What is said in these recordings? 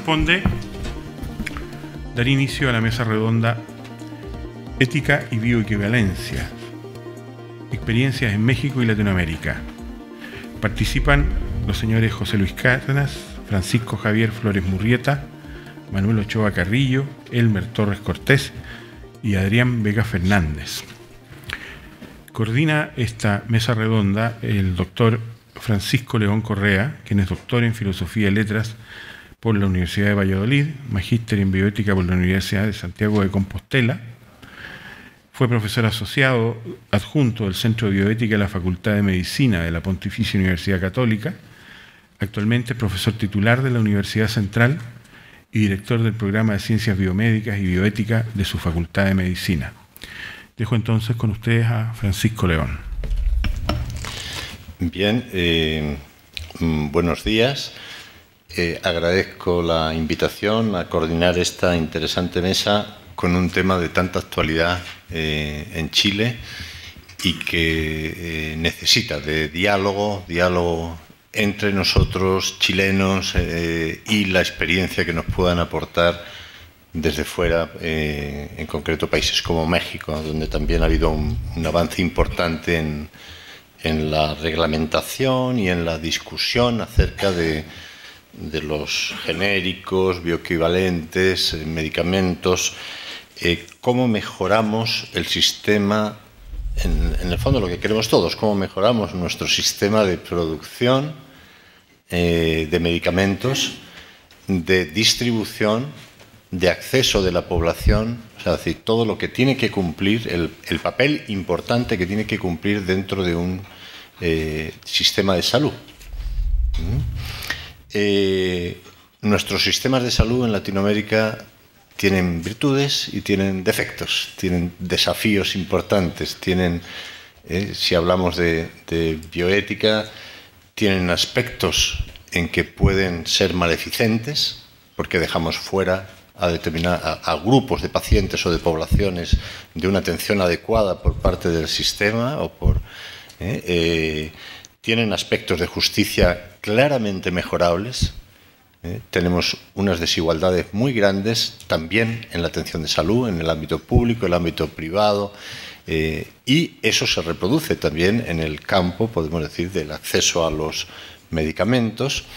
corresponde dar inicio a la mesa redonda Ética y Bioequivalencia, experiencias en México y Latinoamérica. Participan los señores José Luis Cárdenas, Francisco Javier Flores Murrieta, Manuel Ochoa Carrillo, Elmer Torres Cortés y Adrián Vega Fernández. Coordina esta mesa redonda el doctor Francisco León Correa, quien es doctor en Filosofía y Letras por la Universidad de Valladolid, magíster en Bioética por la Universidad de Santiago de Compostela. Fue profesor asociado adjunto del Centro de Bioética de la Facultad de Medicina de la Pontificia Universidad Católica. Actualmente es profesor titular de la Universidad Central y director del programa de Ciencias Biomédicas y Bioética de su Facultad de Medicina. Dejo entonces con ustedes a Francisco León. Bien, buenos días. Agradezco la invitación a coordinar esta interesante mesa con un tema de tanta actualidad en Chile y que necesita de diálogo entre nosotros, chilenos, y la experiencia que nos puedan aportar desde fuera, en concreto países como México, donde también ha habido un avance importante en la reglamentación y en la discusión acerca de los genéricos, bioequivalentes, medicamentos, cómo mejoramos el sistema, en el fondo lo que queremos todos, cómo mejoramos nuestro sistema de producción de medicamentos, de distribución, de acceso de la población, o sea, es decir, todo lo que tiene que cumplir, el papel importante que tiene que cumplir dentro de un sistema de salud. Nuestros sistemas de salud en Latinoamérica tienen virtudes y tienen defectos, tienen desafíos importantes, tienen, si hablamos de bioética, tienen aspectos en que pueden ser maleficentes, porque dejamos fuera a grupos de pacientes o de poblaciones de una atención adecuada por parte del sistema, tienen aspectos de justicia claramente mejorables. Tenemos unas desigualdades muy grandes también en la atención de salud, en el ámbito público, en el ámbito privado, y eso se reproduce también en el campo, podemos decir, del acceso a los medicamentos.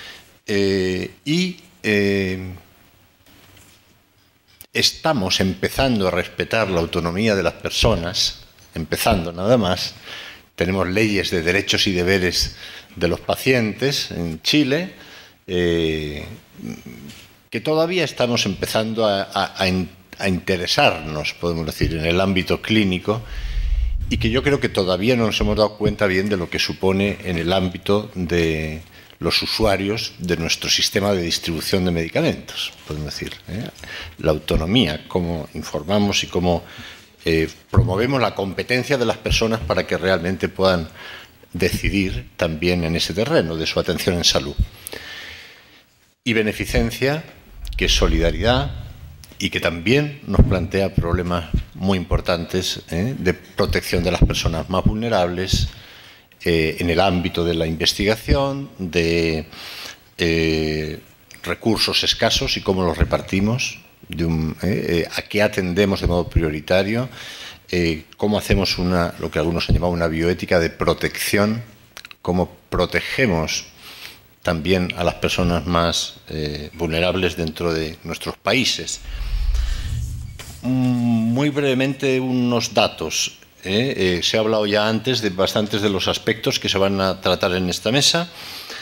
Estamos empezando a respetar la autonomía de las personas, empezando nada más. Tenemos leyes de derechos y deberes de los pacientes en Chile, que todavía estamos empezando a interesarnos, podemos decir, en el ámbito clínico, y que yo creo que todavía no nos hemos dado cuenta bien de lo que supone en el ámbito de los usuarios de nuestro sistema de distribución de medicamentos, podemos decir, la autonomía, cómo informamos y cómo promovemos la competencia de las personas para que realmente puedan decidir también en ese terreno de su atención en salud. Y beneficencia, que es solidaridad y que también nos plantea problemas muy importantes de protección de las personas más vulnerables, en el ámbito de la investigación, de recursos escasos y cómo los repartimos, a qué atendemos de modo prioritario, cómo hacemos lo que algunos han llamado una bioética de protección, cómo protegemos también a las personas más vulnerables dentro de nuestros países. Muy brevemente unos datos. Se ha hablado ya antes de bastantes de los aspectos que se van a tratar en esta mesa.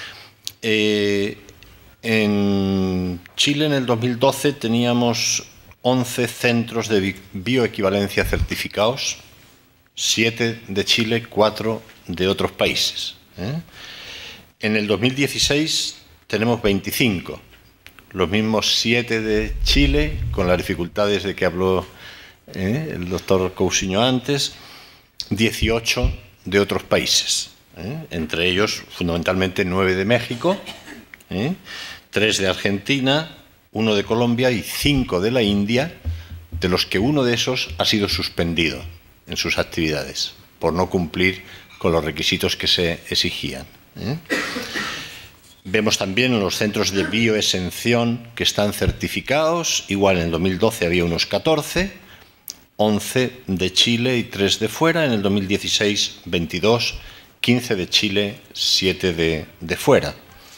En Chile en el 2012 teníamos 11 centros de bioequivalencia certificados, 7 de Chile, 4 de otros países. En el 2016 tenemos 25, los mismos 7 de Chile, con las dificultades de que habló el doctor Cousiño antes, 18 de otros países, entre ellos fundamentalmente 9 de México, 3 de Argentina, 1 de Colombia y 5 de la India, de los que uno de esos ha sido suspendido en sus actividades por no cumplir con los requisitos que se exigían. Vemos también los centros de bioexención que están certificados. Igual en el 2012 había unos 14, 11 de Chile y 3 de fuera. En el 2016, 22, 15 de Chile, 7 de fuera.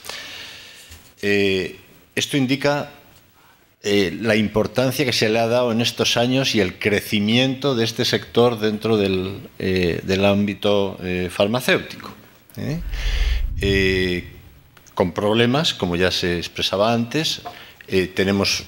Esto indica la importancia que se le ha dado en estos años y el crecimiento de este sector dentro del ámbito farmacéutico. Con problemas, como ya se expresaba antes, tenemos,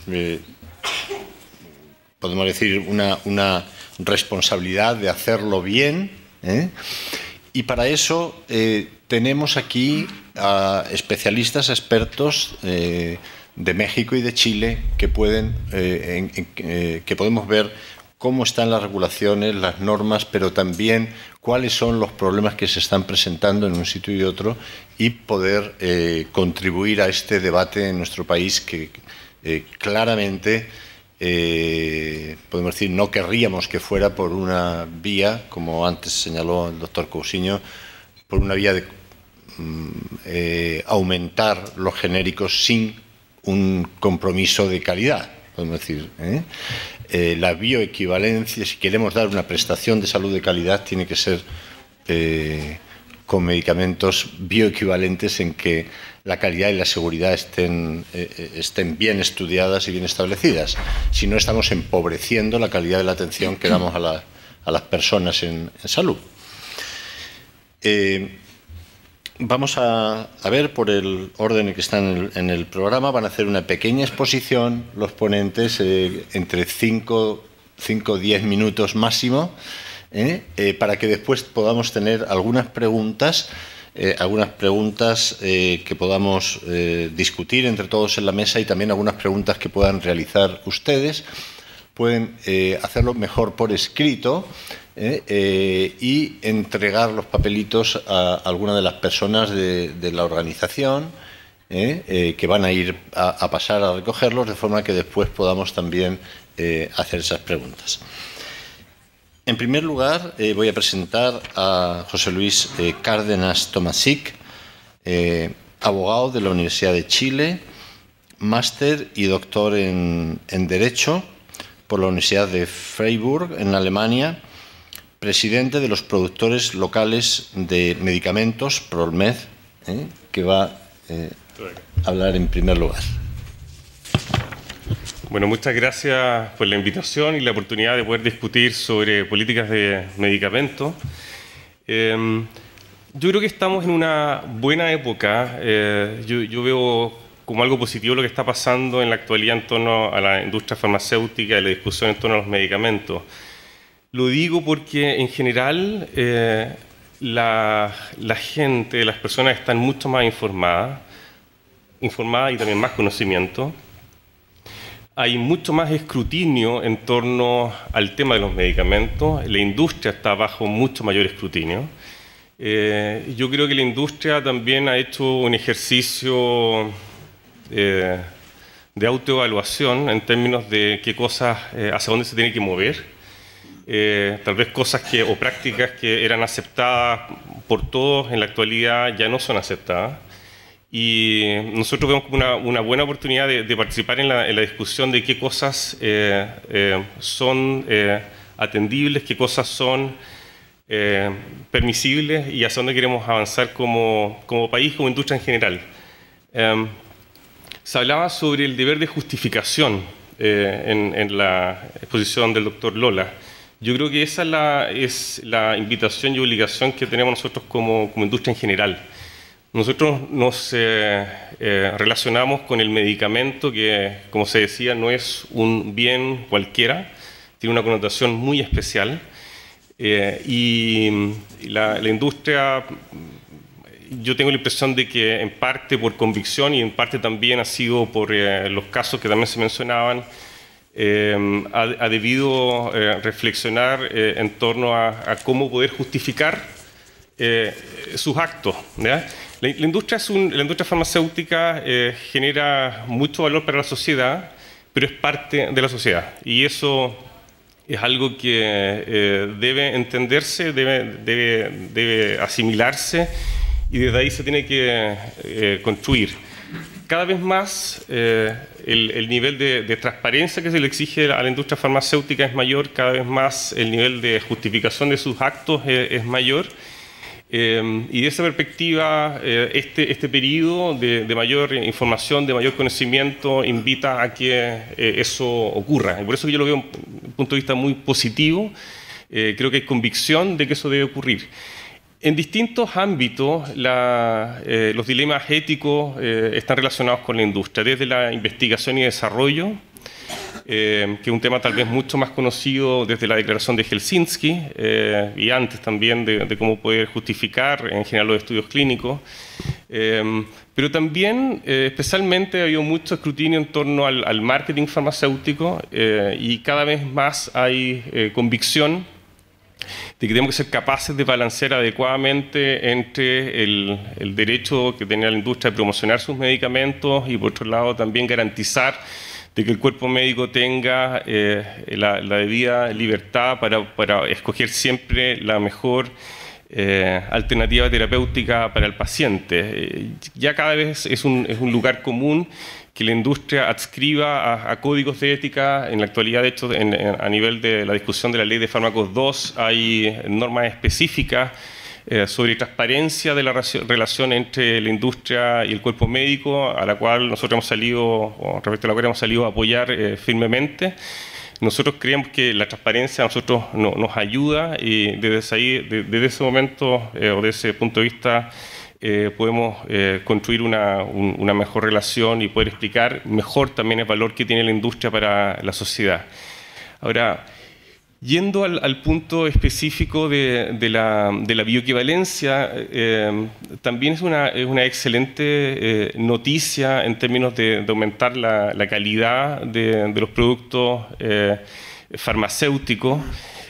podemos decir, una responsabilidad de hacerlo bien, y para eso tenemos aquí a especialistas, expertos de México y de Chile que podemos ver cómo están las regulaciones, las normas, pero también cuáles son los problemas que se están presentando en un sitio y otro, y poder contribuir a este debate en nuestro país que claramente, podemos decir, no querríamos que fuera por una vía, como antes señaló el doctor Cousiño, por una vía de aumentar los genéricos sin un compromiso de calidad, podemos decir. La bioequivalencia, si queremos dar una prestación de salud de calidad, tiene que ser con medicamentos bioequivalentes en que la calidad y la seguridad estén bien estudiadas y bien establecidas. Si no, estamos empobreciendo la calidad de la atención que damos a las personas en salud. Vamos a ver, por el orden en que están en el programa, van a hacer una pequeña exposición los ponentes, entre 5 o 10 minutos máximo, para que después podamos tener algunas preguntas que podamos discutir entre todos en la mesa, y también algunas preguntas que puedan realizar ustedes. Pueden hacerlo mejor por escrito, y entregar los papelitos a alguna de las personas de la organización, que van a ir a pasar a recogerlos, de forma que después podamos también hacer esas preguntas. En primer lugar, voy a presentar a José Luis Cárdenas Tomasic, abogado de la Universidad de Chile, máster y doctor en Derecho por la Universidad de Freiburg, en Alemania, presidente de los productores locales de medicamentos, Prolmed, que va a hablar en primer lugar. Bueno, muchas gracias por la invitación y la oportunidad de poder discutir sobre políticas de medicamentos. Yo creo que estamos en una buena época. Yo veo como algo positivo lo que está pasando en la actualidad en torno a la industria farmacéutica y la discusión en torno a los medicamentos. Lo digo porque en general la gente, las personas están mucho más informadas y también más conocimiento. Hay mucho más escrutinio en torno al tema de los medicamentos. La industria está bajo mucho mayor escrutinio. Yo creo que la industria también ha hecho un ejercicio de autoevaluación en términos de qué cosas, hacia dónde se tiene que mover. Tal vez cosas o prácticas que eran aceptadas por todos en la actualidad ya no son aceptadas. Y nosotros vemos como una buena oportunidad de participar en la discusión de qué cosas son atendibles, qué cosas son permisibles y hacia dónde queremos avanzar como país, como industria en general. Se hablaba sobre el deber de justificación en la exposición del doctor Lola. Yo creo que esa es la invitación y obligación que tenemos nosotros como industria en general. Nosotros nos relacionamos con el medicamento que, como se decía, no es un bien cualquiera, tiene una connotación muy especial. Y la industria, yo tengo la impresión de que en parte por convicción y en parte también ha sido por los casos que también se mencionaban, ha debido reflexionar en torno a cómo poder justificar sus actos, ¿ya? La industria farmacéutica genera mucho valor para la sociedad, pero es parte de la sociedad. Y eso es algo que debe entenderse, debe asimilarse y desde ahí se tiene que construir. Cada vez más el nivel de transparencia que se le exige a la industria farmacéutica es mayor, cada vez más el nivel de justificación de sus actos es mayor. Y de esa perspectiva, este periodo de mayor información, de mayor conocimiento, invita a que eso ocurra. Y por eso que yo lo veo desde un punto de vista muy positivo. Creo que hay convicción de que eso debe ocurrir. En distintos ámbitos, los dilemas éticos están relacionados con la industria, desde la investigación y desarrollo, que es un tema tal vez mucho más conocido desde la Declaración de Helsinki y antes también de cómo poder justificar en general los estudios clínicos. Pero también, especialmente, ha habido mucho escrutinio en torno al marketing farmacéutico y cada vez más hay convicción de que tenemos que ser capaces de balancear adecuadamente entre el derecho que tiene la industria de promocionar sus medicamentos y, por otro lado, también garantizar de que el cuerpo médico tenga la debida libertad para escoger siempre la mejor alternativa terapéutica para el paciente. Ya cada vez es un lugar común que la industria adscriba a códigos de ética. En la actualidad, de hecho, a nivel de la discusión de la Ley de Fármacos 2, hay normas específicas sobre transparencia de la relación entre la industria y el cuerpo médico, a la cual nosotros hemos salido, o respecto a la cual hemos salido a apoyar firmemente. Nosotros creemos que la transparencia a nosotros nos ayuda y desde ese momento o de ese punto de vista podemos construir una mejor relación y poder explicar mejor también el valor que tiene la industria para la sociedad. Ahora, yendo al punto específico de la bioequivalencia, también es una excelente noticia en términos de aumentar la calidad de los productos farmacéuticos.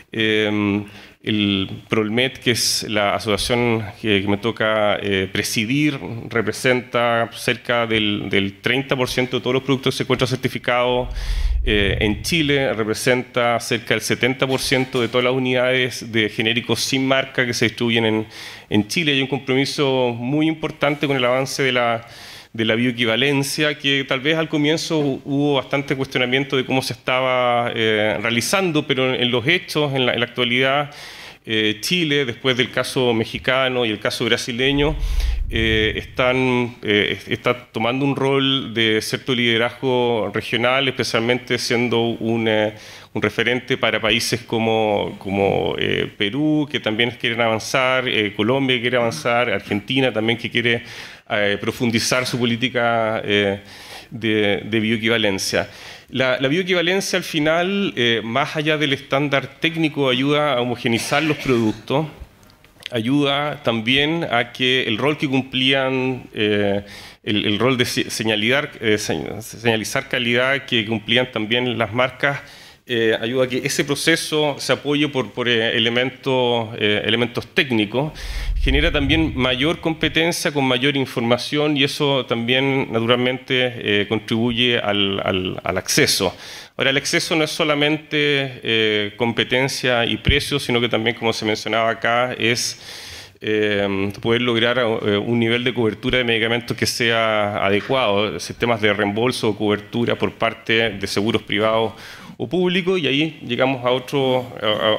El PROLMED, que es la asociación que me toca presidir, representa cerca del 30% de todos los productos que se encuentran certificados en Chile, representa cerca del 70% de todas las unidades de genéricos sin marca que se distribuyen en Chile. Hay un compromiso muy importante con el avance de la bioequivalencia, que tal vez al comienzo hubo bastante cuestionamiento de cómo se estaba realizando, pero en los hechos, en la actualidad, Chile, después del caso mexicano y el caso brasileño, está tomando un rol de cierto liderazgo regional, especialmente siendo un referente para países como Perú, que también quieren avanzar, Colombia que quiere avanzar, Argentina también que quiere profundizar su política de bioequivalencia. La bioequivalencia al final, más allá del estándar técnico, ayuda a homogeneizar los productos, ayuda también a que el rol que cumplían, el rol de señalizar calidad que cumplían también las marcas, ayuda a que ese proceso se apoye por elementos técnicos, genera también mayor competencia con mayor información y eso también naturalmente contribuye al acceso. Ahora, el acceso no es solamente competencia y precio, sino que también, como se mencionaba acá, es poder lograr un nivel de cobertura de medicamentos que sea adecuado, sistemas de reembolso o cobertura por parte de seguros privados o públicos, y ahí llegamos a otro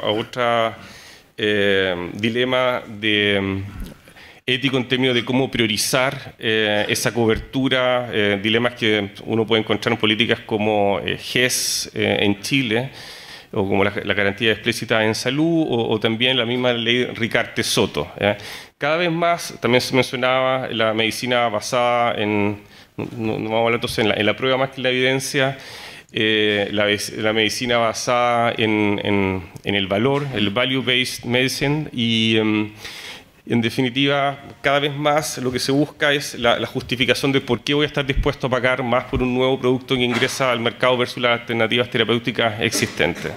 dilema ético en términos de cómo priorizar esa cobertura, dilemas que uno puede encontrar en políticas como GES en Chile, o como la garantía explícita en salud, o también la misma ley Ricarte-Soto. Cada vez más, también se mencionaba la medicina basada no vamos a hablar entonces en la prueba más que en la evidencia, la medicina basada en el valor, el value-based medicine, y en definitiva, cada vez más lo que se busca es la justificación de por qué voy a estar dispuesto a pagar más por un nuevo producto que ingresa al mercado versus las alternativas terapéuticas existentes.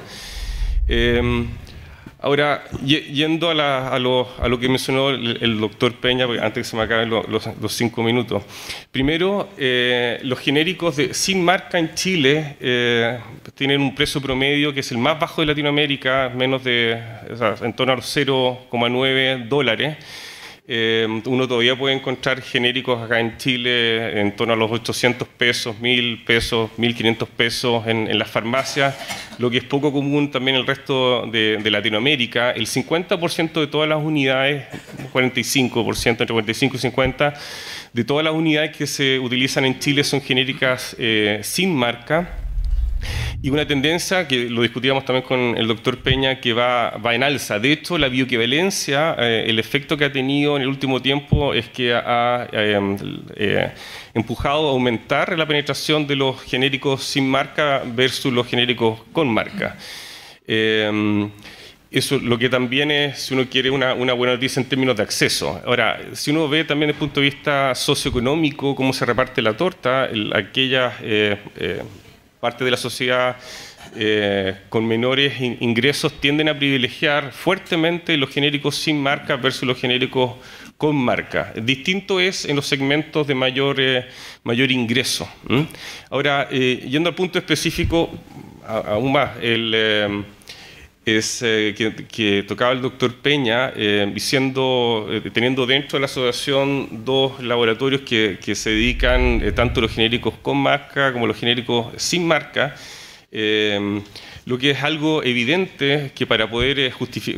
Ahora, yendo a lo que mencionó el doctor Peña, antes que se me acaben los 5 minutos. Primero, los genéricos sin marca en Chile tienen un precio promedio que es el más bajo de Latinoamérica, en torno a los $0,9. Uno todavía puede encontrar genéricos acá en Chile en torno a los 800 pesos, 1000 pesos, 1500 pesos en las farmacias, lo que es poco común también en el resto de Latinoamérica. El 50% de todas las unidades, 45%, entre 45 y 50%, de todas las unidades que se utilizan en Chile son genéricas sin marca. Y una tendencia, que lo discutíamos también con el doctor Peña, que va en alza. De hecho, la bioequivalencia, el efecto que ha tenido en el último tiempo es que ha empujado a aumentar la penetración de los genéricos sin marca versus los genéricos con marca. Eso lo que también es, si uno quiere, una buena noticia en términos de acceso. Ahora, si uno ve también desde el punto de vista socioeconómico cómo se reparte la torta, aquellas parte de la sociedad con menores ingresos tienden a privilegiar fuertemente los genéricos sin marca versus los genéricos con marca. Distinto es en los segmentos de mayor ingreso. Ahora, yendo al punto específico, aún más, que tocaba el doctor Peña, teniendo dentro de la asociación dos laboratorios que se dedican tanto a los genéricos con marca como a los genéricos sin marca, lo que es algo evidente que para poder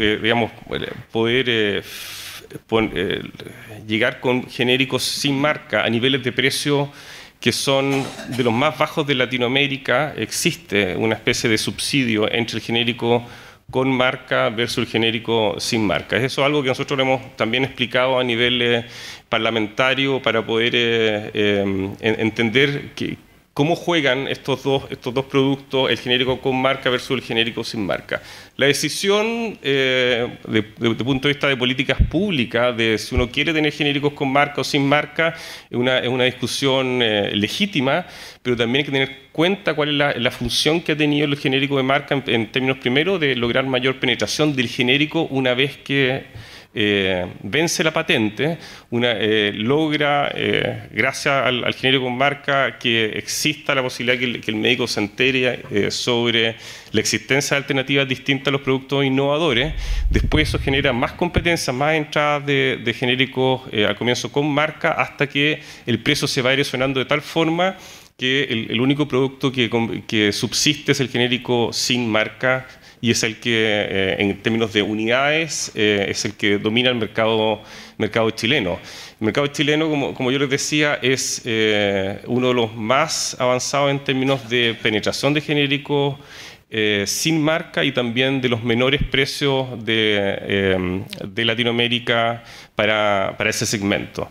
llegar con genéricos sin marca a niveles de precio que son de los más bajos de Latinoamérica, existe una especie de subsidio entre el genérico con marca versus el genérico sin marca. Eso es algo que nosotros hemos también explicado a nivel parlamentario para poder entender cómo juegan estos dos productos, el genérico con marca versus el genérico sin marca. La decisión, desde el punto de vista de políticas públicas, de si uno quiere tener genéricos con marca o sin marca, es una discusión legítima, pero también hay que tener cuenta cuál es la función que ha tenido el genérico de marca en términos, primero, de lograr mayor penetración del genérico una vez que vence la patente, logra, gracias al genérico con marca, que exista la posibilidad que el médico se entere sobre la existencia de alternativas distintas a los productos innovadores. Después eso genera más competencia, más entradas de genéricos al comienzo con marca, hasta que el precio se va erosionando de tal forma que el único producto que subsiste es el genérico sin marca, y es el que, en términos de unidades, es el que domina el mercado chileno. El mercado chileno, como yo les decía, es uno de los más avanzados en términos de penetración de genéricos sin marca y también de los menores precios de Latinoamérica para ese segmento.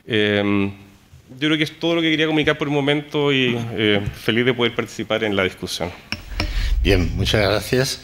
Yo creo que es todo lo que quería comunicar por el momento y feliz de poder participar en la discusión. Bien, muchas gracias.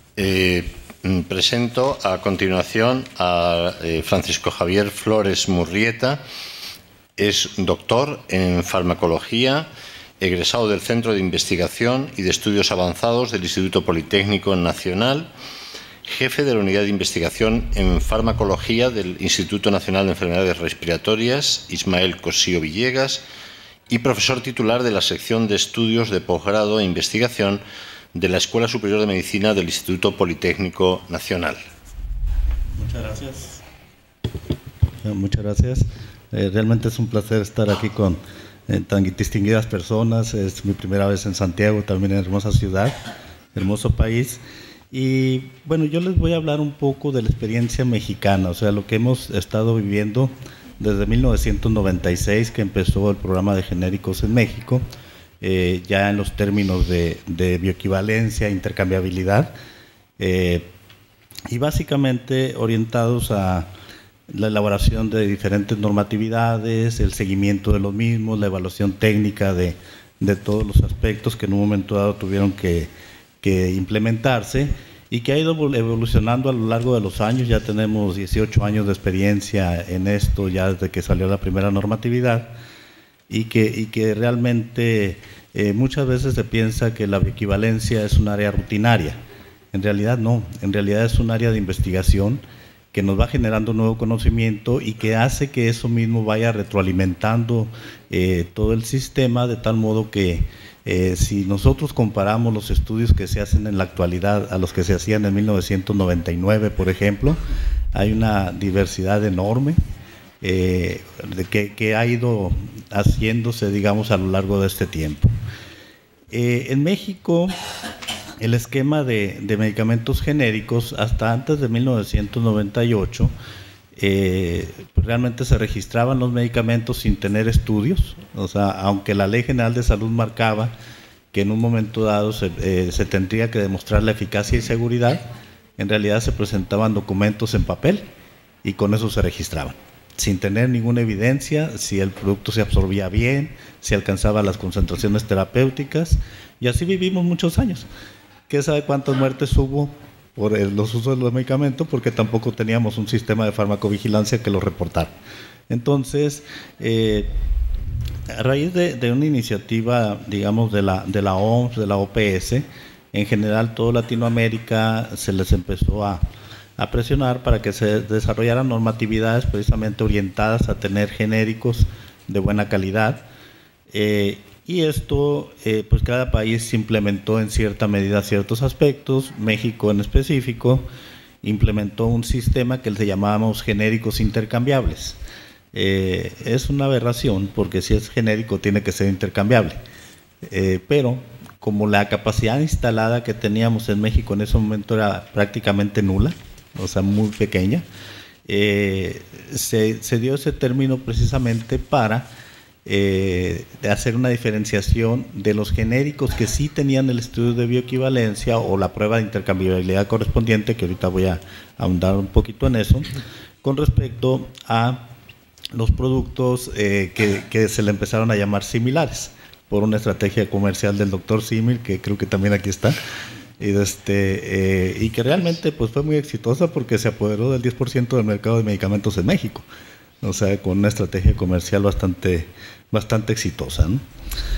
Presento a continuación a Francisco Javier Flores Murrieta. Es doctor en farmacología, egresado del Centro de Investigación y de Estudios Avanzados del Instituto Politécnico Nacional, jefe de la Unidad de Investigación en Farmacología del Instituto Nacional de Enfermedades Respiratorias, Ismael Cosío Villegas, y profesor titular de la sección de Estudios de Posgrado e Investigación de la Escuela Superior de Medicina del Instituto Politécnico Nacional. Muchas gracias. Muchas gracias. Realmente es un placer estar aquí con tan distinguidas personas. Es mi primera vez en Santiago, también en hermosa ciudad, hermoso país. Y bueno, yo les voy a hablar un poco de la experiencia mexicana, o sea, lo que hemos estado viviendo desde 1996, que empezó el programa de genéricos en México, ya en los términos de bioequivalencia, intercambiabilidad, y básicamente orientados a la elaboración de diferentes normatividades, el seguimiento de los mismos, la evaluación técnica de todos los aspectos que en un momento dado tuvieron que implementarse, y que ha ido evolucionando a lo largo de los años. Ya tenemos 18 años de experiencia en esto, ya desde que salió la primera normatividad, y que realmente muchas veces se piensa que la bioequivalencia es un área rutinaria. En realidad no, en realidad es un área de investigación que nos va generando nuevo conocimiento y que hace que eso mismo vaya retroalimentando todo el sistema, de tal modo que si nosotros comparamos los estudios que se hacen en la actualidad a los que se hacían en 1999, por ejemplo, hay una diversidad enorme. que ha ido haciéndose, digamos, a lo largo de este tiempo. En México, el esquema de medicamentos genéricos, hasta antes de 1998, pues realmente se registraban los medicamentos sin tener estudios. O sea, aunque la Ley General de Salud marcaba que en un momento dado se tendría que demostrar la eficacia y seguridad, en realidad se presentaban documentos en papel y con eso se registraban, sin tener ninguna evidencia si el producto se absorbía bien, si alcanzaba las concentraciones terapéuticas, y así vivimos muchos años. ¿Qué sabe cuántas muertes hubo por los usos de los medicamentos? Porque tampoco teníamos un sistema de farmacovigilancia que lo reportara. Entonces, a raíz de una iniciativa, digamos, de la OMS, de la OPS, en general toda Latinoamérica se les empezó a presionar para que se desarrollaran normatividades precisamente orientadas a tener genéricos de buena calidad. Y esto, pues cada país implementó en cierta medida ciertos aspectos. México en específico implementó un sistema que le llamábamos genéricos intercambiables. Es una aberración porque si es genérico tiene que ser intercambiable. Pero como la capacidad instalada que teníamos en México en ese momento era prácticamente nula, o sea, muy pequeña, se dio ese término precisamente para de hacer una diferenciación de los genéricos que sí tenían el estudio de bioequivalencia o la prueba de intercambiabilidad correspondiente, que ahorita voy a ahondar un poquito en eso, con respecto a los productos que se le empezaron a llamar similares, por una estrategia comercial del doctor Simil, que creo que también aquí está, y que realmente pues fue muy exitosa porque se apoderó del 10% del mercado de medicamentos en México. O sea, con una estrategia comercial bastante exitosa, ¿no?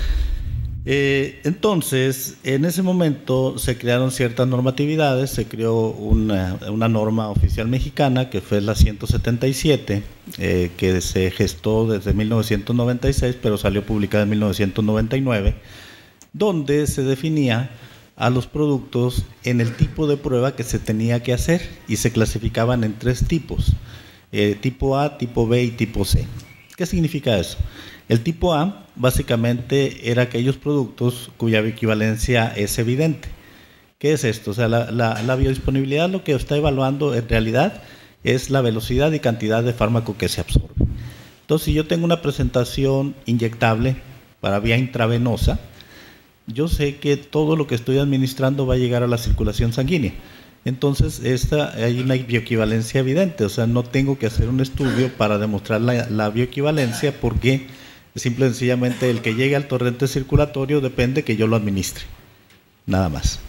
Entonces, en ese momento se crearon ciertas normatividades, se creó una norma oficial mexicana que fue la 177, que se gestó desde 1996, pero salió publicada en 1999, donde se definía a los productos en el tipo de prueba que se tenía que hacer y se clasificaban en 3 tipos. Tipo A, tipo B y tipo C. ¿Qué significa eso? El tipo A básicamente era aquellos productos cuya bioequivalencia es evidente. ¿Qué es esto? O sea, la biodisponibilidad lo que está evaluando en realidad es la velocidad y cantidad de fármaco que se absorbe. Entonces, si yo tengo una presentación inyectable para vía intravenosa, yo sé que todo lo que estoy administrando va a llegar a la circulación sanguínea. Entonces, hay una bioequivalencia evidente, o sea, no tengo que hacer un estudio para demostrar la bioequivalencia porque simple y sencillamente el que llegue al torrente circulatorio depende que yo lo administre, nada más.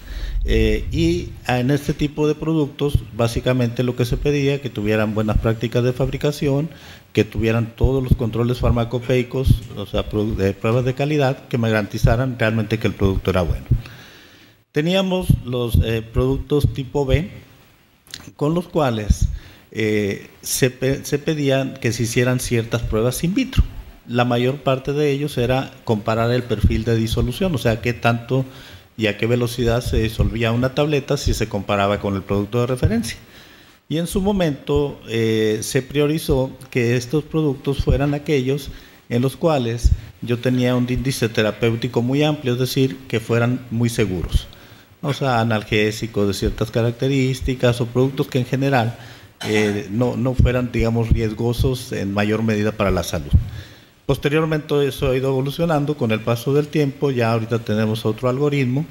Y en este tipo de productos, básicamente lo que se pedía, que tuvieran buenas prácticas de fabricación, que tuvieran todos los controles farmacopeicos, o sea, de pruebas de calidad, que me garantizaran realmente que el producto era bueno. Teníamos los productos tipo B, con los cuales se pedían que se hicieran ciertas pruebas in vitro. La mayor parte de ellos era comparar el perfil de disolución, o sea, qué tanto y a qué velocidad se disolvía una tableta si se comparaba con el producto de referencia. Y en su momento se priorizó que estos productos fueran aquellos en los cuales yo tenía un índice terapéutico muy amplio, es decir, que fueran muy seguros. O sea, analgésicos de ciertas características o productos que en general no fueran, digamos, riesgosos en mayor medida para la salud. Posteriormente eso ha ido evolucionando con el paso del tiempo. Ya ahorita tenemos otro algoritmo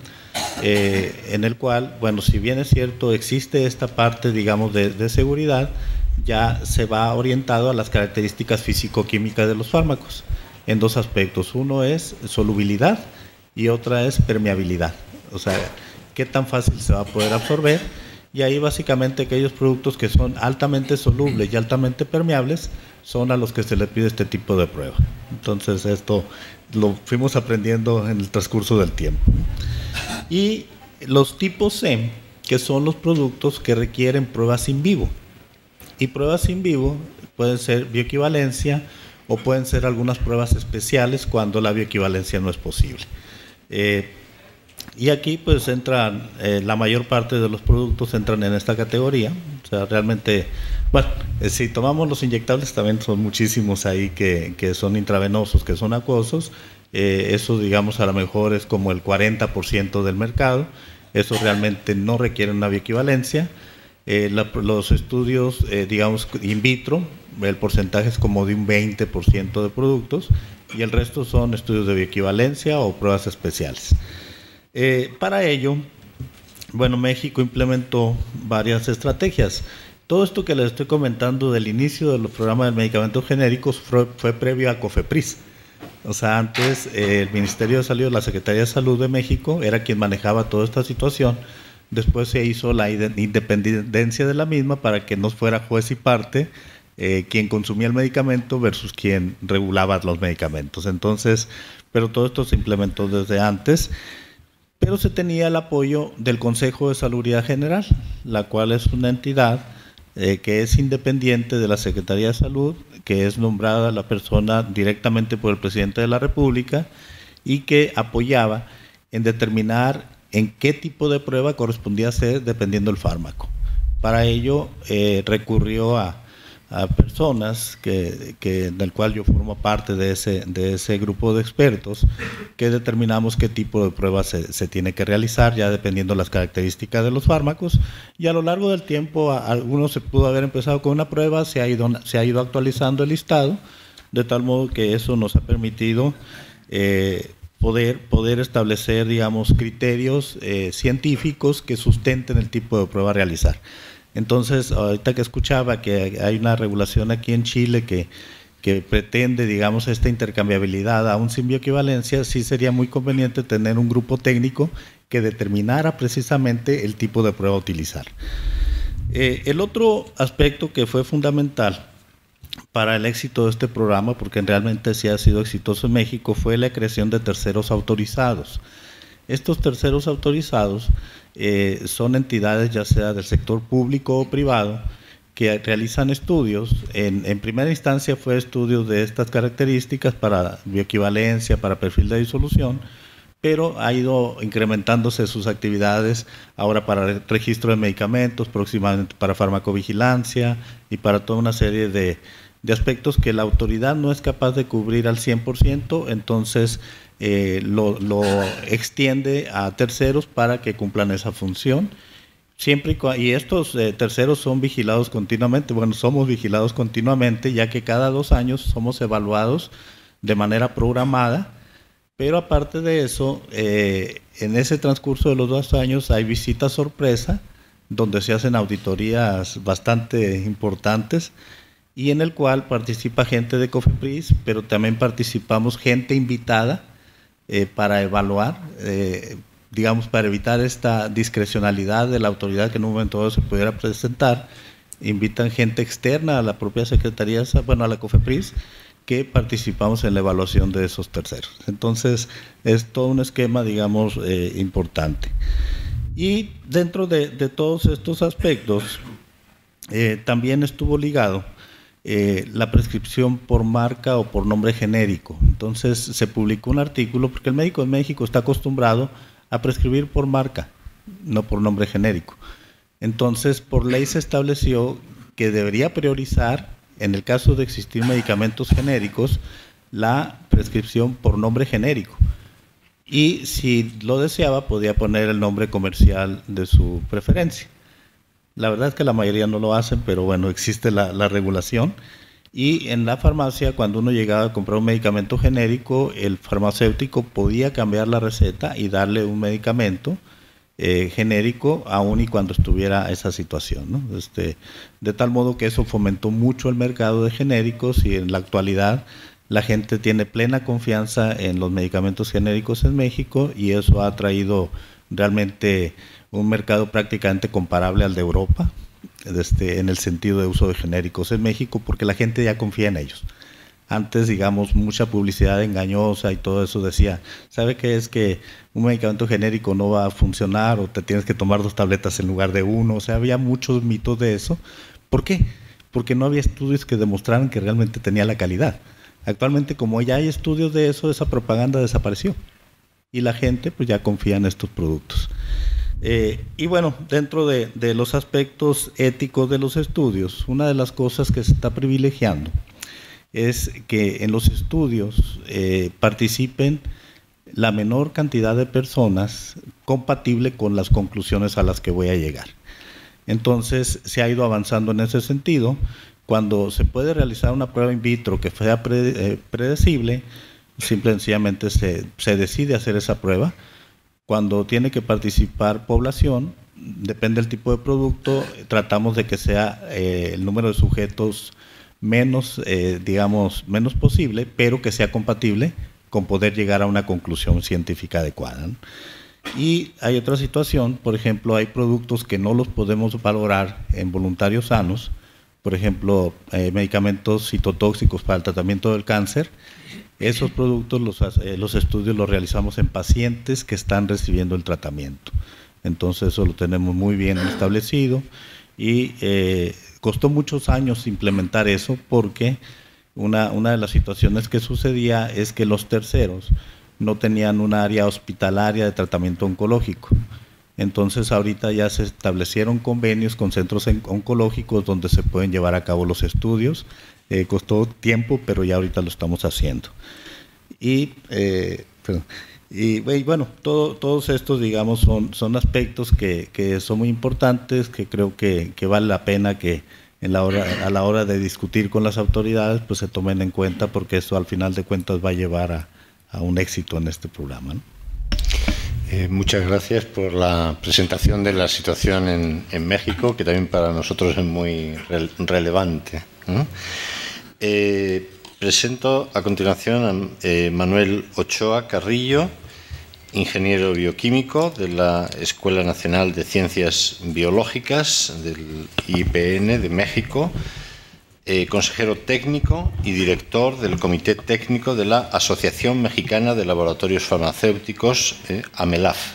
en el cual, bueno, si bien es cierto, existe esta parte, digamos, de seguridad, ya se va orientado a las características físico-químicas de los fármacos en 2 aspectos. Uno es solubilidad y otra es permeabilidad. O sea, qué tan fácil se va a poder absorber, y ahí básicamente aquellos productos que son altamente solubles y altamente permeables son a los que se le pide este tipo de prueba. Entonces esto lo fuimos aprendiendo en el transcurso del tiempo. Y los tipos C, que son los productos que requieren pruebas in vivo. Y pruebas in vivo pueden ser bioequivalencia o pueden ser algunas pruebas especiales cuando la bioequivalencia no es posible. Y aquí pues entran, la mayor parte de los productos entran en esta categoría. O sea, realmente, bueno, si tomamos los inyectables también son muchísimos ahí que son intravenosos, que son acuosos. Eso digamos a lo mejor es como el 40% del mercado. Eso realmente no requiere una bioequivalencia. Los estudios, digamos, in vitro, el porcentaje es como de un 20% de productos y el resto son estudios de bioequivalencia o pruebas especiales. Para ello, bueno, México implementó varias estrategias. Todo esto que les estoy comentando del inicio de los programas de medicamentos genéricos fue previo a COFEPRIS. O sea, antes el Ministerio de Salud, la Secretaría de Salud de México, era quien manejaba toda esta situación. Después se hizo la independencia de la misma para que no fuera juez y parte quien consumía el medicamento versus quien regulaba los medicamentos. Entonces, pero todo esto se implementó desde antes. Pero se tenía el apoyo del Consejo de Salubridad General, la cual es una entidad que es independiente de la Secretaría de Salud, que es nombrada la persona directamente por el Presidente de la República y que apoyaba en determinar en qué tipo de prueba correspondía hacer dependiendo del fármaco. Para ello recurrió a personas del cual yo formo parte de ese grupo de expertos que determinamos qué tipo de prueba se tiene que realizar ya dependiendo de las características de los fármacos, y a lo largo del tiempo algunos se pudo haber empezado con una prueba, se ha ido actualizando el listado de tal modo que eso nos ha permitido poder establecer, digamos, criterios científicos que sustenten el tipo de prueba a realizar. Entonces, ahorita que escuchaba que hay una regulación aquí en Chile que pretende, digamos, esta intercambiabilidad aún sin bioequivalencia, sí sería muy conveniente tener un grupo técnico que determinara precisamente el tipo de prueba a utilizar. El otro aspecto que fue fundamental para el éxito de este programa, porque realmente sí ha sido exitoso en México, fue la creación de terceros autorizados. Estos terceros autorizados son entidades ya sea del sector público o privado que realizan estudios. En primera instancia fue estudios de estas características para bioequivalencia, para perfil de disolución, pero ha ido incrementándose sus actividades ahora para registro de medicamentos, próximamente para farmacovigilancia y para toda una serie de aspectos que la autoridad no es capaz de cubrir al 100%, entonces lo extiende a terceros para que cumplan esa función. Y estos terceros son vigilados continuamente, bueno, somos vigilados continuamente, ya que cada 2 años somos evaluados de manera programada, pero aparte de eso, en ese transcurso de los 2 años hay visitas sorpresa, donde se hacen auditorías bastante importantes, y en el cual participa gente de COFEPRIS, pero también participamos gente invitada para evaluar, digamos, para evitar esta discrecionalidad de la autoridad que en un momento dado se pudiera presentar. Invitan gente externa a la propia Secretaría, bueno, a la COFEPRIS, que participamos en la evaluación de esos terceros. Entonces, es todo un esquema, digamos, importante. Y dentro de todos estos aspectos, también estuvo ligado la prescripción por marca o por nombre genérico. Entonces se publicó un artículo, porque el médico en México está acostumbrado a prescribir por marca, no por nombre genérico. Entonces, por ley se estableció que debería priorizar, en el caso de existir medicamentos genéricos, la prescripción por nombre genérico. Y si lo deseaba, podía poner el nombre comercial de su preferencia. La verdad es que la mayoría no lo hacen, pero bueno, existe la regulación. Y en la farmacia, cuando uno llegaba a comprar un medicamento genérico, el farmacéutico podía cambiar la receta y darle un medicamento genérico, aun y cuando estuviera esa situación, ¿no? De tal modo que eso fomentó mucho el mercado de genéricos, y en la actualidad la gente tiene plena confianza en los medicamentos genéricos en México, y eso ha traído realmente un mercado prácticamente comparable al de Europa, en el sentido de uso de genéricos en México, porque la gente ya confía en ellos. Antes, digamos, mucha publicidad engañosa y todo eso decía, ¿sabe qué es que un medicamento genérico no va a funcionar, o te tienes que tomar 2 tabletas en lugar de 1? O sea, había muchos mitos de eso. ¿Por qué? Porque no había estudios que demostraran que realmente tenía la calidad. Actualmente, como ya hay estudios de eso, esa propaganda desapareció. y la gente pues ya confía en estos productos. Y bueno, dentro de los aspectos éticos de los estudios, una de las cosas que se está privilegiando es que en los estudios participen la menor cantidad de personas compatible con las conclusiones a las que voy a llegar. Entonces se ha ido avanzando en ese sentido. Cuando se puede realizar una prueba in vitro que sea predecible, simple y sencillamente se decide hacer esa prueba. Cuando tiene que participar población, depende del tipo de producto, tratamos de que sea el número de sujetos menos posible, pero que sea compatible con poder llegar a una conclusión científica adecuada, ¿no? Y hay otra situación, por ejemplo, hay productos que no los podemos valorar en voluntarios sanos, por ejemplo, medicamentos citotóxicos para el tratamiento del cáncer. Esos productos, los estudios los realizamos en pacientes que están recibiendo el tratamiento. Entonces eso lo tenemos muy bien establecido y costó muchos años implementar eso porque una de las situaciones que sucedía es que los terceros no tenían un área hospitalaria de tratamiento oncológico. Entonces ahorita ya se establecieron convenios con centros oncológicos donde se pueden llevar a cabo los estudios. Costó tiempo, pero ya ahorita lo estamos haciendo. Y bueno, todos estos, digamos, son aspectos que son muy importantes, que creo que vale la pena que a la hora de discutir con las autoridades, pues se tomen en cuenta, porque eso al final de cuentas va a llevar a un éxito en este programa, ¿no? Muchas gracias por la presentación de la situación en México, que también para nosotros es muy relevante, ¿no? Presento a continuación a Manuel Ochoa Carrillo, ingeniero bioquímico de la Escuela Nacional de Ciencias Biológicas del IPN de México, consejero técnico y director del Comité Técnico de la Asociación Mexicana de Laboratorios Farmacéuticos, AMELAF.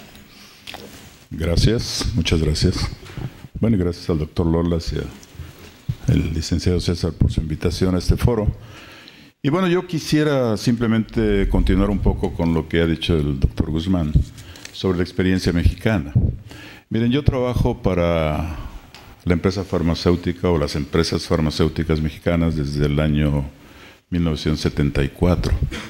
Gracias, muchas gracias. Bueno, y gracias al doctor Lolas y al licenciado César por su invitación a este foro. Y bueno, yo quisiera simplemente continuar un poco con lo que ha dicho el doctor Guzmán sobre la experiencia mexicana. Miren, yo trabajo para la empresa farmacéutica o las empresas farmacéuticas mexicanas desde el año 1974,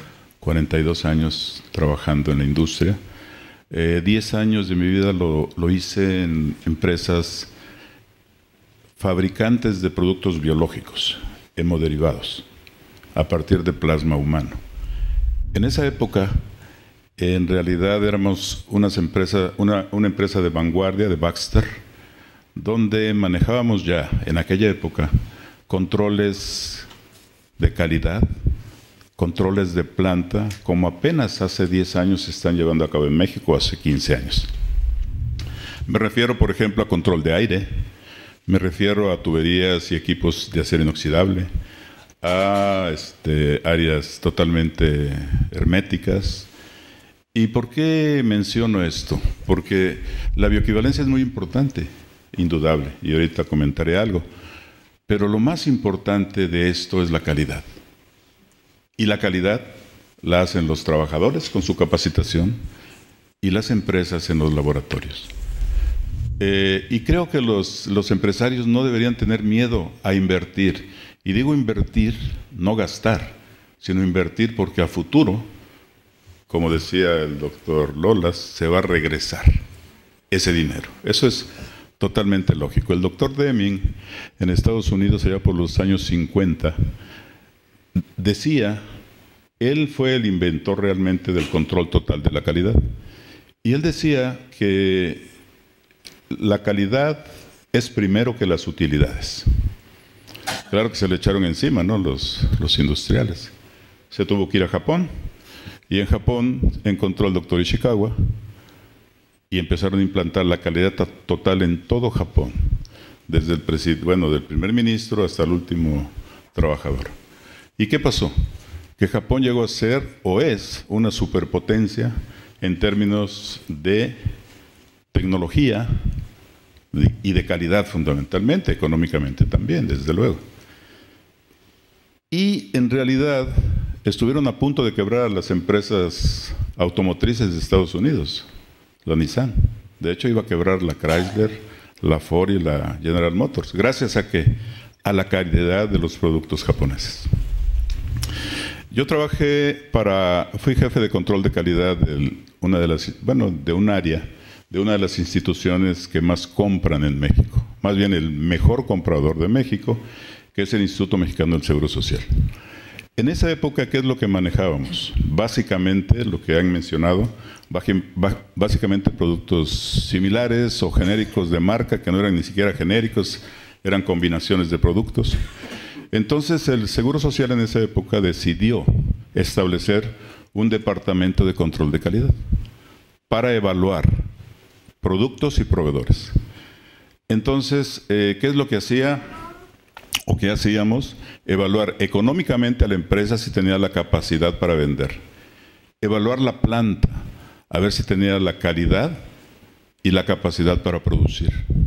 42 años trabajando en la industria. 10 años de mi vida lo hice en empresas fabricantes de productos biológicos, hemoderivados, a partir de plasma humano. En esa época, en realidad éramos una empresa de vanguardia, de Baxter, donde manejábamos ya, en aquella época, controles de calidad, controles de planta, como apenas hace 10 años se están llevando a cabo en México, hace 15 años. Me refiero, por ejemplo, a control de aire, me refiero a tuberías y equipos de acero inoxidable, a áreas totalmente herméticas. ¿Y por qué menciono esto? Porque la bioequivalencia es muy importante, indudable, y ahorita comentaré algo, pero lo más importante de esto es la calidad. Y la calidad la hacen los trabajadores con su capacitación y las empresas en los laboratorios. Y creo que los empresarios no deberían tener miedo a invertir. Y digo invertir, no gastar, sino invertir porque a futuro, como decía el doctor Lolas, se va a regresar ese dinero. Eso es totalmente lógico. El doctor Deming, en Estados Unidos, allá por los años 50, decía, él fue el inventor realmente del control total de la calidad. Y él decía que la calidad es primero que las utilidades. Claro que se le echaron encima, ¿no?, los industriales. Se tuvo que ir a Japón, y en Japón encontró al doctor Ishikawa, y empezaron a implantar la calidad total en todo Japón, desde del primer ministro hasta el último trabajador. ¿Y qué pasó? Que Japón llegó a ser, o es, una superpotencia en términos de tecnología y de calidad fundamentalmente, económicamente también, desde luego. Y en realidad estuvieron a punto de quebrar a las empresas automotrices de Estados Unidos, la Nissan. De hecho, iba a quebrar la Chrysler, la Ford y la General Motors, gracias a la calidad de los productos japoneses. Yo fui jefe de control de calidad de una de las instituciones que más compran en México, más bien el mejor comprador de México, que es el Instituto Mexicano del Seguro Social. En esa época, ¿qué es lo que manejábamos? Básicamente, lo que han mencionado, básicamente productos similares o genéricos de marca, que no eran ni siquiera genéricos, eran combinaciones de productos. Entonces, el Seguro Social en esa época decidió establecer un departamento de control de calidad para evaluar productos y proveedores. Entonces, ¿qué es lo que hacía o qué hacíamos? Evaluar económicamente a la empresa si tenía la capacidad para vender. Evaluar la planta, a ver si tenía la calidad y la capacidad para producir.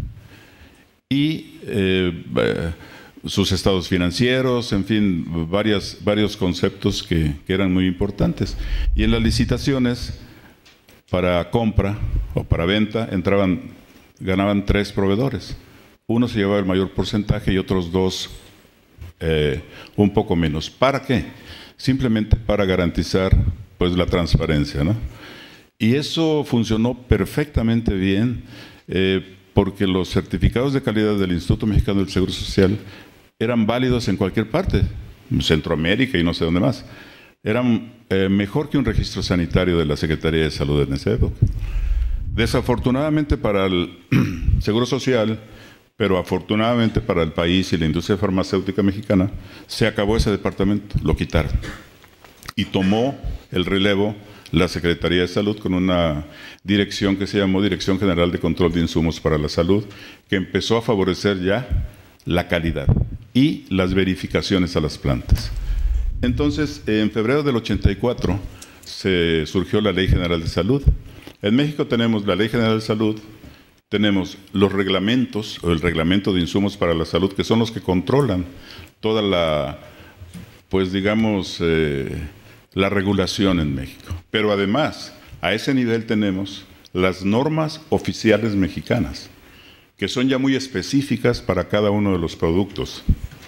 Y sus estados financieros, en fin, varios conceptos que eran muy importantes. Y en las licitaciones, para compra o para venta, ganaban 3 proveedores. Uno se llevaba el mayor porcentaje y otros 2 un poco menos. ¿Para qué? Simplemente para garantizar pues la transparencia, ¿no? Y eso funcionó perfectamente bien, porque los certificados de calidad del Instituto Mexicano del Seguro Social eran válidos en cualquier parte, en Centroamérica y no sé dónde más. Eran mejor que un registro sanitario de la Secretaría de Salud en esa época. Desafortunadamente para el Seguro Social, pero afortunadamente para el país y la industria farmacéutica mexicana, se acabó ese departamento, lo quitaron. Y tomó el relevo la Secretaría de Salud con una dirección que se llamó Dirección General de Control de Insumos para la Salud, que empezó a favorecer ya la calidad y las verificaciones a las plantas. Entonces, en febrero del 84 surgió la Ley General de Salud. En México tenemos la Ley General de Salud, tenemos los reglamentos o el Reglamento de Insumos para la Salud, que son los que controlan toda la, pues digamos, la regulación en México. Pero además, a ese nivel tenemos las normas oficiales mexicanas, que son ya muy específicas para cada uno de los productos.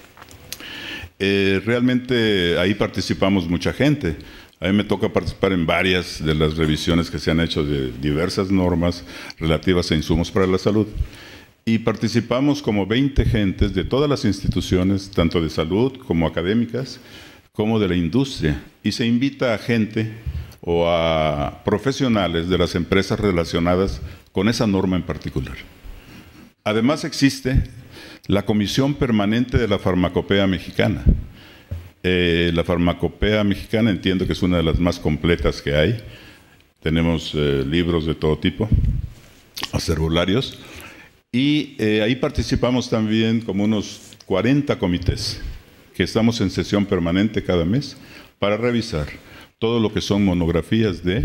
Realmente ahí participamos mucha gente. A mí me toca participar en varias de las revisiones que se han hecho de diversas normas relativas a insumos para la salud. Y participamos como 20 gentes de todas las instituciones, tanto de salud como académicas, como de la industria. Y se invita a gente o a profesionales de las empresas relacionadas con esa norma en particular. Además existe la Comisión Permanente de la Farmacopea Mexicana. La Farmacopea Mexicana entiendo que es una de las más completas que hay. Tenemos libros de todo tipo, acervolarios, y ahí participamos también como unos 40 comités, que estamos en sesión permanente cada mes para revisar todo lo que son monografías de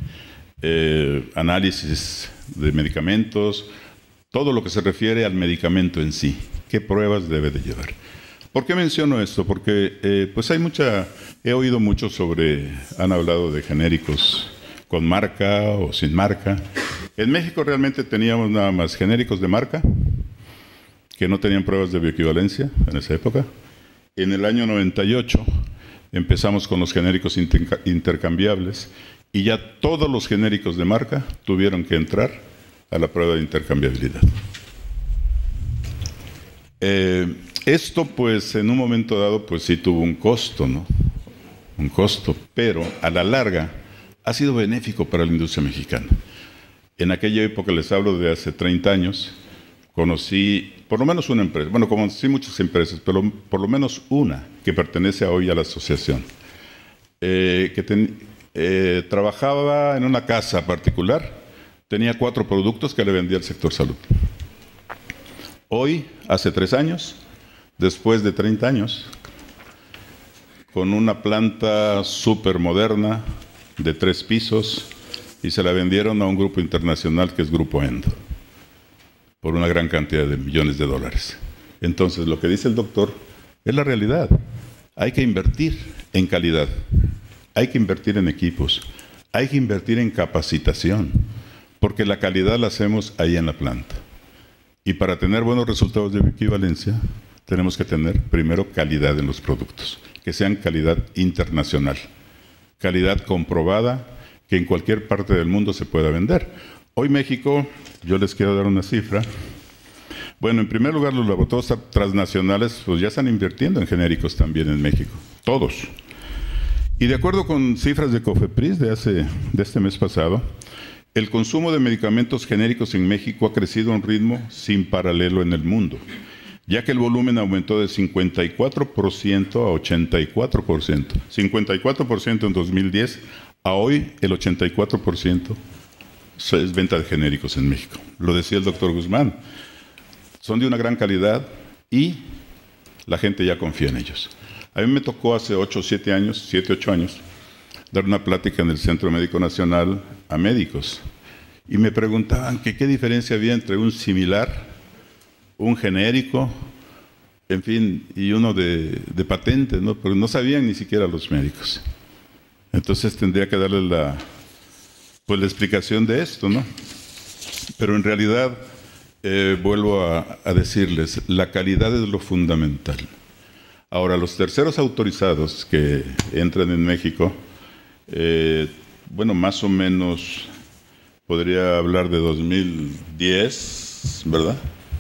análisis de medicamentos, todo lo que se refiere al medicamento en sí, qué pruebas debe de llevar. ¿Por qué menciono esto? Porque pues he oído mucho han hablado de genéricos con marca o sin marca. En México realmente teníamos nada más genéricos de marca, que no tenían pruebas de bioequivalencia en esa época. En el año 98 empezamos con los genéricos intercambiables y ya todos los genéricos de marca tuvieron que entrar a la prueba de intercambiabilidad. Esto, pues, en un momento dado, pues sí tuvo un costo, ¿no? Un costo, pero a la larga ha sido benéfico para la industria mexicana. En aquella época, les hablo de hace 30 años, conocí por lo menos una empresa, bueno, conocí muchas empresas, pero por lo menos una que pertenece hoy a la asociación, trabajaba en una casa particular, tenía 4 productos que le vendía al sector salud. Hoy, hace 3 años, después de 30 años, con una planta súper moderna de 3 pisos, y se la vendieron a un grupo internacional que es Grupo Endo, por una gran cantidad de millones de dólares. Entonces, lo que dice el doctor es la realidad. Hay que invertir en calidad, hay que invertir en equipos, hay que invertir en capacitación, porque la calidad la hacemos ahí en la planta. Y para tener buenos resultados de bioequivalencia, tenemos que tener primero calidad en los productos, que sean calidad internacional, calidad comprobada, que en cualquier parte del mundo se pueda vender. Hoy México, yo les quiero dar una cifra. Bueno, en primer lugar, los laboratorios transnacionales pues ya están invirtiendo en genéricos también en México, todos. Y de acuerdo con cifras de COFEPRIS de este mes pasado, el consumo de medicamentos genéricos en México ha crecido a un ritmo sin paralelo en el mundo, ya que el volumen aumentó de 54% a 84%. 54% en 2010, a hoy el 84% es venta de genéricos en México. Lo decía el doctor Guzmán. Son de una gran calidad y la gente ya confía en ellos. A mí me tocó hace 8 años, dar una plática en el Centro Médico Nacional a médicos. Y me preguntaban que qué diferencia había entre un similar, un genérico, en fin, y uno de patente, ¿no? Pero no sabían ni siquiera los médicos. Entonces tendría que darles la explicación de esto, ¿no? Pero en realidad, vuelvo a decirles, la calidad es lo fundamental. Ahora, los terceros autorizados que entran en México, bueno, más o menos podría hablar de 2010, ¿verdad?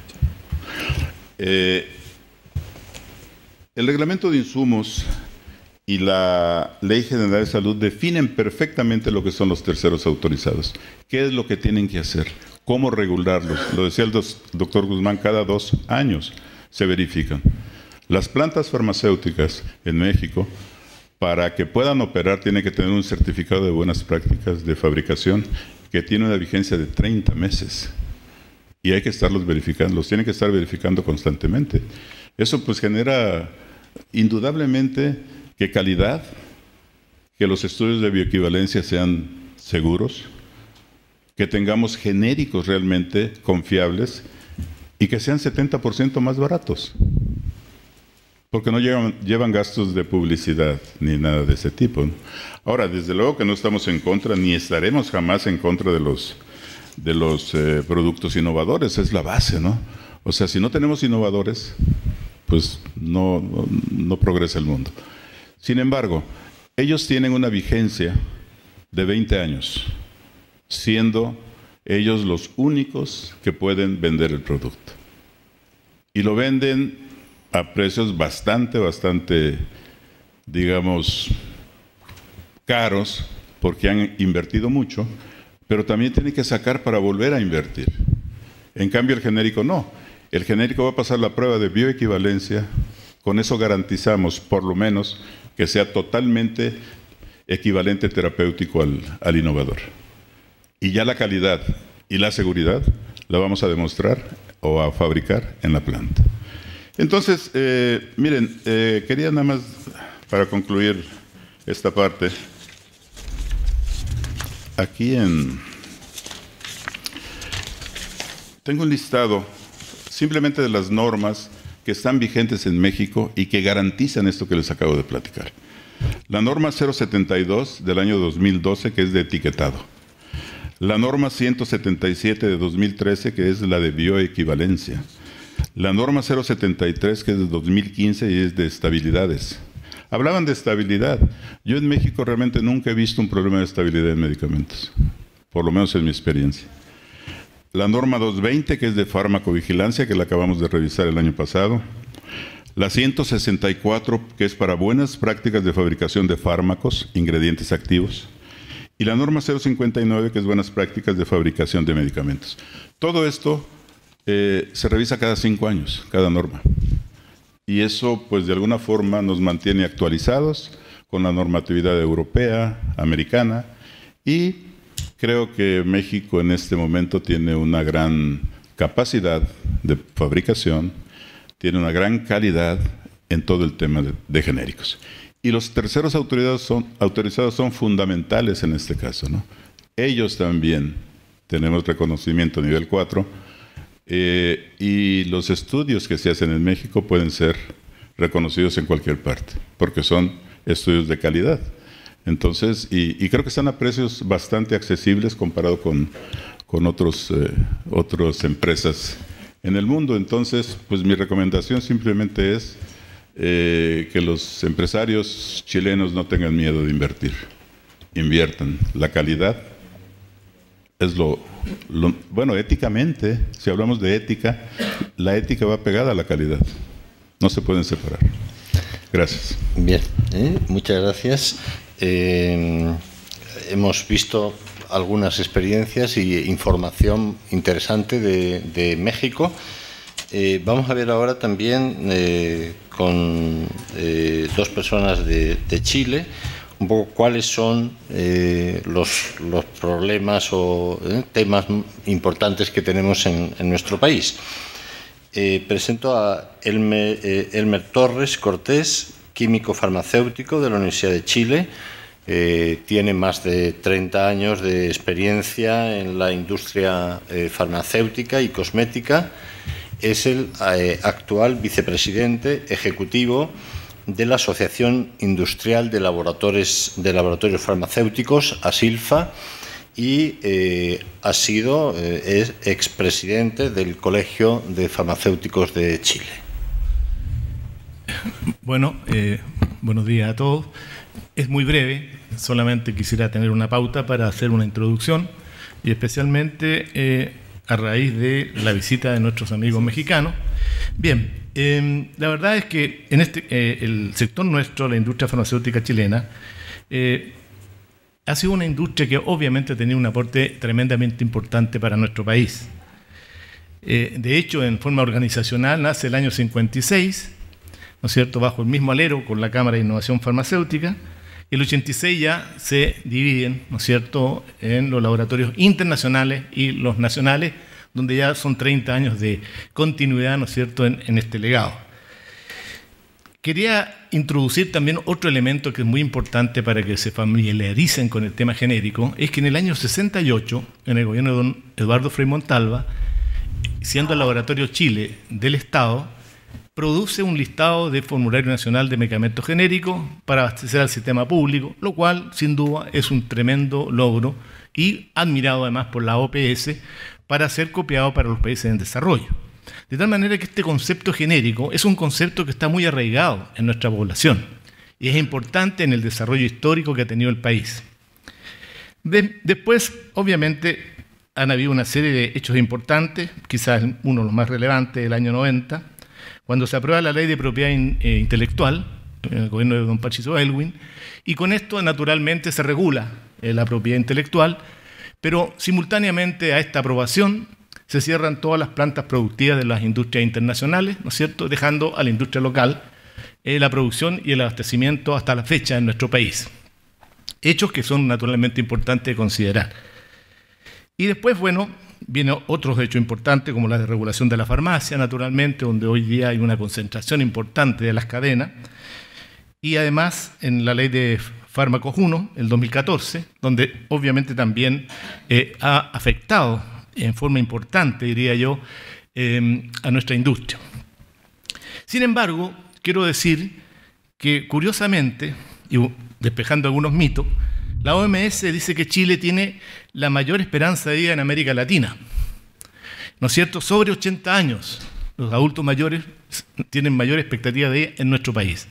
El reglamento de insumos y la Ley General de Salud definen perfectamente lo que son los terceros autorizados. ¿Qué es lo que tienen que hacer? ¿Cómo regularlos? Lo decía el doctor Guzmán, cada 2 años se verifican. Las plantas farmacéuticas en México, para que puedan operar, tienen que tener un certificado de buenas prácticas de fabricación que tiene una vigencia de 30 meses. Y hay que estarlos verificando, los tienen que estar verificando constantemente. Eso pues genera indudablemente que calidad, que los estudios de bioequivalencia sean seguros, que tengamos genéricos realmente confiables y que sean 70% más baratos. Porque no llevan gastos de publicidad ni nada de ese tipo, ¿no? Ahora, desde luego que no estamos en contra, ni estaremos jamás en contra de los productos innovadores, es la base, ¿no? O sea, si no tenemos innovadores, pues no progresa el mundo. Sin embargo, ellos tienen una vigencia de 20 años, siendo ellos los únicos que pueden vender el producto. Y lo venden a precios bastante, digamos, caros, porque han invertido mucho, pero también tienen que sacar para volver a invertir. En cambio, el genérico no. El genérico va a pasar la prueba de bioequivalencia, con eso garantizamos, por lo menos, que sea totalmente equivalente terapéutico al innovador. Y ya la calidad y la seguridad la vamos a demostrar o a fabricar en la planta. Entonces, miren, quería nada más, para concluir esta parte, aquí tengo un listado simplemente de las normas que están vigentes en México y que garantizan esto que les acabo de platicar. La norma 072 del año 2012, que es de etiquetado. La norma 177 de 2013, que es la de bioequivalencia. La norma 073, que es de 2015 y es de estabilidades. Hablaban de estabilidad. Yo en México realmente nunca he visto un problema de estabilidad en medicamentos, por lo menos en mi experiencia. La norma 220, que es de farmacovigilancia, que la acabamos de revisar el año pasado. La 164, que es para buenas prácticas de fabricación de fármacos, ingredientes activos. Y la norma 059, que es buenas prácticas de fabricación de medicamentos. Todo esto se revisa cada 5 años, cada norma. Y eso, pues de alguna forma, nos mantiene actualizados con la normatividad europea, americana, y creo que México en este momento tiene una gran capacidad de fabricación, tiene una gran calidad en todo el tema de genéricos. Y los terceros autorizados son fundamentales en este caso, ¿no? Ellos también tenemos reconocimiento a nivel 4, y los estudios que se hacen en México pueden ser reconocidos en cualquier parte, porque son estudios de calidad. Entonces, y creo que están a precios bastante accesibles comparado con otras empresas en el mundo. Entonces, pues mi recomendación simplemente es que los empresarios chilenos no tengan miedo de invertir. Inviertan. La calidad es bueno, éticamente, si hablamos de ética, la ética va pegada a la calidad. No se pueden separar. Gracias. Bien, muchas gracias. Hemos visto algunas experiencias y información interesante de México. Vamos a ver ahora también con dos personas de Chile un poco cuáles son los problemas o temas importantes que tenemos en nuestro país. Presento a Elmer Torres Cortés, químico farmacéutico de la Universidad de Chile. Tiene más de 30 años de experiencia en la industria farmacéutica y cosmética. Es el actual vicepresidente ejecutivo de la Asociación Industrial de Laboratorios Farmacéuticos, ASILFA, y es expresidente del Colegio de Farmacéuticos de Chile. Bueno, buenos días a todos. Es muy breve, solamente quisiera tener una pauta para hacer una introducción, y especialmente a raíz de la visita de nuestros amigos mexicanos. Bien, la verdad es que en el sector nuestro, la industria farmacéutica chilena, ha sido una industria que obviamente ha tenido un aporte tremendamente importante para nuestro país. De hecho, en forma organizacional nace el año 56, ¿no es cierto?, bajo el mismo alero con la Cámara de Innovación Farmacéutica. El 86 ya se dividen, ¿no es cierto?, en los laboratorios internacionales y los nacionales, donde ya son 30 años de continuidad, ¿no es cierto?, en este legado. Quería introducir también otro elemento que es muy importante para que se familiaricen con el tema genérico, es que en el año 68, en el gobierno de don Eduardo Frei Montalva, siendo el Laboratorio Chile del Estado, produce un listado de formulario nacional de medicamentos genéricos para abastecer al sistema público, lo cual sin duda es un tremendo logro y admirado además por la OPS para ser copiado para los países en desarrollo. De tal manera que este concepto genérico es un concepto que está muy arraigado en nuestra población y es importante en el desarrollo histórico que ha tenido el país. Después, obviamente, han habido una serie de hechos importantes, quizás uno de los más relevantes del año 90, cuando se aprueba la Ley de Propiedad Intelectual, en el gobierno de don Patricio Aylwin, y con esto naturalmente se regula la propiedad intelectual, pero simultáneamente a esta aprobación se cierran todas las plantas productivas de las industrias internacionales, ¿no es cierto?, dejando a la industria local la producción y el abastecimiento hasta la fecha en nuestro país. Hechos que son naturalmente importantes de considerar. Y después, bueno, vienen otros hechos importantes como la desregulación de la farmacia, naturalmente, donde hoy día hay una concentración importante de las cadenas, y además en la ley de fármacos 1, el 2014, donde obviamente también ha afectado en forma importante, diría yo, a nuestra industria. Sin embargo, quiero decir que curiosamente, y despejando algunos mitos, la OMS dice que Chile tiene la mayor esperanza de vida en América Latina, ¿no es cierto?, sobre 80 años. Los adultos mayores tienen mayor expectativa de vida en nuestro país,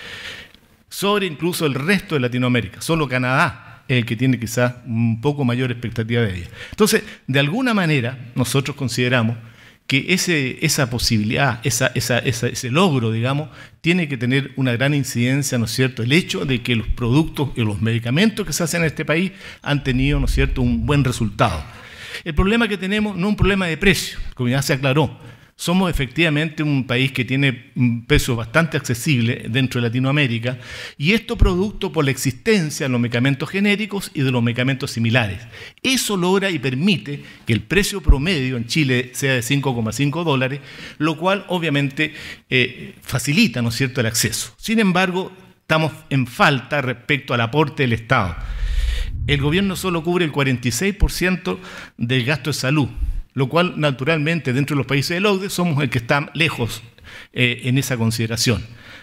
sobre incluso el resto de Latinoamérica. Solo Canadá es el que tiene quizás un poco mayor expectativa de vida. Entonces, de alguna manera, nosotros consideramos que esa posibilidad, ese logro, digamos, tiene que tener una gran incidencia, ¿no es cierto?, el hecho de que los productos y los medicamentos que se hacen en este país han tenido, ¿no es cierto?, un buen resultado. El problema que tenemos no es un problema de precio, como ya se aclaró. Somos efectivamente un país que tiene un peso bastante accesible dentro de Latinoamérica, y esto producto por la existencia de los medicamentos genéricos y de los medicamentos similares. Eso logra y permite que el precio promedio en Chile sea de $5,5, lo cual obviamente facilita, ¿no es cierto?, el acceso. Sin embargo, estamos en falta respecto al aporte del Estado. El gobierno solo cubre el 46% del gasto de salud, lo cual naturalmente dentro de los países del OCDE somos el que está lejos en esa consideración.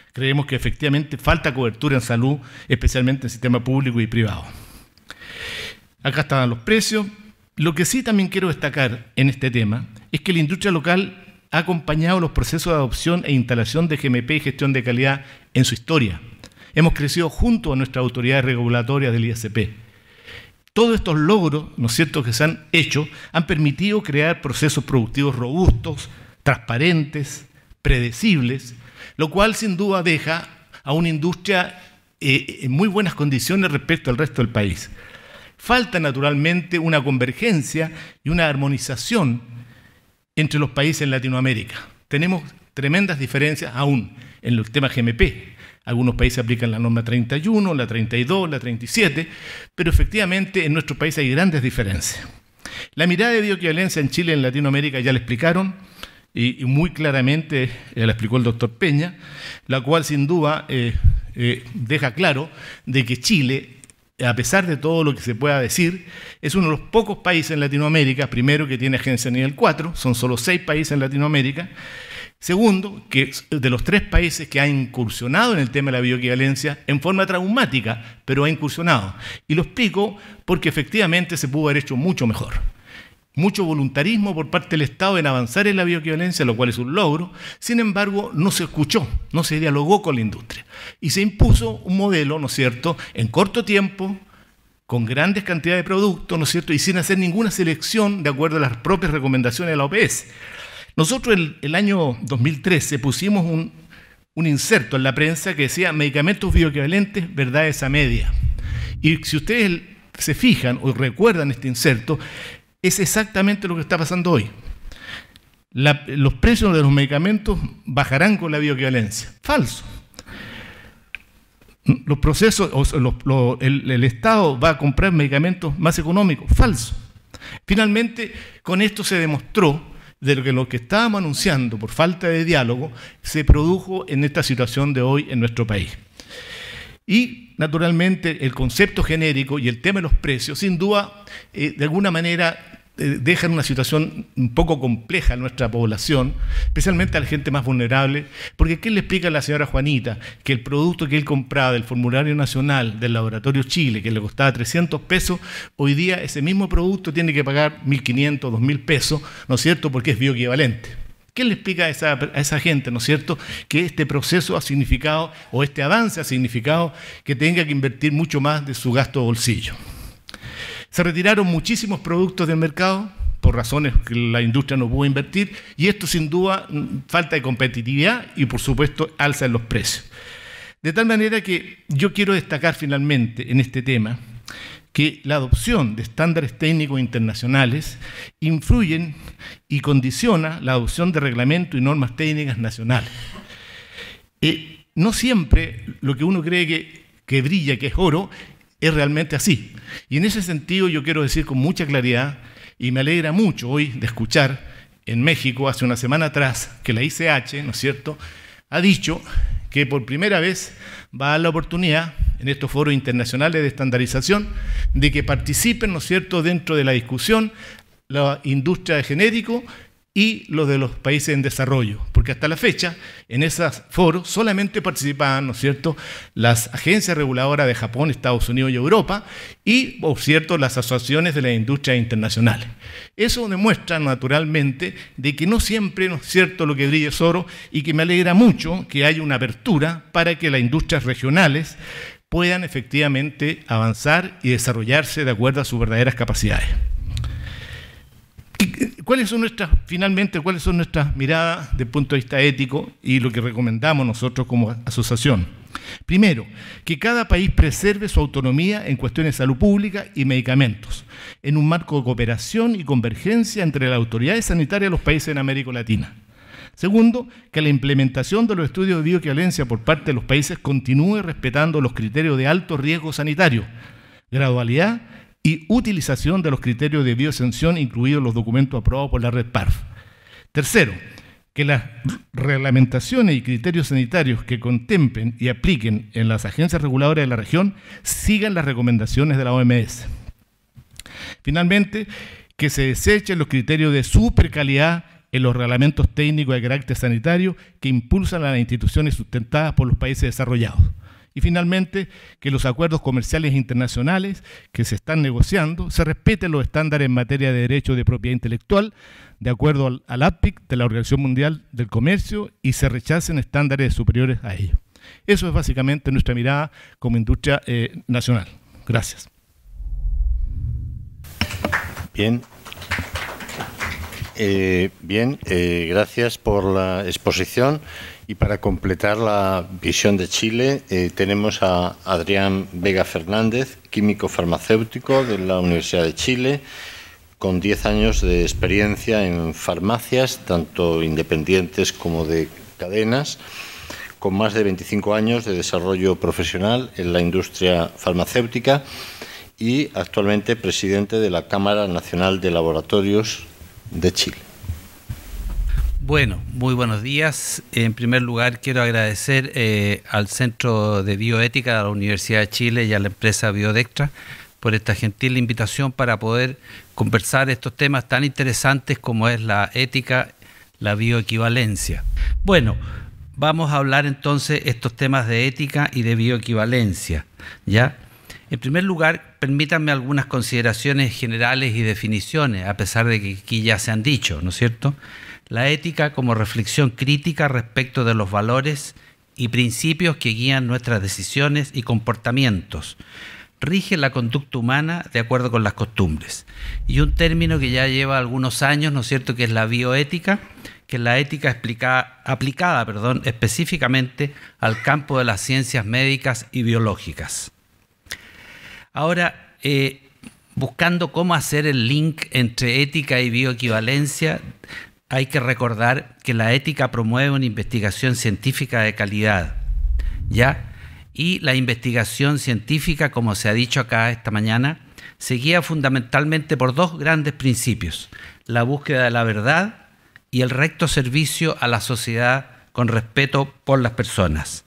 Creemos que efectivamente falta cobertura en salud, especialmente en el sistema público y privado. Acá estaban los precios. Lo que sí también quiero destacar en este tema es que la industria local ha acompañado los procesos de adopción e instalación de GMP y gestión de calidad en su historia. Hemos crecido junto a nuestras autoridades regulatorias del ISP. Todos estos logros, ¿no es cierto?, que se han hecho, han permitido crear procesos productivos robustos, transparentes, predecibles, lo cual sin duda deja a una industria en muy buenas condiciones respecto al resto del país. Falta naturalmente una convergencia y una armonización entre los países en Latinoamérica. Tenemos tremendas diferencias aún en el tema GMP. Algunos países aplican la norma 31, la 32, la 37, pero efectivamente en nuestro país hay grandes diferencias. La mirada de bioequivalencia en Chile y en Latinoamérica ya la explicaron, y muy claramente la explicó el doctor Peña, la cual sin duda deja claro de que Chile, a pesar de todo lo que se pueda decir, es uno de los pocos países en Latinoamérica, primero, que tiene agencia nivel 4, son solo 6 países en Latinoamérica. Segundo, que de los 3 países que han incursionado en el tema de la bioequivalencia en forma traumática, pero ha incursionado. Y lo explico porque efectivamente se pudo haber hecho mucho mejor. Mucho voluntarismo por parte del Estado en avanzar en la bioequivalencia, lo cual es un logro. Sin embargo, no se escuchó, no se dialogó con la industria. Y se impuso un modelo, ¿no es cierto?, en corto tiempo, con grandes cantidades de productos, ¿no es cierto?, y sin hacer ninguna selección de acuerdo a las propias recomendaciones de la OPS. Nosotros el año 2013 pusimos un inserto en la prensa que decía medicamentos bioequivalentes, verdades a media. Y si ustedes se fijan o recuerdan este inserto, es exactamente lo que está pasando hoy. Los precios de los medicamentos bajarán con la bioequivalencia. Falso. Los procesos, el Estado va a comprar medicamentos más económicos. Falso. Finalmente, con esto se demostró de que lo que estábamos anunciando por falta de diálogo se produjo en esta situación de hoy en nuestro país. Y, naturalmente, el concepto genérico y el tema de los precios, sin duda, de alguna manera, dejan una situación un poco compleja a nuestra población, especialmente a la gente más vulnerable, porque ¿qué le explica a la señora Juanita? Que el producto que él compraba del formulario nacional del Laboratorio Chile, que le costaba 300 pesos, hoy día ese mismo producto tiene que pagar 1.500, 2.000 pesos, ¿no es cierto?, porque es bioequivalente. ¿Qué le explica a esa gente, ¿no es cierto?, que este proceso ha significado, o este avance ha significado, que tenga que invertir mucho más de su gasto de bolsillo? Se retiraron muchísimos productos del mercado por razones que la industria no pudo invertir, y esto sin duda falta de competitividad y por supuesto alza en los precios. De tal manera que yo quiero destacar finalmente en este tema que la adopción de estándares técnicos internacionales influyen y condiciona la adopción de reglamentos y normas técnicas nacionales. No siempre lo que uno cree que brilla, que es oro, es realmente así. Y en ese sentido yo quiero decir con mucha claridad, y me alegra mucho hoy de escuchar en México hace una semana atrás que la ICH, ¿no es cierto?, ha dicho que por primera vez va a dar la oportunidad en estos foros internacionales de estandarización de que participen, ¿no es cierto?, dentro de la discusión la industria de genérico y los de los países en desarrollo, porque hasta la fecha en esos foros solamente participaban, ¿no es cierto?, las agencias reguladoras de Japón, Estados Unidos y Europa y, por cierto, las asociaciones de las industrias internacionales. Eso demuestra naturalmente de que no siempre, ¿no es cierto?, lo que brilla es oro, y que me alegra mucho que haya una apertura para que las industrias regionales puedan efectivamente avanzar y desarrollarse de acuerdo a sus verdaderas capacidades. ¿Cuáles son nuestras miradas desde el punto de vista ético y lo que recomendamos nosotros como asociación? Primero, que cada país preserve su autonomía en cuestiones de salud pública y medicamentos, en un marco de cooperación y convergencia entre las autoridades sanitarias de los países en América Latina. Segundo, que la implementación de los estudios de bioequivalencia por parte de los países continúe respetando los criterios de alto riesgo sanitario, gradualidad y utilización de los criterios de bioexención incluidos en los documentos aprobados por la red PARF. Tercero, que las reglamentaciones y criterios sanitarios que contemplen y apliquen en las agencias reguladoras de la región sigan las recomendaciones de la OMS. Finalmente, que se desechen los criterios de supercalidad en los reglamentos técnicos de carácter sanitario que impulsan a las instituciones sustentadas por los países desarrollados. Y finalmente, que los acuerdos comerciales internacionales que se están negociando se respeten los estándares en materia de derechos de propiedad intelectual de acuerdo al APIC de la Organización Mundial del Comercio y se rechacen estándares superiores a ellos. Eso es básicamente nuestra mirada como industria nacional. Gracias. Bien. Gracias por la exposición. Y para completar la visión de Chile, tenemos a Adrián Vega Fernández, químico farmacéutico de la Universidad de Chile, con 10 años de experiencia en farmacias, tanto independientes como de cadenas, con más de 25 años de desarrollo profesional en la industria farmacéutica y actualmente presidente de la Cámara Nacional de Laboratorios de Chile. Bueno, muy buenos días. En primer lugar, quiero agradecer al Centro de Bioética de la Universidad de Chile y a la empresa Biodextra por esta gentil invitación para poder conversar estos temas tan interesantes como es la ética, la bioequivalencia. Bueno, vamos a hablar entonces estos temas de ética y de bioequivalencia, ¿ya? En primer lugar, permítanme algunas consideraciones generales y definiciones, a pesar de que aquí ya se han dicho, ¿no es cierto? La ética como reflexión crítica respecto de los valores y principios que guían nuestras decisiones y comportamientos. Rige la conducta humana de acuerdo con las costumbres. Y un término que ya lleva algunos años, ¿no es cierto?, que es la bioética, que es la ética aplicada específicamente al campo de las ciencias médicas y biológicas. Ahora, buscando cómo hacer el link entre ética y bioequivalencia, hay que recordar que la ética promueve una investigación científica de calidad, ¿ya? Y la investigación científica, como se ha dicho acá esta mañana, se guía fundamentalmente por dos grandes principios: la búsqueda de la verdad y el recto servicio a la sociedad con respeto por las personas.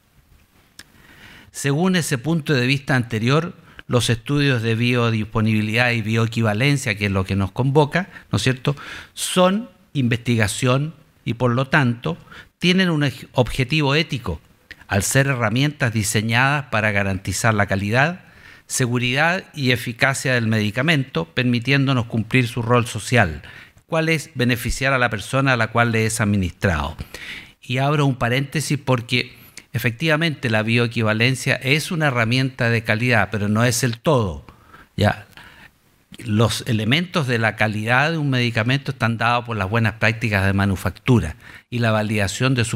Según ese punto de vista anterior, los estudios de biodisponibilidad y bioequivalencia, que es lo que nos convoca, ¿no es cierto?, son investigación y por lo tanto tienen un objetivo ético al ser herramientas diseñadas para garantizar la calidad, seguridad y eficacia del medicamento, permitiéndonos cumplir su rol social, cuál es beneficiar a la persona a la cual le es administrado. Y abro un paréntesis porque efectivamente la bioequivalencia es una herramienta de calidad, pero no es el todo, ¿ya? Los elementos de la calidad de un medicamento están dados por las buenas prácticas de manufactura y la validación de sus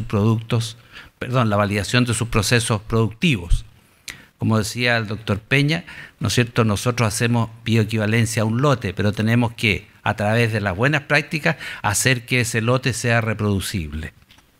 la validación de sus procesos productivos. Como decía el doctor Peña, ¿no es cierto?, nosotros hacemos bioequivalencia a un lote, pero tenemos que, a través de las buenas prácticas, hacer que ese lote sea reproducible.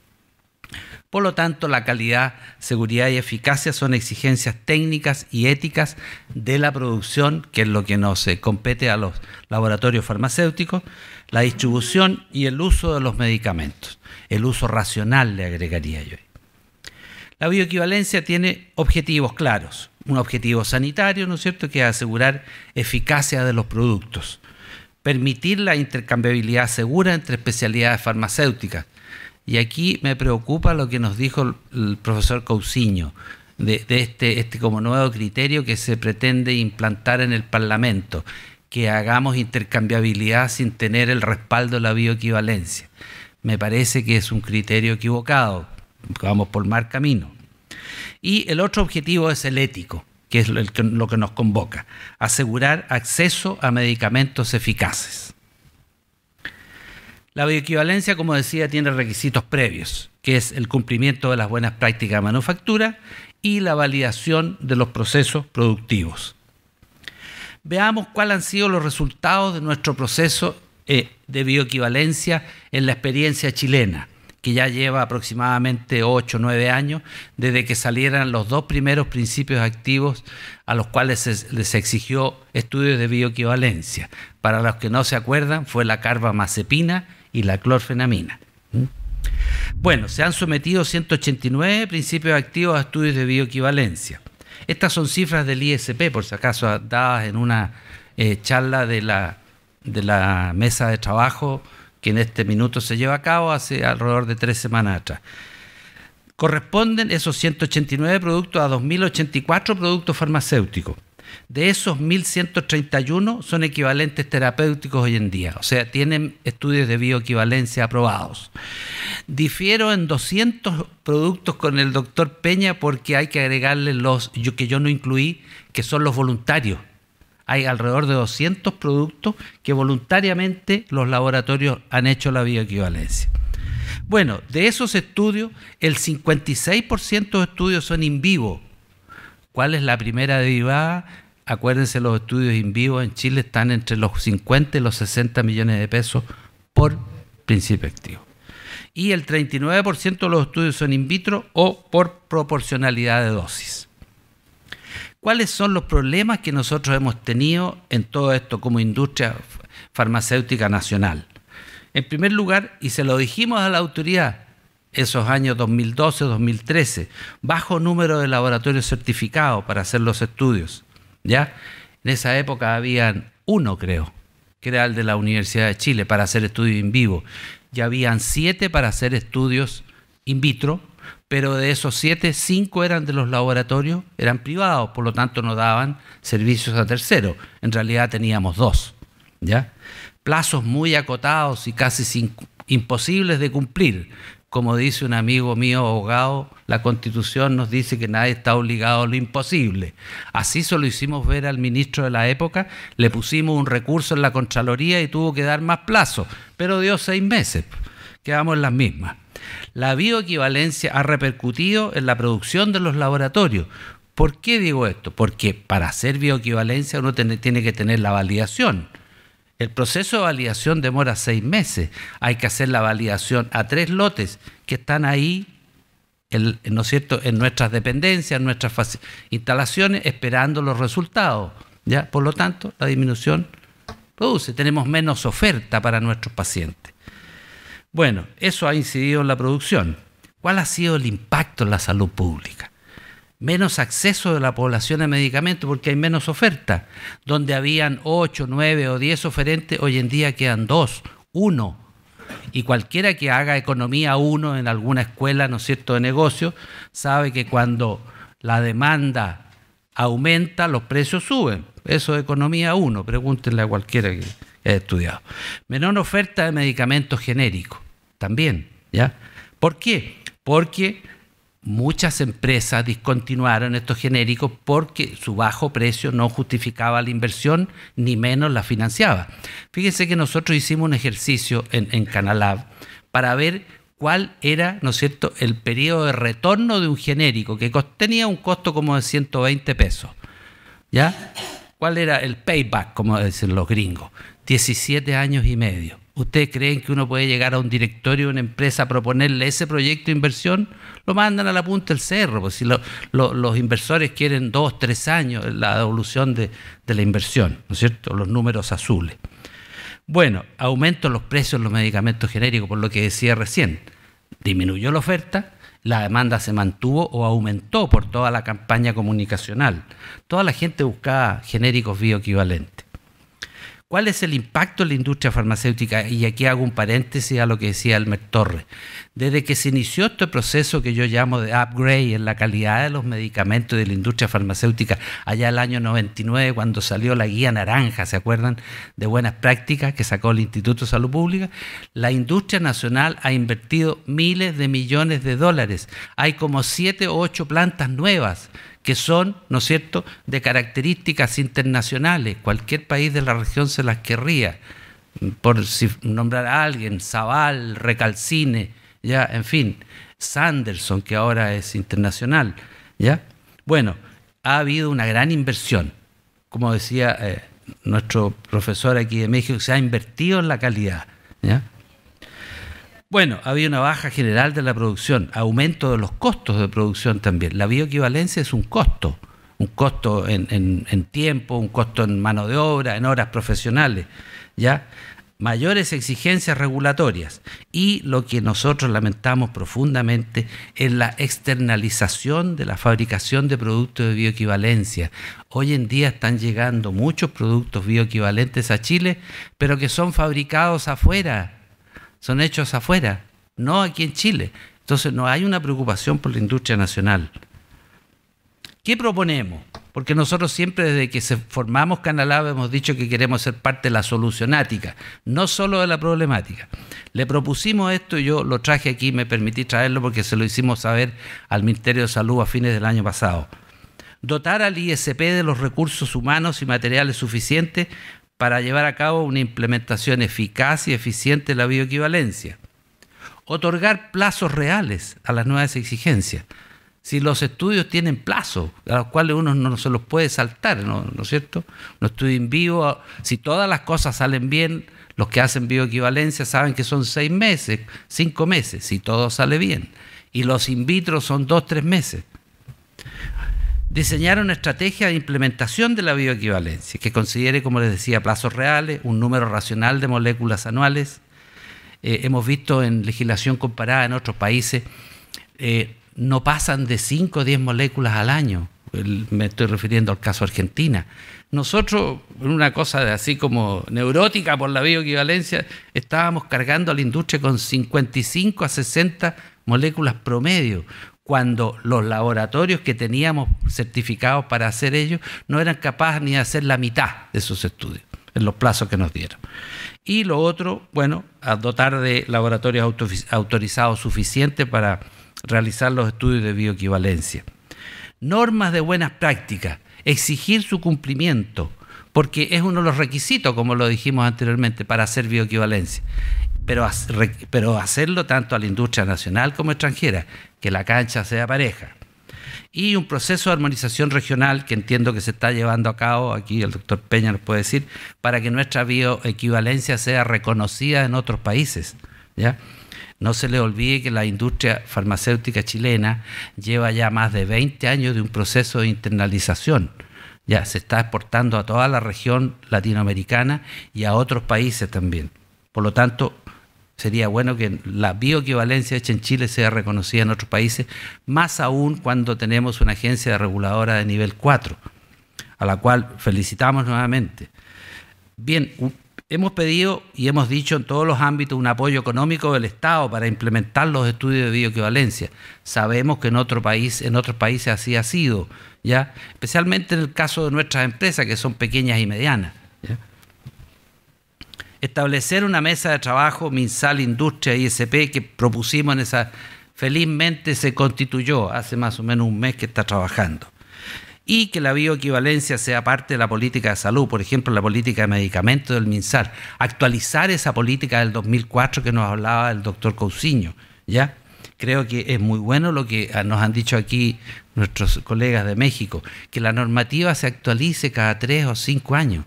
Por lo tanto, la calidad, seguridad y eficacia son exigencias técnicas y éticas de la producción, que es lo que nos compete a los laboratorios farmacéuticos, la distribución y el uso de los medicamentos. El uso racional, le agregaría yo. La bioequivalencia tiene objetivos claros. Un objetivo sanitario, ¿no es cierto?, que es asegurar eficacia de los productos. Permitir la intercambiabilidad segura entre especialidades farmacéuticas. Y aquí me preocupa lo que nos dijo el profesor Cousiño, de este como nuevo criterio que se pretende implantar en el Parlamento, que hagamos intercambiabilidad sin tener el respaldo de la bioequivalencia. Me parece que es un criterio equivocado, vamos por mal camino. Y el otro objetivo es el ético, que es lo que nos convoca: asegurar acceso a medicamentos eficaces. La bioequivalencia, como decía, tiene requisitos previos, que es el cumplimiento de las buenas prácticas de manufactura y la validación de los procesos productivos. Veamos cuáles han sido los resultados de nuestro proceso de bioequivalencia en la experiencia chilena, que ya lleva aproximadamente 8 o 9 años desde que salieran los dos primeros principios activos a los cuales se exigió estudios de bioequivalencia. Para los que no se acuerdan, fue la carbamazepina y la clorfenamina. Bueno, se han sometido 189 principios activos a estudios de bioequivalencia. Estas son cifras del ISP, por si acaso, dadas en una charla de la mesa de trabajo que en este minuto se lleva a cabo hace alrededor de 3 semanas atrás. Corresponden esos 189 productos a 2.084 productos farmacéuticos. De esos, 1.131 son equivalentes terapéuticos hoy en día, o sea, tienen estudios de bioequivalencia aprobados. Difiero en 200 productos con el doctor Peña porque hay que agregarle los que yo no incluí, que son los voluntarios. Hay alrededor de 200 productos que voluntariamente los laboratorios han hecho la bioequivalencia. Bueno, de esos estudios, el 56% de estudios son in vivo. ¿Cuál es la primera derivada? Acuérdense, los estudios in vivo en Chile están entre los 50 y los 60 millones de pesos por principio activo. Y el 39% de los estudios son in vitro o por proporcionalidad de dosis. ¿Cuáles son los problemas que nosotros hemos tenido en todo esto como industria farmacéutica nacional? En primer lugar, y se lo dijimos a la autoridad, esos años 2012, 2013, bajo número de laboratorios certificados para hacer los estudios, ¿ya? En esa época habían 1, creo, que era el de la Universidad de Chile para hacer estudios in vivo. Ya habían 7 para hacer estudios in vitro, pero de esos 7, 5 eran de los laboratorios, eran privados, por lo tanto no daban servicios a terceros. En realidad teníamos 2, ¿ya? Plazos muy acotados y casi imposibles de cumplir. Como dice un amigo mío, abogado, la Constitución nos dice que nadie está obligado a lo imposible. Así se lo hicimos ver al ministro de la época, le pusimos un recurso en la Contraloría y tuvo que dar más plazo, pero dio 6 meses, quedamos en las mismas. La bioequivalencia ha repercutido en la producción de los laboratorios. ¿Por qué digo esto? Porque para hacer bioequivalencia uno tiene que tener la validación. El proceso de validación demora 6 meses. Hay que hacer la validación a 3 lotes que están ahí, ¿no es cierto?, en nuestras dependencias, en nuestras instalaciones, esperando los resultados, ¿ya? Por lo tanto, la disminución produce. Tenemos menos oferta para nuestros pacientes. Bueno, eso ha incidido en la producción. ¿Cuál ha sido el impacto en la salud pública? Menos acceso de la población a medicamentos porque hay menos oferta. Donde habían 8, 9 o 10 oferentes, hoy en día quedan 2, 1. Y cualquiera que haga economía 1 en alguna escuela, ¿no es cierto?, de negocio, sabe que cuando la demanda aumenta, los precios suben. Eso es economía 1, pregúntenle a cualquiera que haya estudiado. Menor oferta de medicamentos genéricos, también, ¿ya? ¿Por qué? Porque muchas empresas discontinuaron estos genéricos porque su bajo precio no justificaba la inversión, ni menos la financiaba. Fíjense que nosotros hicimos un ejercicio en Canalab para ver cuál era, ¿no es cierto?, el periodo de retorno de un genérico que tenía un costo como de 120 pesos. ¿Ya? ¿Cuál era el payback, como dicen los gringos? 17 años y medio. ¿Ustedes creen que uno puede llegar a un directorio de una empresa a proponerle ese proyecto de inversión? Lo mandan a la punta del cerro, pues si los inversores quieren 2, 3 años la devolución de la inversión, ¿no es cierto? Los números azules. Bueno, aumento en los precios de los medicamentos genéricos, por lo que decía recién. Disminuyó la oferta, la demanda se mantuvo o aumentó por toda la campaña comunicacional. Toda la gente buscaba genéricos bioequivalentes. ¿Cuál es el impacto en la industria farmacéutica? Y aquí hago un paréntesis a lo que decía Elmer Torres. Desde que se inició este proceso que yo llamo de upgrade en la calidad de los medicamentos de la industria farmacéutica, allá el año 99, cuando salió la guía naranja, ¿se acuerdan?, de buenas prácticas que sacó el Instituto de Salud Pública, la industria nacional ha invertido miles de millones de dólares. Hay como 7 o 8 plantas nuevas que son, ¿no es cierto?, de características internacionales. Cualquier país de la región se las querría. Por si nombrar a alguien, Sabal, Recalcine, ya, en fin, Sanderson, que ahora es internacional, ¿ya? Bueno, ha habido una gran inversión. Como decía nuestro profesor aquí de México, se ha invertido en la calidad, ¿ya? Bueno, había una baja general de la producción, aumento de los costos de producción también. La bioequivalencia es un costo en tiempo, un costo en mano de obra, en horas profesionales, ¿ya? Mayores exigencias regulatorias. Y lo que nosotros lamentamos profundamente es la externalización de la fabricación de productos de bioequivalencia. Hoy en día están llegando muchos productos bioequivalentes a Chile, pero que son fabricados afuera. son hechos afuera, no aquí en Chile. Entonces no hay una preocupación por la industria nacional. ¿Qué proponemos? Porque nosotros siempre desde que formamos Canalab hemos dicho que queremos ser parte de la solucionática, no solo de la problemática. Le propusimos esto y yo lo traje aquí, me permití traerlo porque se lo hicimos saber al Ministerio de Salud a fines del año pasado. Dotar al ISP de los recursos humanos y materiales suficientes para llevar a cabo una implementación eficaz y eficiente de la bioequivalencia. Otorgar plazos reales a las nuevas exigencias. Si los estudios tienen plazos, a los cuales uno no se los puede saltar, ¿no es cierto? Un estudio in vivo, si todas las cosas salen bien, los que hacen bioequivalencia saben que son 6 meses, 5 meses, si todo sale bien. Y los in vitro son 2-3 meses. Diseñar una estrategia de implementación de la bioequivalencia que considere, como les decía, plazos reales, un número racional de moléculas anuales. Hemos visto en legislación comparada en otros países, no pasan de 5 o 10 moléculas al año. Me estoy refiriendo al caso Argentina. Nosotros, en una cosa así como neurótica por la bioequivalencia, estábamos cargando a la industria con 55 a 60 moléculas promedio, cuando los laboratorios que teníamos certificados para hacer ello no eran capaces ni de hacer la mitad de sus estudios en los plazos que nos dieron. Y lo otro, bueno, a dotar de laboratorios autorizados suficientes para realizar los estudios de bioequivalencia. Normas de buenas prácticas, exigir su cumplimiento, porque es uno de los requisitos, como lo dijimos anteriormente, para hacer bioequivalencia. Pero hacerlo tanto a la industria nacional como extranjera, que la cancha sea pareja. Y un proceso de armonización regional que entiendo que se está llevando a cabo, aquí el doctor Peña nos puede decir, para que nuestra bioequivalencia sea reconocida en otros países, ¿ya? No se le olvide que la industria farmacéutica chilena lleva ya más de 20 años de un proceso de internalización. Ya se está exportando a toda la región latinoamericana y a otros países también. Por lo tanto, sería bueno que la bioequivalencia hecha en Chile sea reconocida en otros países, más aún cuando tenemos una agencia reguladora de nivel 4, a la cual felicitamos nuevamente. Bien, hemos pedido y hemos dicho en todos los ámbitos un apoyo económico del Estado para implementar los estudios de bioequivalencia. Sabemos que en otros países así ha sido, ¿ya? Especialmente en el caso de nuestras empresas, que son pequeñas y medianas, ¿ya? Establecer una mesa de trabajo MinSal, Industria y ISP que propusimos en esa, felizmente se constituyó hace más o menos un mes que está trabajando. Y que la bioequivalencia sea parte de la política de salud, por ejemplo, la política de medicamentos del MinSal. Actualizar esa política del 2004 que nos hablaba el doctor Cousiño, ¿ya? Creo que es muy bueno lo que nos han dicho aquí nuestros colegas de México, que la normativa se actualice cada 3 o 5 años.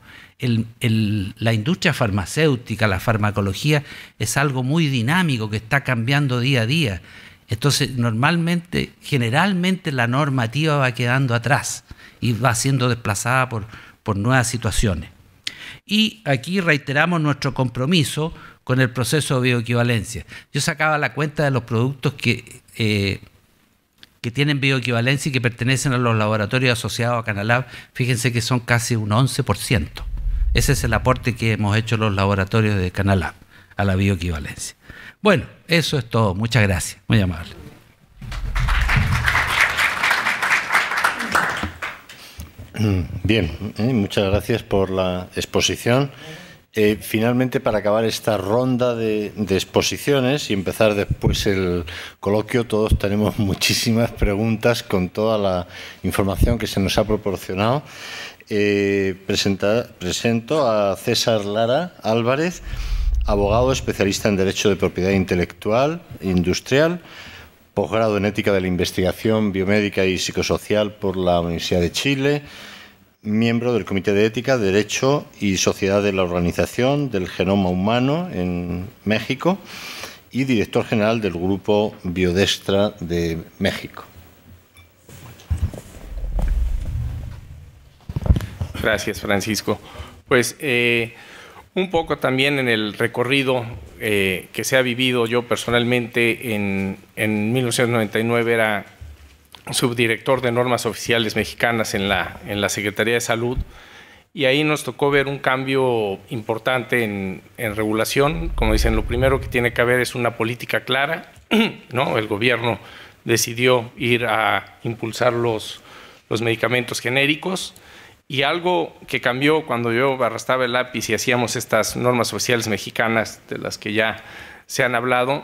La industria farmacéutica, la farmacología, es algo muy dinámico que está cambiando día a día. Entonces, generalmente la normativa va quedando atrás y va siendo desplazada por nuevas situaciones. Y aquí reiteramos nuestro compromiso con el proceso de bioequivalencia. Yo sacaba la cuenta de los productos que tienen bioequivalencia y que pertenecen a los laboratorios asociados a Canalab. Fíjense que son casi un 11%. Ese es el aporte que hemos hecho los laboratorios de Canalab a la bioequivalencia. Bueno, eso es todo. Muchas gracias. Muy amable. Bien, muchas gracias por la exposición. Finalmente, para acabar esta ronda de exposiciones y empezar después el coloquio, todos tenemos muchísimas preguntas con toda la información que se nos ha proporcionado. Presento a César Lara Álvarez, abogado especialista en Derecho de Propiedad Intelectual e Industrial, posgrado en Ética de la Investigación Biomédica y Psicosocial por la Universidad de Chile, miembro del Comité de Ética, Derecho y Sociedad de la Organización del Genoma Humano en México y director general del Grupo Biodestra de México. Gracias, Francisco. Pues un poco también en el recorrido que se ha vivido. Yo personalmente en 1999 era subdirector de normas oficiales mexicanas en la Secretaría de Salud y ahí nos tocó ver un cambio importante en regulación. Como dicen, lo primero que tiene que haber es una política clara, ¿no? El gobierno decidió ir a impulsar los medicamentos genéricos, y algo que cambió cuando yo arrastraba el lápiz y hacíamos estas normas oficiales mexicanas de las que ya se han hablado,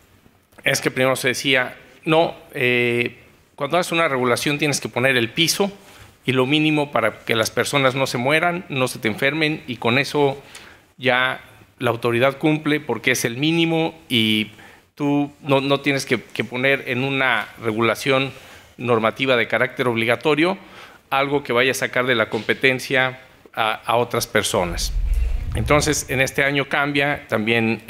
es que primero se decía, no, cuando haces una regulación tienes que poner el piso y lo mínimo para que las personas no se mueran, no se te enfermen, y con eso ya la autoridad cumple porque es el mínimo, y tú no tienes que poner en una regulación normativa de carácter obligatorio algo que vaya a sacar de la competencia a otras personas. Entonces, en este año cambia, también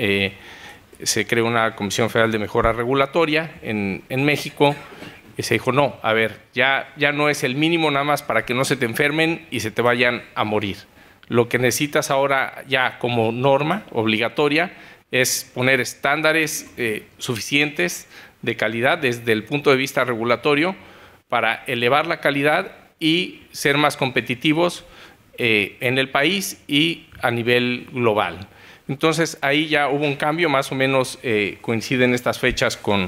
se creó una Comisión Federal de Mejora Regulatoria en México, y se dijo, no, a ver, ya no es el mínimo nada más para que no se te enfermen y se te vayan a morir. Lo que necesitas ahora ya como norma obligatoria es poner estándares suficientes de calidad desde el punto de vista regulatorio para elevar la calidad y ser más competitivos en el país y a nivel global. Entonces, ahí ya hubo un cambio, más o menos coinciden estas fechas con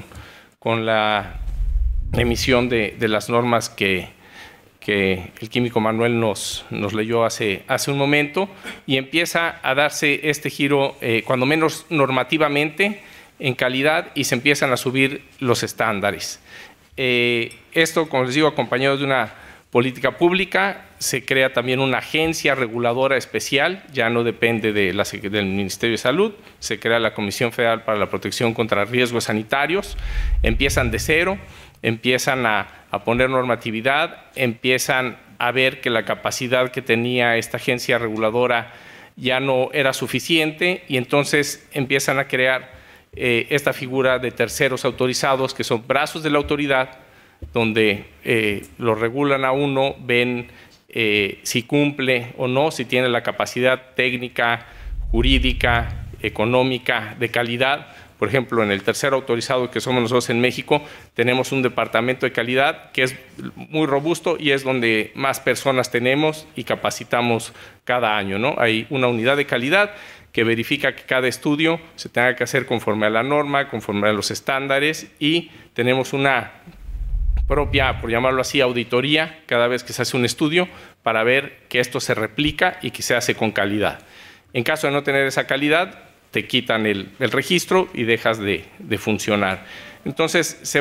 la emisión de las normas que el químico Manuel nos leyó hace un momento, y empieza a darse este giro, cuando menos normativamente, en calidad, y se empiezan a subir los estándares. Esto, como les digo, acompañado de una política pública, se crea también una agencia reguladora especial, ya no depende del Ministerio de Salud, se crea la Comisión Federal para la Protección contra Riesgos Sanitarios, empiezan de cero, empiezan a poner normatividad, empiezan a ver que la capacidad que tenía esta agencia reguladora ya no era suficiente, y entonces empiezan a crear esta figura de terceros autorizados, que son brazos de la autoridad, donde lo regulan a uno, ven si cumple o no, si tiene la capacidad técnica, jurídica, económica, de calidad. Por ejemplo, en el tercero autorizado, que somos nosotros en México, tenemos un departamento de calidad que es muy robusto y es donde más personas tenemos y capacitamos cada año, ¿no? Hay una unidad de calidad que verifica que cada estudio se tenga que hacer conforme a la norma, conforme a los estándares, y tenemos una propia, por llamarlo así, auditoría cada vez que se hace un estudio para ver que esto se replica y que se hace con calidad. En caso de no tener esa calidad, te quitan el registro y dejas de funcionar. Entonces, se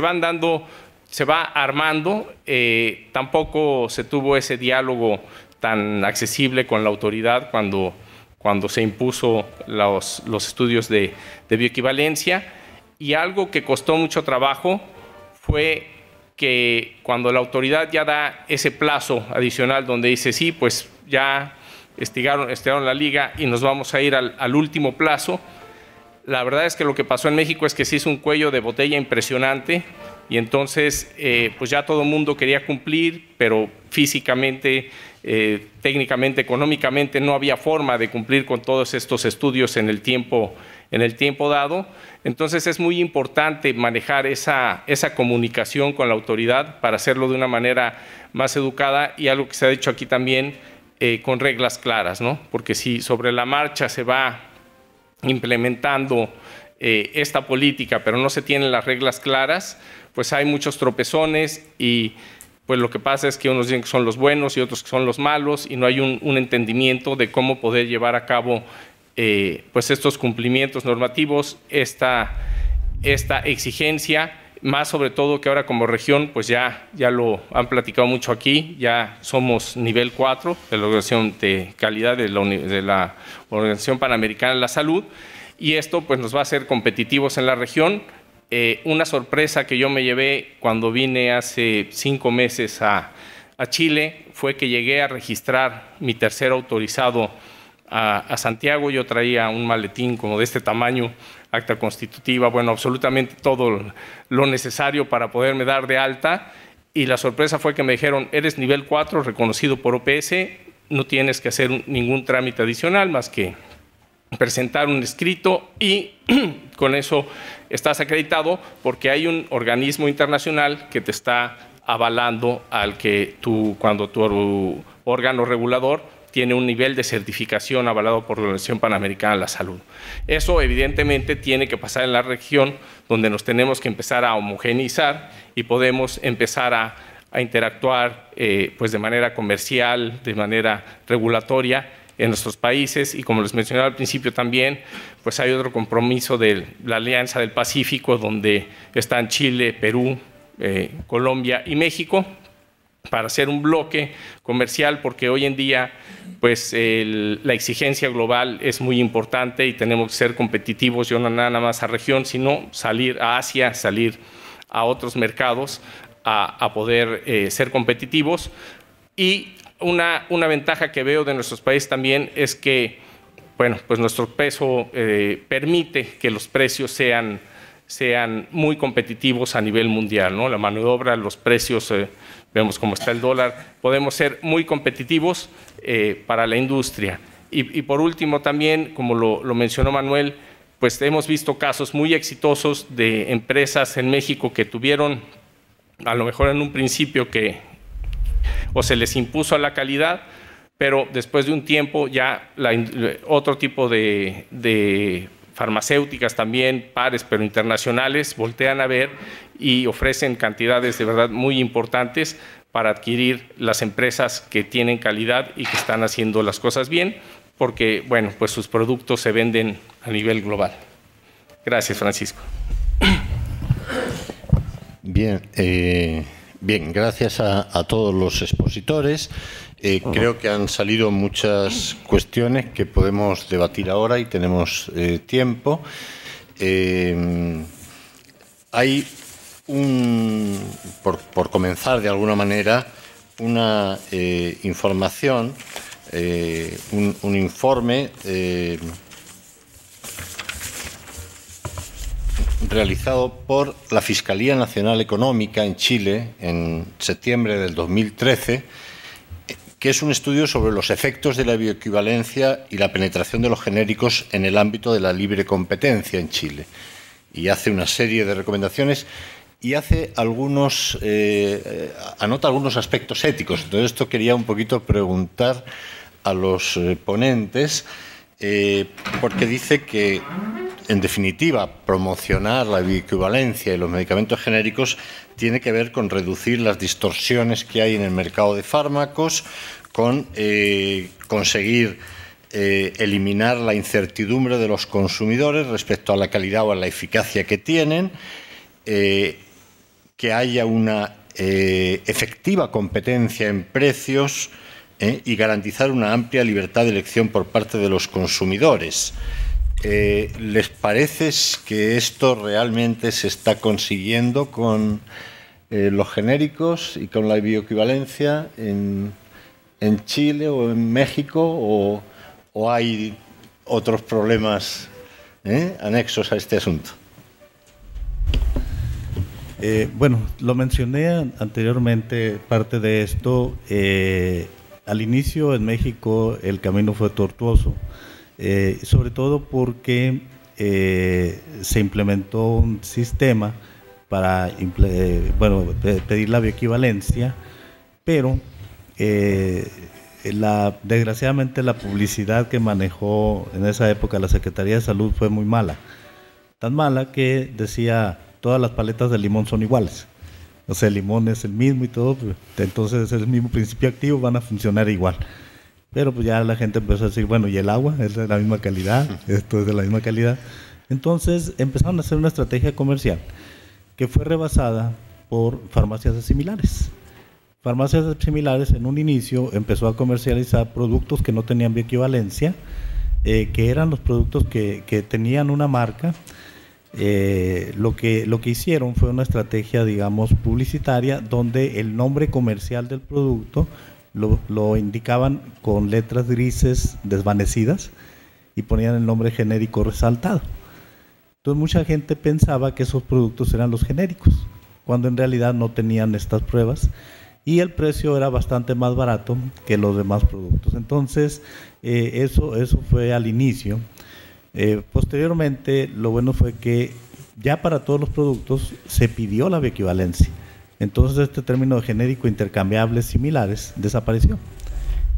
va armando, tampoco se tuvo ese diálogo tan accesible con la autoridad cuando se impuso los estudios de bioequivalencia, y algo que costó mucho trabajo fue que cuando la autoridad ya da ese plazo adicional donde dice, sí, pues ya estiraron la liga y nos vamos a ir al último plazo, la verdad es que lo que pasó en México es que se hizo un cuello de botella impresionante, y entonces pues ya todo el mundo quería cumplir, pero físicamente, técnicamente, económicamente no había forma de cumplir con todos estos estudios en el tiempo dado. Entonces es muy importante manejar esa comunicación con la autoridad para hacerlo de una manera más educada, y algo que se ha dicho aquí también, con reglas claras, ¿no? Porque si sobre la marcha se va implementando esta política, pero no se tienen las reglas claras, pues hay muchos tropezones, y pues lo que pasa es que unos dicen que son los buenos y otros que son los malos, y no hay un entendimiento de cómo poder llevar a cabo pues estos cumplimientos normativos, esta exigencia, más sobre todo que ahora como región, pues ya lo han platicado mucho aquí, ya somos nivel 4 de la Organización de Calidad de la Organización Panamericana de la Salud, y esto pues nos va a hacer competitivos en la región. Una sorpresa que yo me llevé cuando vine hace 5 meses a Chile fue que llegué a registrar mi tercer autorizado a Santiago. Yo traía un maletín como de este tamaño, acta constitutiva, bueno, absolutamente todo lo necesario para poderme dar de alta, y la sorpresa fue que me dijeron, eres nivel 4 reconocido por OPS, no tienes que hacer ningún trámite adicional más que presentar un escrito y con eso estás acreditado, porque hay un organismo internacional que te está avalando al que cuando tu órgano regulador tiene un nivel de certificación avalado por la Organización Panamericana de la Salud. Eso evidentemente tiene que pasar en la región, donde nos tenemos que empezar a homogeneizar y podemos empezar a interactuar pues de manera comercial, de manera regulatoria en nuestros países. Y como les mencionaba al principio también, pues hay otro compromiso de la Alianza del Pacífico, donde están Chile, Perú, Colombia y México, para hacer un bloque comercial, porque hoy en día pues la exigencia global es muy importante y tenemos que ser competitivos, no nada más a región, sino salir a Asia, salir a otros mercados a poder ser competitivos. Y una ventaja que veo de nuestros países también es que, bueno, pues nuestro peso permite que los precios sean muy competitivos a nivel mundial, ¿no? La mano de obra, los precios, vemos cómo está el dólar, podemos ser muy competitivos para la industria. Y por último también, como lo mencionó Manuel, pues hemos visto casos muy exitosos de empresas en México que tuvieron, a lo mejor en un principio o se les impuso a la calidad, pero después de un tiempo ya otro tipo de farmacéuticas también, pares pero internacionales, voltean a ver y ofrecen cantidades de verdad muy importantes para adquirir las empresas que tienen calidad y que están haciendo las cosas bien, porque bueno, pues sus productos se venden a nivel global. Gracias, Francisco. Bien, gracias a todos los expositores. Creo que han salido muchas cuestiones que podemos debatir ahora y tenemos tiempo. Hay por comenzar de alguna manera, una información, un informe realizado por la Fiscalía Nacional Económica en Chile en septiembre del 2013, que es un estudio sobre los efectos de la bioequivalencia y la penetración de los genéricos en el ámbito de la libre competencia en Chile. Y hace una serie de recomendaciones y hace anota algunos aspectos éticos. Entonces, esto quería un poquito preguntar a los ponentes, porque dice que, en definitiva, promocionar la bioequivalencia y los medicamentos genéricos tiene que ver con reducir las distorsiones que hay en el mercado de fármacos, con conseguir eliminar la incertidumbre de los consumidores respecto a la calidad o a la eficacia que tienen, que haya una efectiva competencia en precios y garantizar una amplia libertad de elección por parte de los consumidores. ¿Les parece que esto realmente se está consiguiendo con los genéricos y con la bioequivalencia en Chile o en México, o hay otros problemas anexos a este asunto? Bueno, lo mencioné anteriormente, parte de esto. Al inicio en México el camino fue tortuoso. Sobre todo porque se implementó un sistema para pedir la bioequivalencia, pero desgraciadamente la publicidad que manejó en esa época la Secretaría de Salud fue muy mala, tan mala que decía todas las paletas de limón son iguales, o sea, el limón es el mismo y todo, entonces es el mismo principio activo, van a funcionar igual. Pero pues ya la gente empezó a decir, bueno, ¿y el agua? ¿Es de la misma calidad? ¿Esto es de la misma calidad? Entonces empezaron a hacer una estrategia comercial que fue rebasada por farmacias similares. Farmacias similares en un inicio empezó a comercializar productos que no tenían bioequivalencia, que eran los productos que tenían una marca. Lo que hicieron fue una estrategia, digamos, publicitaria, donde el nombre comercial del producto lo indicaban con letras grises desvanecidas y ponían el nombre genérico resaltado. Entonces mucha gente pensaba que esos productos eran los genéricos, cuando en realidad no tenían estas pruebas y el precio era bastante más barato que los demás productos. Entonces eso fue al inicio. Posteriormente, lo bueno fue que ya para todos los productos se pidió la bioequivalencia. Entonces este término de genérico intercambiables similares desapareció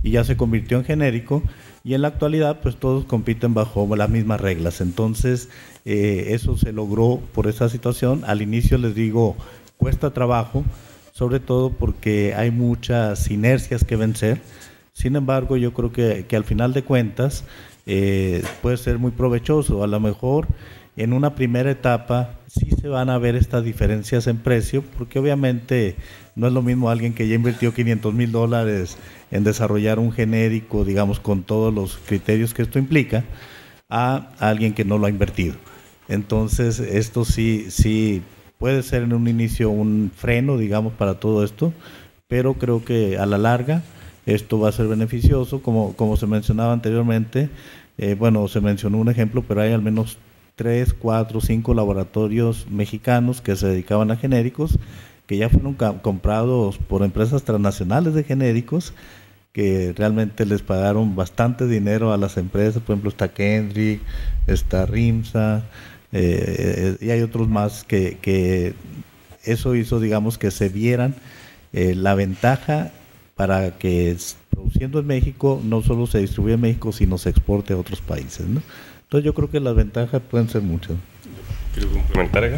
y ya se convirtió en genérico, y en la actualidad pues todos compiten bajo las mismas reglas. Entonces eso se logró por esa situación. Al inicio les digo, cuesta trabajo, sobre todo porque hay muchas inercias que vencer. Sin embargo, yo creo que al final de cuentas puede ser muy provechoso. A lo mejor en una primera etapa sí se van a ver estas diferencias en precio, porque obviamente no es lo mismo alguien que ya invirtió $500,000 en desarrollar un genérico, digamos, con todos los criterios que esto implica, a alguien que no lo ha invertido. Entonces, esto sí puede ser en un inicio un freno, digamos, para todo esto, pero creo que a la larga esto va a ser beneficioso. Como se mencionaba anteriormente, bueno, se mencionó un ejemplo, pero hay al menos 3, 4, 5 laboratorios mexicanos que se dedicaban a genéricos, que ya fueron comprados por empresas transnacionales de genéricos, que realmente les pagaron bastante dinero a las empresas. Por ejemplo, está Kendrick, está Rimsa, y hay otros más que eso hizo, digamos, que se vieran la ventaja para que produciendo en México no solo se distribuya en México, sino se exporte a otros países, ¿no? Entonces yo creo que las ventajas pueden ser muchas. Quiero complementar acá.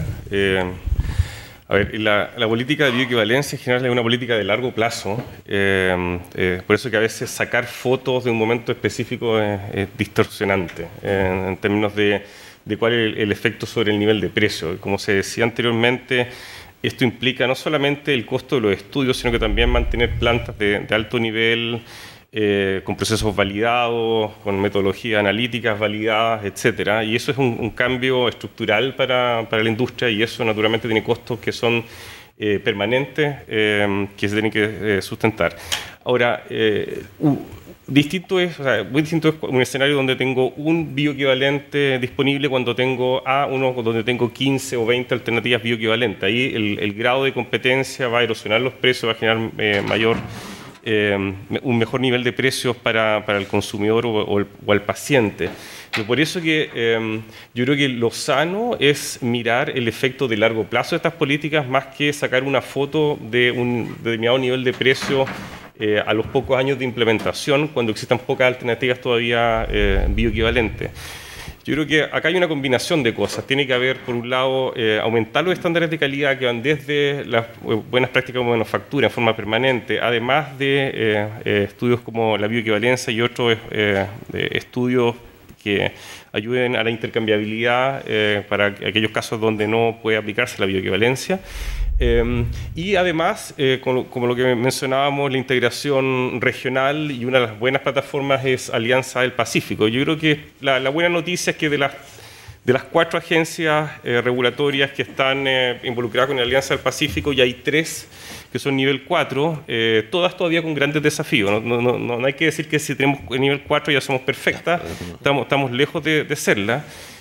A ver, la política de bioequivalencia en general es una política de largo plazo, por eso que a veces sacar fotos de un momento específico es distorsionante en términos de cuál es el efecto sobre el nivel de precio. Como se decía anteriormente, esto implica no solamente el costo de los estudios, sino que también mantener plantas de alto nivel, con procesos validados, con metodologías analíticas validadas, etcétera. Y eso es un cambio estructural para la industria, y eso naturalmente tiene costos que son permanentes, que se tienen que sustentar. Ahora, muy distinto es un escenario donde tengo un bioequivalente disponible cuando tengo uno donde tengo 15 o 20 alternativas bioequivalentes. Ahí el grado de competencia va a erosionar los precios, va a generar un mejor nivel de precios para el consumidor o al paciente. Y por eso que yo creo que lo sano es mirar el efecto de largo plazo de estas políticas, más que sacar una foto de un determinado nivel de precio a los pocos años de implementación, cuando existan pocas alternativas todavía bioequivalentes. Yo creo que acá hay una combinación de cosas. Tiene que haber, por un lado, aumentar los estándares de calidad que van desde las buenas prácticas de manufactura en forma permanente, además de estudios como la bioequivalencia y otros estudios que ayuden a la intercambiabilidad para aquellos casos donde no puede aplicarse la bioequivalencia. Y además, como lo que mencionábamos, la integración regional, y una de las buenas plataformas es Alianza del Pacífico. Yo creo que la buena noticia es que de las 4 agencias regulatorias que están involucradas con la Alianza del Pacífico, y hay 3 que son nivel 4, todas todavía con grandes desafíos. No hay que decir que si tenemos el nivel 4 ya somos perfectas, estamos lejos de serla.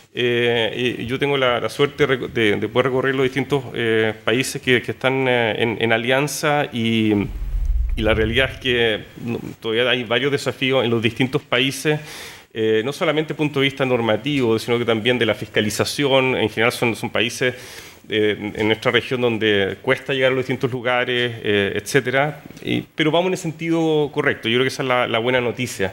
Y yo tengo la suerte de poder recorrer los distintos países que están en alianza, y la realidad es que todavía hay varios desafíos en los distintos países, no solamente desde el punto de vista normativo, sino que también de la fiscalización. En general son países en nuestra región donde cuesta llegar a los distintos lugares, etcétera, pero vamos en el sentido correcto. Yo creo que esa es la buena noticia.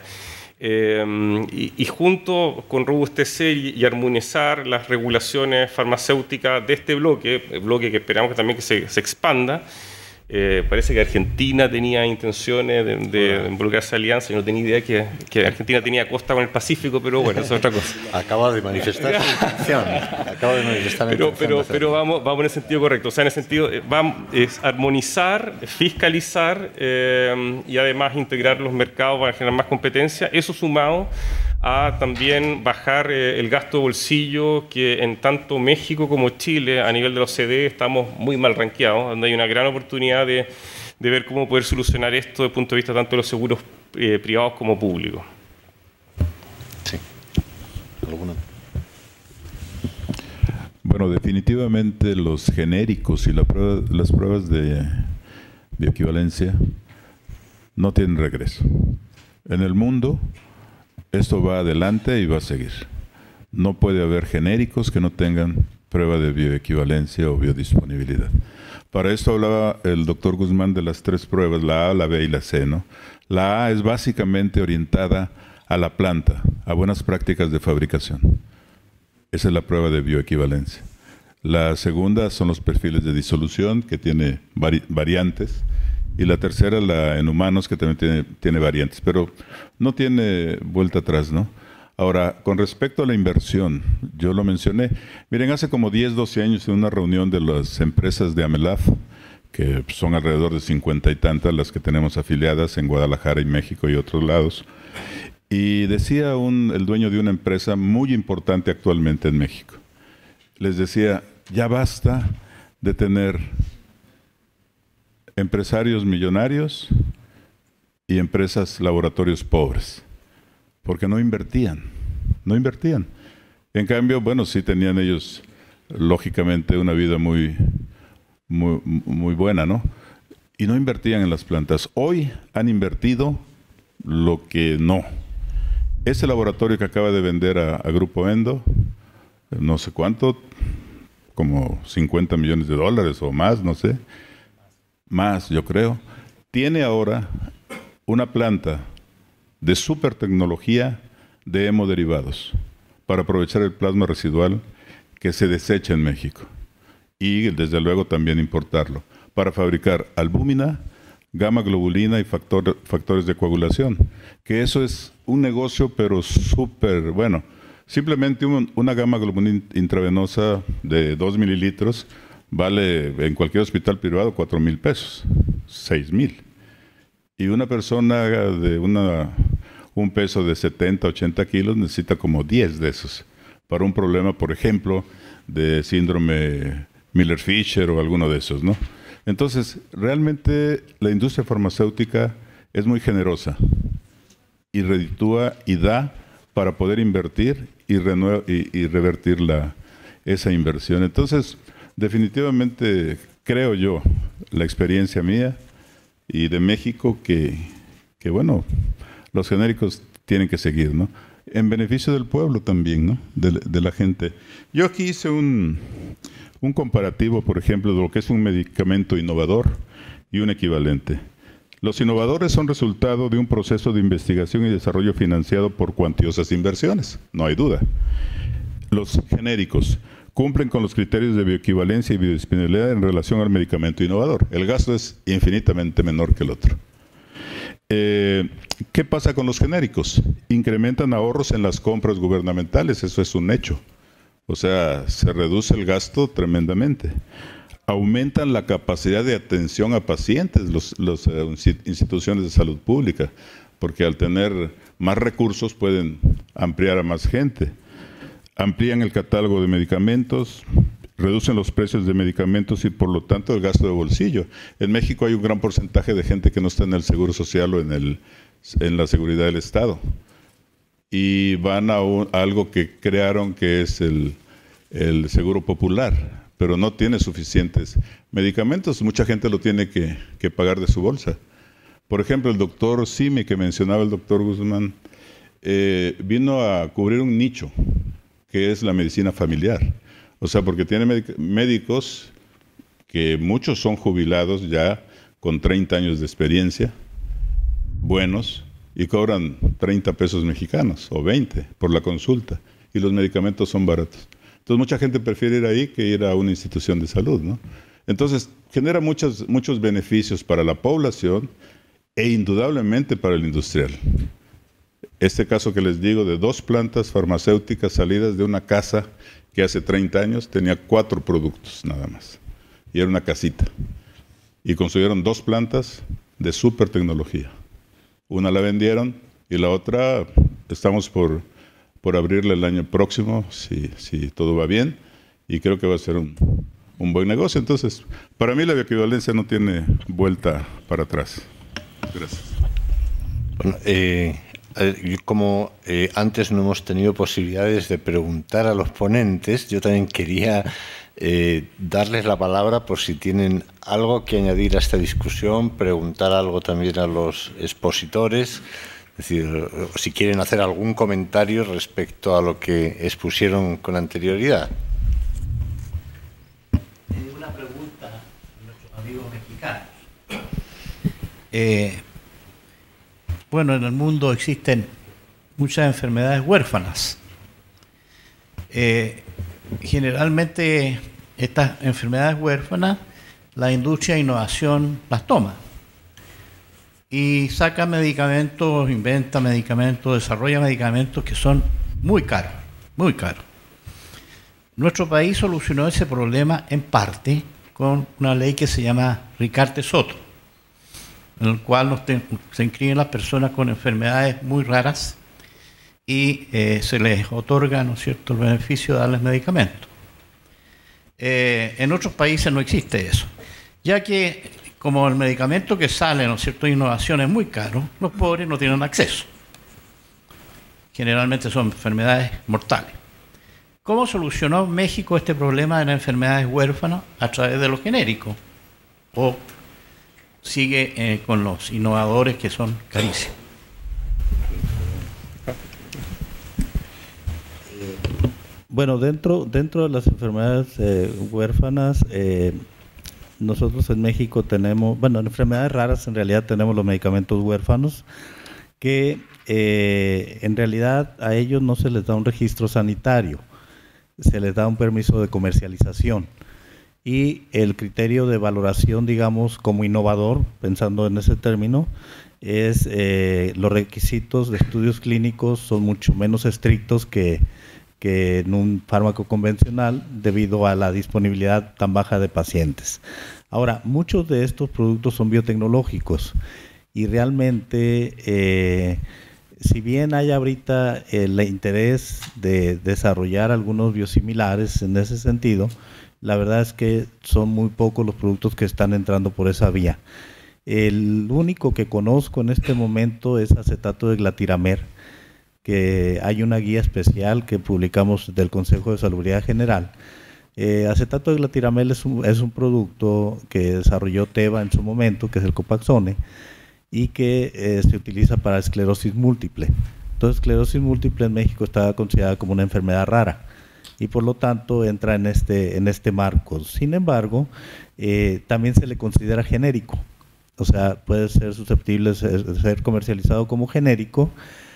Y junto con robustecer y armonizar las regulaciones farmacéuticas de este bloque que esperamos que también que se expanda. Parece que Argentina tenía intenciones de involucrarse en alianza. Yo no tenía idea que Argentina tenía costa con el Pacífico, pero bueno, eso es otra cosa. Acaba de manifestar su intención. Pero vamos en el sentido correcto. O sea, en el sentido es armonizar, fiscalizar y además integrar los mercados para generar más competencia. Eso sumado a también bajar el gasto de bolsillo, que en tanto México como Chile, a nivel de la OCDE, estamos muy mal rankeados, donde hay una gran oportunidad de ver cómo poder solucionar esto desde el punto de vista tanto de los seguros privados como públicos. Sí. ¿Alguna? Bueno, definitivamente los genéricos y las pruebas de bioequivalencia no tienen regreso. En el mundo esto va adelante y va a seguir. No puede haber genéricos que no tengan prueba de bioequivalencia o biodisponibilidad. Para esto hablaba el doctor Guzmán de las 3 pruebas, la A, la B y la C, ¿no? La A es básicamente orientada a la planta, a buenas prácticas de fabricación. Esa es la prueba de bioequivalencia. La segunda son los perfiles de disolución, que tiene variantes. Y la tercera, la en humanos, que también tiene variantes. Pero no tiene vuelta atrás, ¿no? Ahora, con respecto a la inversión, yo lo mencioné. Miren, hace como 10, 12 años en una reunión de las empresas de AMELAF, que son alrededor de 50 y tantas las que tenemos afiliadas en Guadalajara y México y otros lados, y decía el dueño de una empresa muy importante actualmente en México, les decía, ya basta de tener empresarios millonarios y empresas, laboratorios pobres, porque no invertían. En cambio, bueno, sí tenían ellos, lógicamente, una vida muy buena, ¿no? Y no invertían en las plantas. Hoy han invertido lo que no. Ese laboratorio que acaba de vender a Grupo Endo, no sé cuánto, como $50 millones o más, no sé, más yo creo, tiene ahora una planta de super tecnología de hemoderivados para aprovechar el plasma residual que se desecha en México y desde luego también importarlo para fabricar albúmina, gamma globulina y factores de coagulación, que eso es un negocio pero súper bueno. Simplemente una gamma globulina intravenosa de 2 mililitros vale en cualquier hospital privado 4,000 pesos, 6,000. Y una persona de un peso de 70, 80 kilos necesita como 10 de esos para un problema, por ejemplo, de síndrome Miller-Fisher o alguno de esos, ¿no? Entonces, realmente la industria farmacéutica es muy generosa y reditúa y da para poder invertir y revertir esa inversión. Entonces, definitivamente creo yo, la experiencia mía y de México, que bueno, los genéricos tienen que seguir, ¿no? En beneficio del pueblo también, ¿no? De la gente. Yo aquí hice un comparativo, por ejemplo, de lo que es un medicamento innovador y un equivalente. Los innovadores son resultado de un proceso de investigación y desarrollo financiado por cuantiosas inversiones, no hay duda. Los genéricos cumplen con los criterios de bioequivalencia y biodisponibilidad en relación al medicamento innovador. El gasto es infinitamente menor que el otro. ¿Qué pasa con los genéricos? Incrementan ahorros en las compras gubernamentales, eso es un hecho. O sea, se reduce el gasto tremendamente. Aumentan la capacidad de atención a pacientes, las instituciones de salud pública, porque al tener más recursos pueden ampliar a más gente. Amplían el catálogo de medicamentos, reducen los precios de medicamentos y por lo tanto el gasto de bolsillo. En México hay un gran porcentaje de gente que no está en el Seguro Social o en la seguridad del Estado. Y van a algo que crearon que es el Seguro Popular, pero no tiene suficientes medicamentos. Mucha gente lo tiene que pagar de su bolsa. Por ejemplo, el doctor Simi, que mencionaba el doctor Guzmán, vino a cubrir un nicho, que es la medicina familiar. O sea, porque tiene médicos que muchos son jubilados ya con 30 años de experiencia, buenos, y cobran 30 pesos mexicanos o 20 por la consulta, y los medicamentos son baratos. Entonces mucha gente prefiere ir ahí que ir a una institución de salud, ¿no? Entonces genera muchos beneficios para la población e indudablemente para el industrial. Este caso que les digo de 2 plantas farmacéuticas salidas de una casa que hace 30 años tenía 4 productos nada más, y era una casita. Y construyeron 2 plantas de súper tecnología. Una la vendieron y la otra estamos por abrirla el año próximo, si todo va bien, y creo que va a ser un buen negocio. Entonces, para mí la bioequivalencia no tiene vuelta para atrás. Gracias. Bueno, como antes no hemos tenido posibilidades de preguntar a los ponentes, yo también quería darles la palabra por si tienen algo que añadir a esta discusión, preguntar algo también a los expositores, es decir, si quieren hacer algún comentario respecto a lo que expusieron con anterioridad. Una pregunta a nuestros Bueno, en el mundo existen muchas enfermedades huérfanas. Generalmente estas enfermedades huérfanas la industria de innovación las toma y saca medicamentos, inventa medicamentos, desarrolla medicamentos que son muy caros, muy caros. Nuestro país solucionó ese problema en parte con una ley que se llama Ricarte-Soto, en el cual se inscriben las personas con enfermedades muy raras y se les otorga, ¿no es cierto?, el beneficio de darles medicamentos. En otros países no existe eso, ya que como el medicamento que sale, ¿no es cierto?, de innovación es muy caro, los pobres no tienen acceso. Generalmente son enfermedades mortales. ¿Cómo solucionó México este problema de las enfermedades huérfanas? A través de los genéricos. O sigue con los innovadores que son carísimos. Bueno, dentro de las enfermedades huérfanas, nosotros en México tenemos, bueno, en enfermedades raras en realidad tenemos los medicamentos huérfanos, que en realidad a ellos no se les da un registro sanitario, se les da un permiso de comercialización. Y el criterio de valoración, digamos, como innovador, pensando en ese término, es los requisitos de estudios clínicos son mucho menos estrictos que en un fármaco convencional debido a la disponibilidad tan baja de pacientes. Ahora, muchos de estos productos son biotecnológicos y realmente, si bien hay ahorita el interés de desarrollar algunos biosimilares en ese sentido, la verdad es que son muy pocos los productos que están entrando por esa vía. El único que conozco en este momento es acetato de Glatiramer, que hay una guía especial que publicamos del Consejo de Salubridad General. Acetato de Glatiramer es un producto que desarrolló Teva en su momento, que es el Copaxone, y que se utiliza para esclerosis múltiple. Entonces, esclerosis múltiple en México está considerada como una enfermedad rara y por lo tanto entra en este marco. Sin embargo, también se le considera genérico, o sea, puede ser susceptible de ser comercializado como genérico.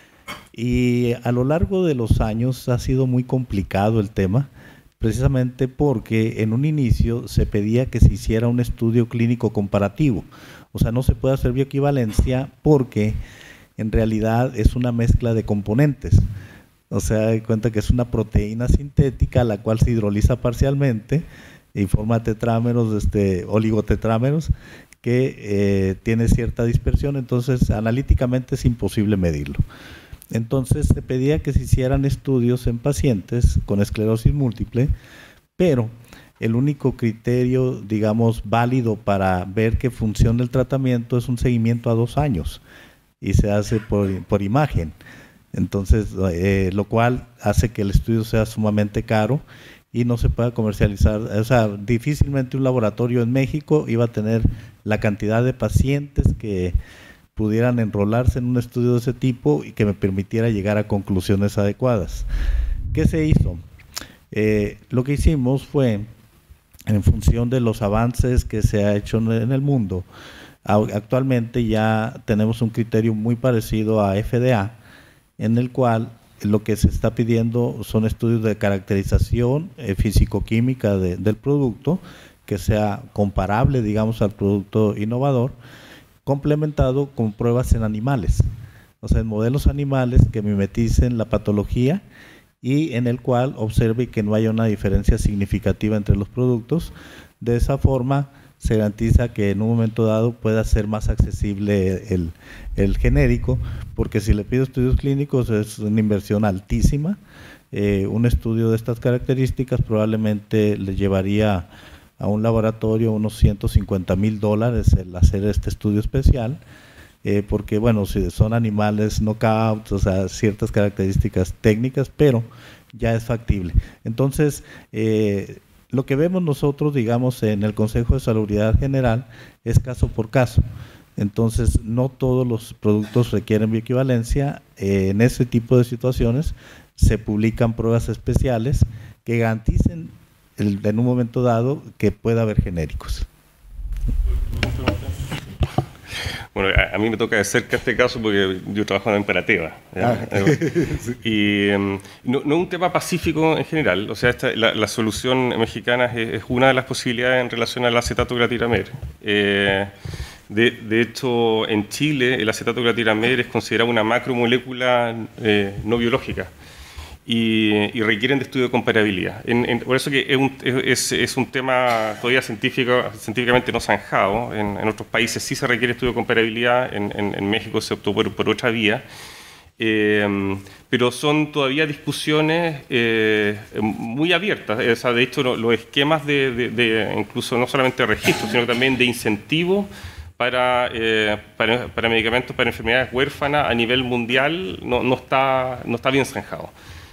Y a lo largo de los años ha sido muy complicado el tema, precisamente porque en un inicio se pedía que se hiciera un estudio clínico comparativo. O sea, no se puede hacer bioequivalencia porque en realidad es una mezcla de componentes. O sea, hay cuenta que es una proteína sintética la cual se hidroliza parcialmente y forma tetrámeros, oligotetrámeros, que tiene cierta dispersión, entonces analíticamente es imposible medirlo. Entonces se pedía que se hicieran estudios en pacientes con esclerosis múltiple, pero el único criterio, digamos, válido para ver qué funciona el tratamiento es un seguimiento a 2 años y se hace por imagen. Entonces, lo cual hace que el estudio sea sumamente caro y no se pueda comercializar. O sea, difícilmente un laboratorio en México iba a tener la cantidad de pacientes que pudieran enrolarse en un estudio de ese tipo y que me permitiera llegar a conclusiones adecuadas. ¿Qué se hizo? Lo que hicimos fue, en función de los avances que se ha hecho en el mundo, actualmente ya tenemos un criterio muy parecido a FDA, en el cual lo que se está pidiendo son estudios de caracterización físico-química del producto, que sea comparable, digamos, al producto innovador, complementado con pruebas en animales, o sea, en modelos animales que mimeticen la patología y en el cual observe que no haya una diferencia significativa entre los productos. De esa forma se garantiza que en un momento dado pueda ser más accesible el genérico, porque si le pido estudios clínicos es una inversión altísima. Un estudio de estas características probablemente le llevaría a un laboratorio unos $150,000 el hacer este estudio especial, porque bueno, si son animales knockout, o sea, ciertas características técnicas, pero ya es factible. Entonces, lo que vemos nosotros, digamos, en el Consejo de Salubridad General es caso por caso. Entonces, no todos los productos requieren bioequivalencia. En ese tipo de situaciones se publican pruebas especiales que garanticen en un momento dado que pueda haber genéricos. Bueno, a mí me toca de cerca este caso porque yo trabajo en Parateva. Sí. Y no es un tema pacífico en general. O sea, la solución mexicana es una de las posibilidades en relación al acetato glatiramir. De hecho, en Chile el acetato glatiramir es considerado una macromolécula no biológica y requieren de estudio de comparabilidad. Por eso que es un tema todavía científicamente no zanjado. En otros países sí se requiere estudio de comparabilidad, en México se optó por otra vía. Pero son todavía discusiones muy abiertas. O sea, de hecho, los esquemas incluso no solamente de registro, sino también de incentivos para medicamentos para enfermedades huérfanas a nivel mundial no está bien zanjado.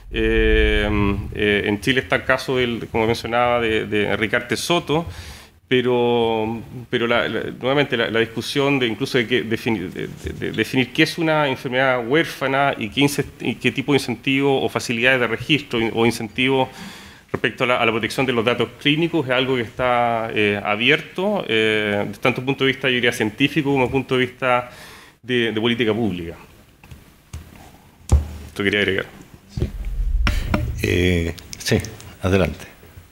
En Chile está el caso, como mencionaba, de Ricarte Soto, pero nuevamente la discusión incluso de definir qué es una enfermedad huérfana y qué tipo de incentivos o facilidades de registro o incentivos respecto a la protección de los datos clínicos es algo que está abierto, tanto un punto de vista, yo diría, científico como un punto de vista de política pública. Esto quería agregar. Sí, adelante.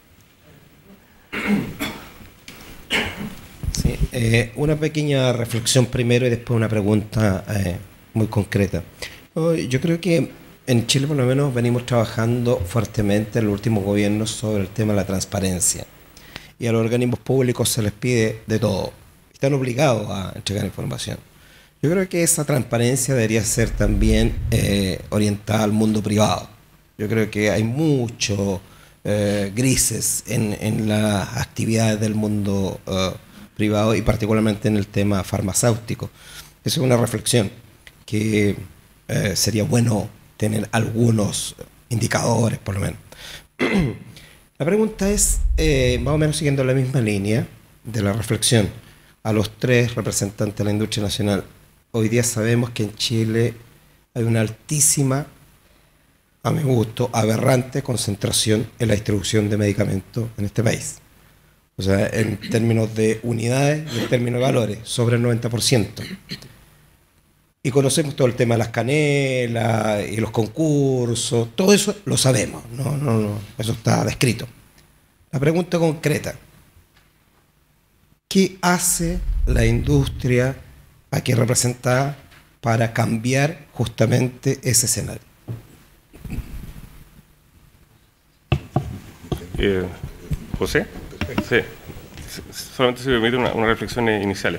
Sí, una pequeña reflexión primero y después una pregunta muy concreta. Yo creo que en Chile por lo menos venimos trabajando fuertemente en los últimos gobiernos sobre el tema de la transparencia. Y a los organismos públicos se les pide de todo. Están obligados a entregar información. Yo creo que esa transparencia debería ser también orientada al mundo privado. Yo creo que hay muchos grises en las actividades del mundo privado y particularmente en el tema farmacéutico. Esa es una reflexión que sería bueno tener algunos indicadores, por lo menos. La pregunta es, más o menos siguiendo la misma línea de la reflexión, a los tres representantes de la industria nacional. Hoy día sabemos que en Chile hay una altísima, a mi gusto, aberrante concentración en la distribución de medicamentos en este país. O sea, en términos de unidades y en términos de valores, sobre el 90%. Y conocemos todo el tema de las canelas y los concursos, todo eso lo sabemos, no, eso está descrito. La pregunta concreta, ¿qué hace la industria aquí representada para cambiar justamente ese escenario? José, sí. Solamente se me permite una reflexión inicial.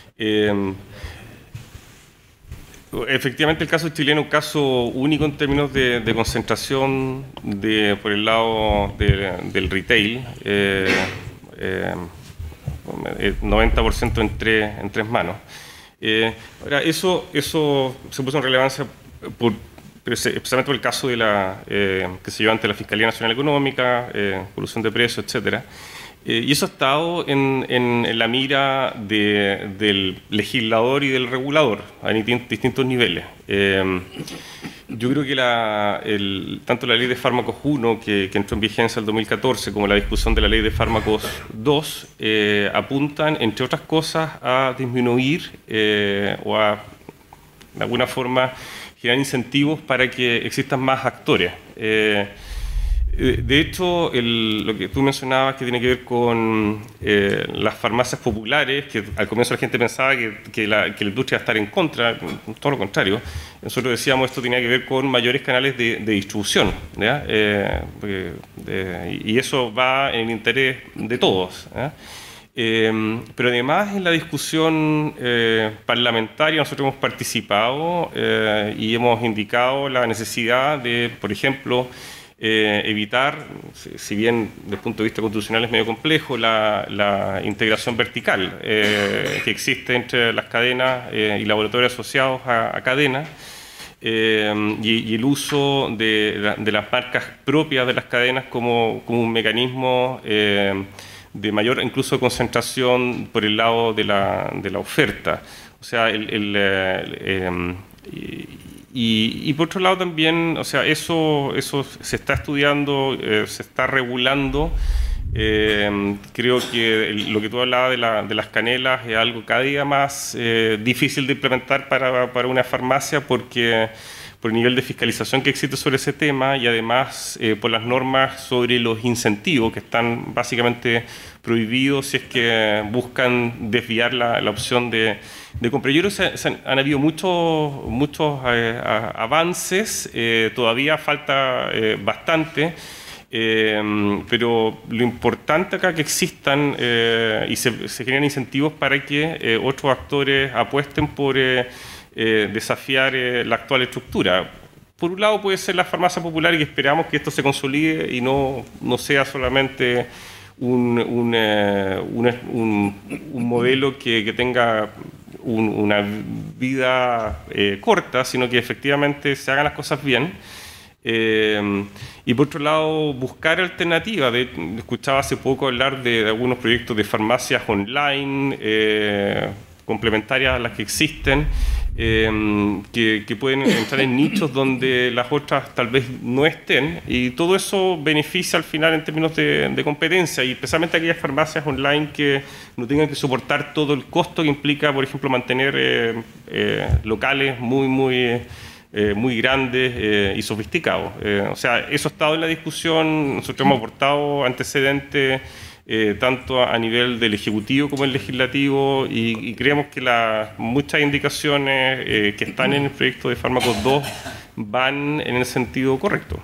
Efectivamente, el caso chileno es un caso único en términos de concentración por el lado del retail, 90% en tres manos. Ahora, eso se puso en relevancia especialmente por el caso que se llevó ante la Fiscalía Nacional Económica, colusión de precios, etcétera. Y eso ha estado en la mira del legislador y del regulador a distintos niveles. Yo creo que tanto la Ley de Fármacos 1, que entró en vigencia en el 2014, como la discusión de la Ley de Fármacos 2, apuntan, entre otras cosas, a disminuir o a, de alguna forma, generar incentivos para que existan más actores. De hecho, lo que tú mencionabas que tiene que ver con las farmacias populares, que al comienzo la gente pensaba que la industria iba a estar en contra, todo lo contrario. Nosotros decíamos esto tenía que ver con mayores canales de distribución, ¿ya? Y eso va en el interés de todos, ¿ya? Pero además en la discusión parlamentaria nosotros hemos participado y hemos indicado la necesidad de, por ejemplo, evitar, si bien desde el punto de vista constitucional es medio complejo, la integración vertical que existe entre las cadenas y laboratorios asociados a cadenas y el uso de las marcas propias de las cadenas como un mecanismo de mayor incluso concentración por el lado de la oferta. O sea, y por otro lado también, o sea, eso se está estudiando, se está regulando Creo que lo que tú hablabas de las canelas es algo cada día más difícil de implementar para una farmacia porque por el nivel de fiscalización que existe sobre ese tema y además por las normas sobre los incentivos que están básicamente prohibidos si es que buscan desviar la opción de compra. Yo creo que han habido muchos avances, todavía falta bastante. Pero lo importante acá es que existan y se generan incentivos para que otros actores apuesten por desafiar la actual estructura. Por un lado puede ser la farmacia popular y esperamos que esto se consolide y no sea solamente un modelo que tenga una vida corta, sino que efectivamente se hagan las cosas bien. Y por otro lado, buscar alternativas. Escuchaba hace poco hablar de algunos proyectos de farmacias online, complementarias a las que existen, que pueden entrar en nichos donde las otras tal vez no estén, y todo eso beneficia al final en términos de competencia, y especialmente aquellas farmacias online que no tengan que soportar todo el costo que implica, por ejemplo, mantener locales muy grandes y sofisticados. O sea, eso ha estado en la discusión. Nosotros hemos aportado antecedentes tanto a nivel del Ejecutivo como el Legislativo y creemos que muchas indicaciones que están en el proyecto de Fármacos 2 van en el sentido correcto.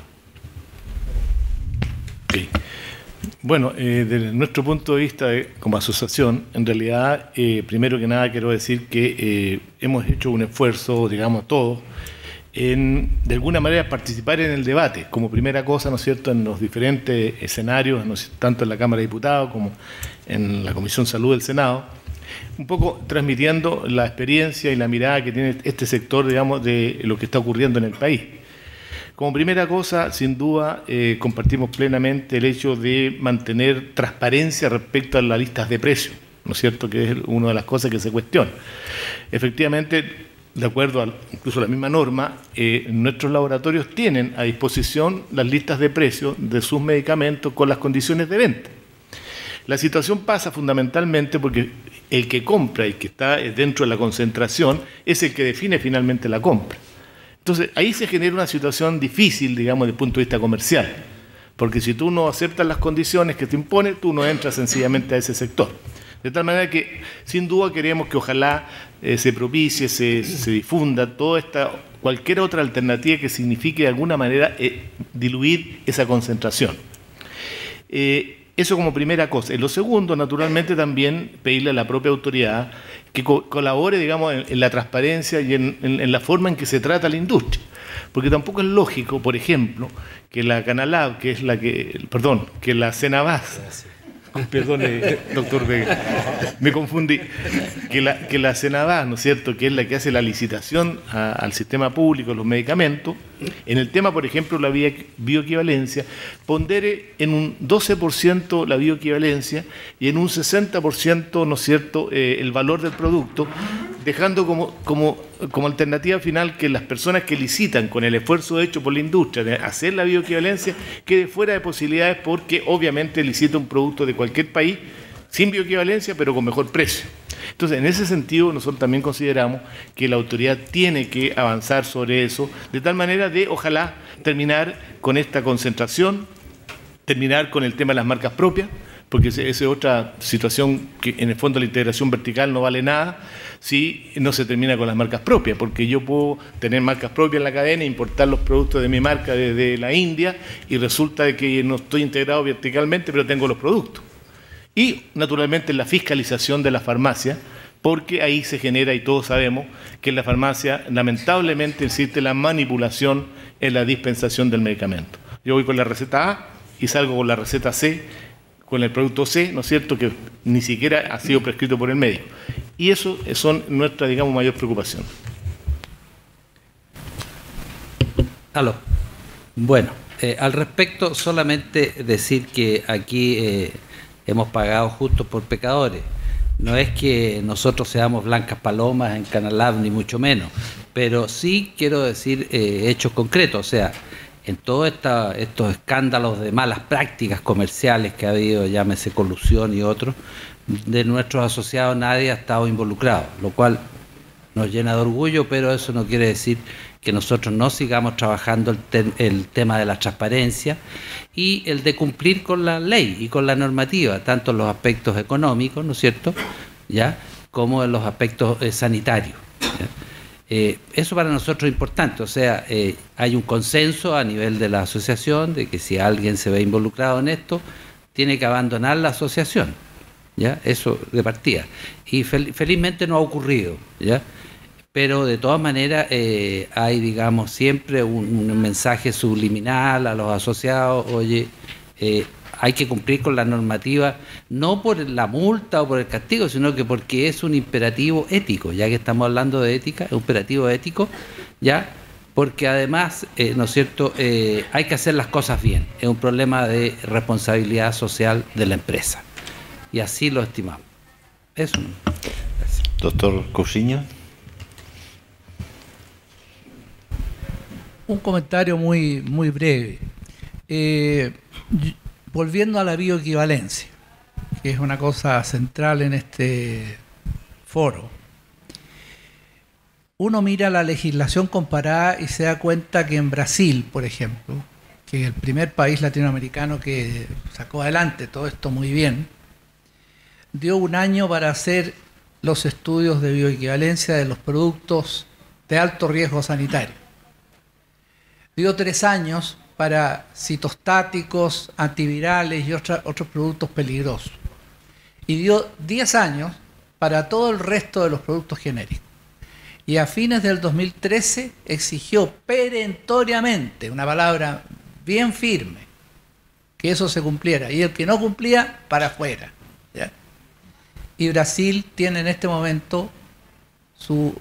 Okay. Bueno, desde nuestro punto de vista como asociación, en realidad, primero que nada quiero decir que hemos hecho un esfuerzo, digamos, todos, de alguna manera participar en el debate, como primera cosa, ¿no es cierto?, en los diferentes escenarios, ¿no es cierto?, tanto en la Cámara de Diputados como en la Comisión de Salud del Senado, un poco transmitiendo la experiencia y la mirada que tiene este sector, digamos, de lo que está ocurriendo en el país. Como primera cosa, sin duda, compartimos plenamente el hecho de mantener transparencia respecto a las listas de precios, ¿no es cierto?, que es una de las cosas que se cuestiona. Efectivamente, de acuerdo a incluso la misma norma, nuestros laboratorios tienen a disposición las listas de precios de sus medicamentos con las condiciones de venta. La situación pasa fundamentalmente porque el que compra y que está dentro de la concentración es el que define finalmente la compra. Entonces, ahí se genera una situación difícil, digamos, desde el punto de vista comercial, porque si tú no aceptas las condiciones que te impone, tú no entras sencillamente a ese sector. De tal manera que, sin duda, queremos que ojalá se propicie, se difunda cualquier otra alternativa que signifique de alguna manera diluir esa concentración. Eso como primera cosa. Y lo segundo, naturalmente, también pedirle a la propia autoridad que colabore, digamos, en la transparencia y en la forma en que se trata la industria. Porque tampoco es lógico, por ejemplo, que la Canalab, que la Cenabas, perdone, doctor Vega, me confundí, que la Cenabas, ¿no es cierto?, que es la que hace la licitación al sistema público, los medicamentos, en el tema, por ejemplo, la bioequivalencia, pondere en un 12% la bioequivalencia y en un 60%, ¿no es cierto?, el valor del producto, dejando como alternativa final que las personas que licitan con el esfuerzo hecho por la industria de hacer la bioequivalencia quede fuera de posibilidades porque obviamente licita un producto de cualquier país sin bioequivalencia pero con mejor precio. Entonces, en ese sentido, nosotros también consideramos que la autoridad tiene que avanzar sobre eso, de tal manera de, ojalá, terminar con esta concentración, terminar con el tema de las marcas propias, porque esa es otra situación que en el fondo la integración vertical no vale nada si no se termina con las marcas propias, porque yo puedo tener marcas propias en la cadena e importar los productos de mi marca desde la India y resulta de que no estoy integrado verticalmente, pero tengo los productos. Y, naturalmente, la fiscalización de la farmacia, porque ahí se genera, y todos sabemos, que en la farmacia, lamentablemente, existe la manipulación en la dispensación del medicamento. Yo voy con la receta A y salgo con la receta C, con el producto C, ¿no es cierto?, que ni siquiera ha sido prescrito por el médico. Y eso son nuestra, digamos, mayor preocupación. Aló. Bueno, al respecto, solamente decir que aquí hemos pagado justos por pecadores. No es que nosotros seamos blancas palomas en Canalab, ni mucho menos, pero sí quiero decir hechos concretos. O sea, en todos estos escándalos de malas prácticas comerciales que ha habido, llámese colusión y otros, de nuestros asociados nadie ha estado involucrado, lo cual nos llena de orgullo, pero eso no quiere decir que nosotros no sigamos trabajando el tema de la transparencia y el de cumplir con la ley y con la normativa, tanto en los aspectos económicos, ¿no es cierto?, ¿ya?, como en los aspectos sanitarios, ¿ya? Eso para nosotros es importante, o sea, hay un consenso a nivel de la asociación de que si alguien se ve involucrado en esto, tiene que abandonar la asociación, ¿ya? Eso de partida. Y felizmente no ha ocurrido, ¿ya? Pero de todas maneras hay, digamos, siempre un mensaje subliminal a los asociados: oye, hay que cumplir con la normativa, no por la multa o por el castigo, sino que porque es un imperativo ético, ya que estamos hablando de ética, es un imperativo ético, ya, porque además, ¿no es cierto?, hay que hacer las cosas bien, es un problema de responsabilidad social de la empresa, y así lo estimamos. Eso. Gracias. Doctor Cousiño. Un comentario muy breve. Volviendo a la bioequivalencia, que es una cosa central en este foro. Uno mira la legislación comparada y se da cuenta que en Brasil, por ejemplo, que es el primer país latinoamericano que sacó adelante todo esto muy bien, dio un año para hacer los estudios de bioequivalencia de los productos de alto riesgo sanitario. Dio 3 años para citostáticos, antivirales y otros productos peligrosos. Y dio 10 años para todo el resto de los productos genéricos. Y a fines del 2013 exigió perentoriamente, una palabra bien firme, que eso se cumpliera. Y el que no cumplía, para afuera, ¿ya? Y Brasil tiene en este momento su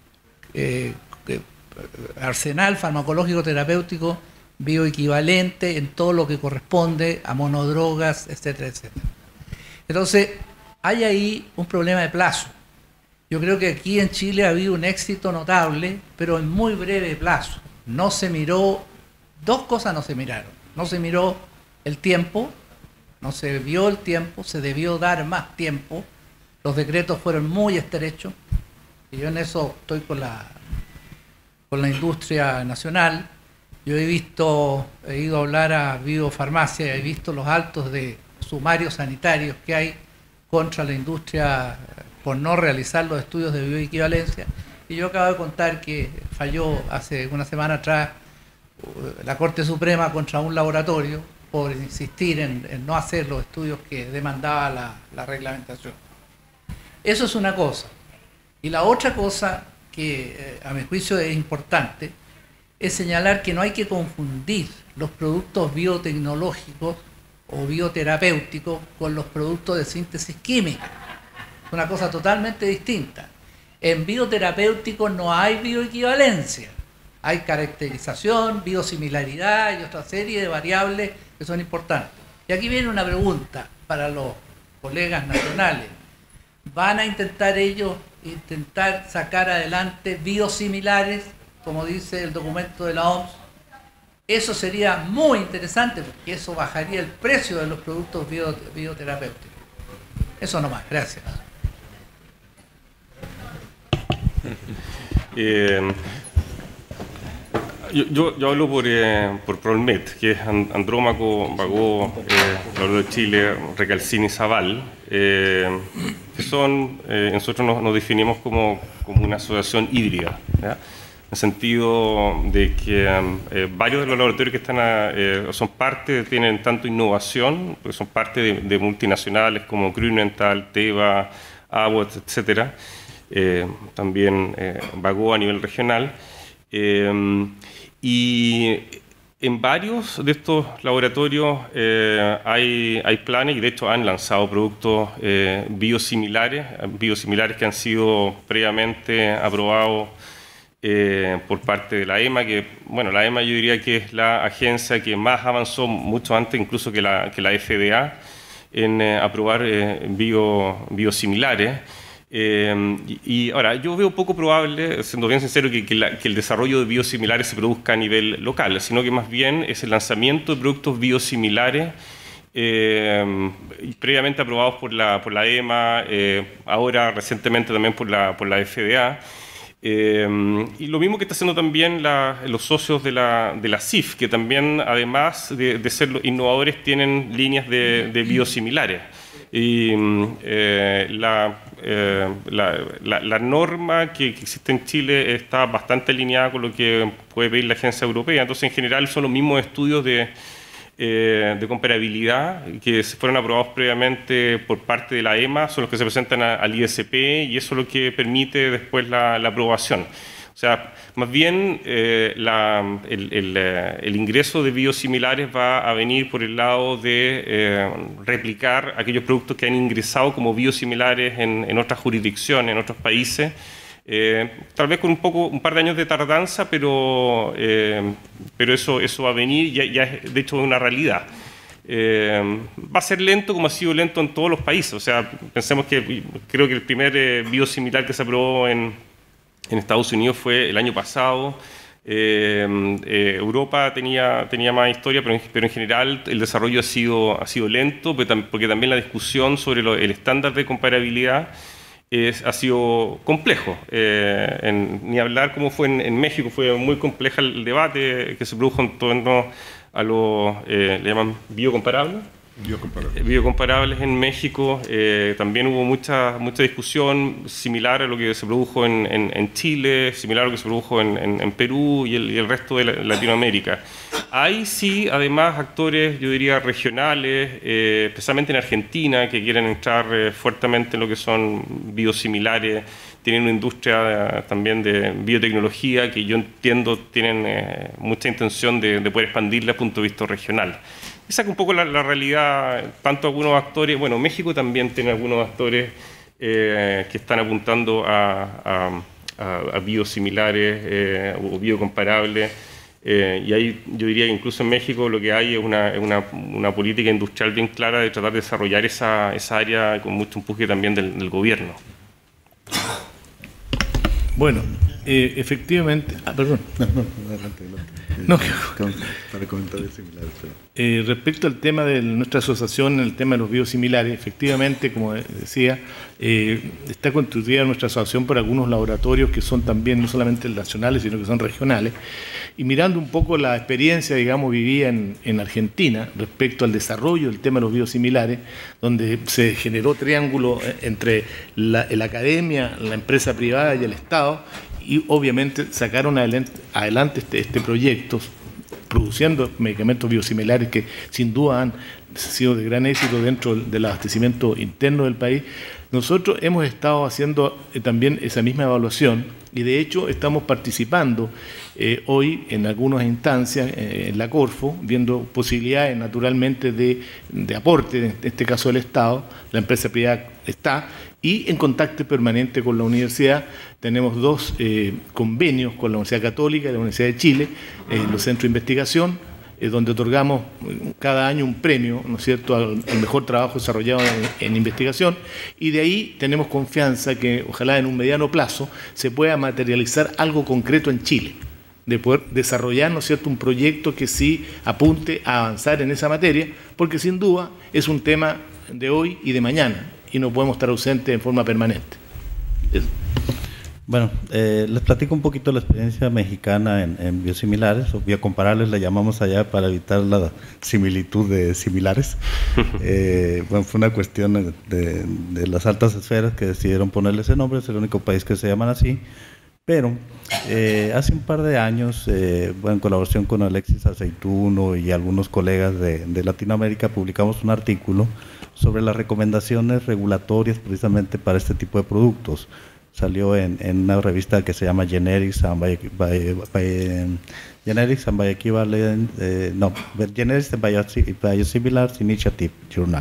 arsenal farmacológico terapéutico bioequivalente en todo lo que corresponde a monodrogas, etcétera, etcétera. Entonces, hay ahí un problema de plazo. Yo creo que aquí en Chile ha habido un éxito notable, pero en muy breve plazo. No se miró, 2 cosas no se miraron. No se miró el tiempo, no se vio el tiempo, se debió dar más tiempo. Los decretos fueron muy estrechos, y yo en eso estoy con la industria nacional. Yo he ido a hablar a biofarmacia, he visto los altos de sumarios sanitarios que hay contra la industria por no realizar los estudios de bioequivalencia. Y yo acabo de contar que falló hace una semana atrás la Corte Suprema contra un laboratorio por insistir en no hacer los estudios que demandaba la reglamentación. Eso es una cosa. Y la otra cosa que a mi juicio es importante es señalar que no hay que confundir los productos biotecnológicos o bioterapéuticos con los productos de síntesis química. Es una cosa totalmente distinta. En bioterapéuticos no hay bioequivalencia. Hay caracterización, biosimilaridad y otra serie de variables que son importantes. Y aquí viene una pregunta para los colegas nacionales. ¿Van a intentar ellos sacar adelante biosimilares, como dice el documento de la OMS? Eso sería muy interesante, porque eso bajaría el precio de los productos bioterapéuticos. Eso nomás, gracias. Yo hablo por Prolmed, que es Andrómaco, Bagó, Laboratorio de Chile, Recalcín y Zaval, que son, nosotros nos definimos como una asociación híbrida, ¿ya? En el sentido de que varios de los laboratorios que están son parte, tienen tanto innovación, porque son parte de multinacionales como Grünenthal, Teva, Abbott, etcétera. También Bagó a nivel regional. Y en varios de estos laboratorios hay planes, y de hecho han lanzado productos biosimilares que han sido previamente aprobados por parte de la EMA, que, bueno, la EMA yo diría que es la agencia que más avanzó, mucho antes incluso que la FDA, en aprobar biosimilares. Y ahora, yo veo poco probable, siendo bien sincero, que el desarrollo de biosimilares se produzca a nivel local, sino que más bien es el lanzamiento de productos biosimilares previamente aprobados por la EMA, ahora recientemente también por la FDA. Y lo mismo que está haciendo también los socios de la CIF, que también, además de ser innovadores, tienen líneas de biosimilares. Y la norma que existe en Chile está bastante alineada con lo que puede pedir la agencia europea. Entonces, en general, son los mismos estudios de comparabilidad que fueron aprobados previamente por parte de la EMA, son los que se presentan al ISP, y eso es lo que permite después la aprobación. O sea, más bien el ingreso de biosimilares va a venir por el lado de replicar aquellos productos que han ingresado como biosimilares en otras jurisdicciones, en otros países, tal vez con un par de años de tardanza, pero eso va a venir, ya es de hecho una realidad. Va a ser lento como ha sido lento en todos los países. O sea, pensemos que creo que el primer biosimilar que se aprobó en Estados Unidos fue el año pasado. Europa tenía más historia, pero en general el desarrollo ha sido lento, porque también la discusión sobre el estándar de comparabilidad ha sido complejo. Ni hablar como fue en México, fue muy compleja el debate que se produjo en torno a le llaman biocomparables. Biocomparables en México. También hubo mucha discusión similar a lo que se produjo en Chile, similar a lo que se produjo en Perú y el resto de Latinoamérica. Hay sí, además, actores, yo diría, regionales, especialmente en Argentina, que quieren entrar fuertemente en lo que son biosimilares. Tienen una industria también de biotecnología que yo entiendo tienen mucha intención de poder expandirla desde el punto de vista regional. Esa es un poco la realidad, tanto algunos actores, bueno, México también tiene algunos actores que están apuntando a biosimilares o biocomparables, y ahí yo diría que incluso en México lo que hay es una política industrial bien clara de tratar de desarrollar esa área con mucho empuje también del gobierno. Bueno, efectivamente... perdón. Adelante. No, para comentarios similares. Respecto al tema de nuestra asociación, el tema de los biosimilares, efectivamente, como decía, está constituida nuestra asociación por algunos laboratorios que son también no solamente nacionales, sino que son regionales. Y mirando un poco la experiencia, digamos, vivida en Argentina respecto al desarrollo del tema de los biosimilares, donde se generó triángulo entre la academia, la empresa privada y el Estado, y obviamente sacaron adelante este proyecto, produciendo medicamentos biosimilares que sin duda han sido de gran éxito dentro del abastecimiento interno del país. Nosotros hemos estado haciendo también esa misma evaluación y de hecho estamos participando hoy en algunas instancias en la Corfo, viendo posibilidades naturalmente de aporte, en este caso del Estado, la empresa privada está, y en contacto permanente con la universidad. Tenemos dos convenios con la Universidad Católica y la Universidad de Chile, los centros de investigación, donde otorgamos cada año un premio, ¿no es cierto?, al mejor trabajo desarrollado en investigación, y de ahí tenemos confianza que ojalá en un mediano plazo se pueda materializar algo concreto en Chile, de poder desarrollar, ¿no es cierto?, un proyecto que sí apunte a avanzar en esa materia, porque sin duda es un tema de hoy y de mañana, y no podemos estar ausentes en forma permanente. Eso. Bueno, les platico un poquito la experiencia mexicana en biosimilares, o biocomparables le llamamos allá para evitar la similitud de similares. Bueno, fue una cuestión de las altas esferas que decidieron ponerle ese nombre, es el único país que se llaman así. Pero hace un par de años, bueno, en colaboración con Alexis Aceituno y algunos colegas de Latinoamérica, publicamos un artículo sobre las recomendaciones regulatorias precisamente para este tipo de productos. Salió en una revista que se llama Generics and Biosimilars Initiative Journal.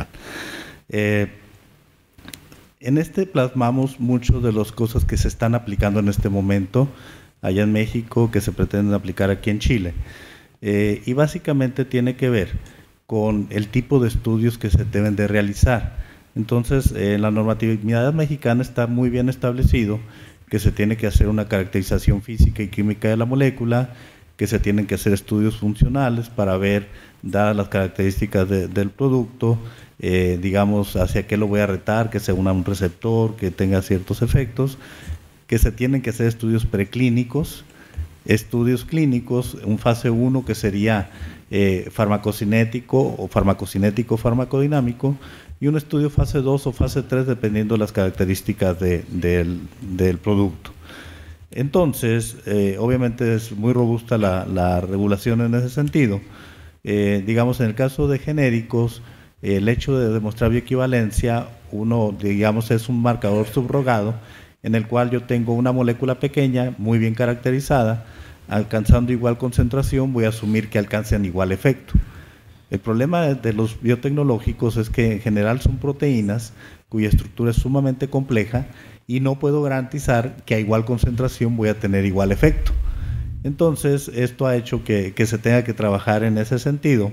En este plasmamos muchas de las cosas que se están aplicando en este momento allá en México, que se pretenden aplicar aquí en Chile. Y básicamente tiene que ver con el tipo de estudios que se deben de realizar. Entonces, en la normatividad mexicana está muy bien establecido que se tiene que hacer una caracterización física y química de la molécula, que se tienen que hacer estudios funcionales para ver, dadas las características del producto, digamos, hacia qué lo voy a retar, que sea un receptor, que tenga ciertos efectos, que se tienen que hacer estudios preclínicos, estudios clínicos, un fase 1 que sería farmacocinético o farmacocinético-farmacodinámico, y un estudio fase 2 o fase 3 dependiendo de las características del producto. Entonces, obviamente es muy robusta la regulación en ese sentido. Digamos, en el caso de genéricos, el hecho de demostrar bioequivalencia, uno, digamos, es un marcador subrogado en el cual yo tengo una molécula pequeña, muy bien caracterizada, alcanzando igual concentración, voy a asumir que alcancen igual efecto. El problema de los biotecnológicos es que en general son proteínas cuya estructura es sumamente compleja y no puedo garantizar que a igual concentración voy a tener igual efecto. Entonces, esto ha hecho que se tenga que trabajar en ese sentido.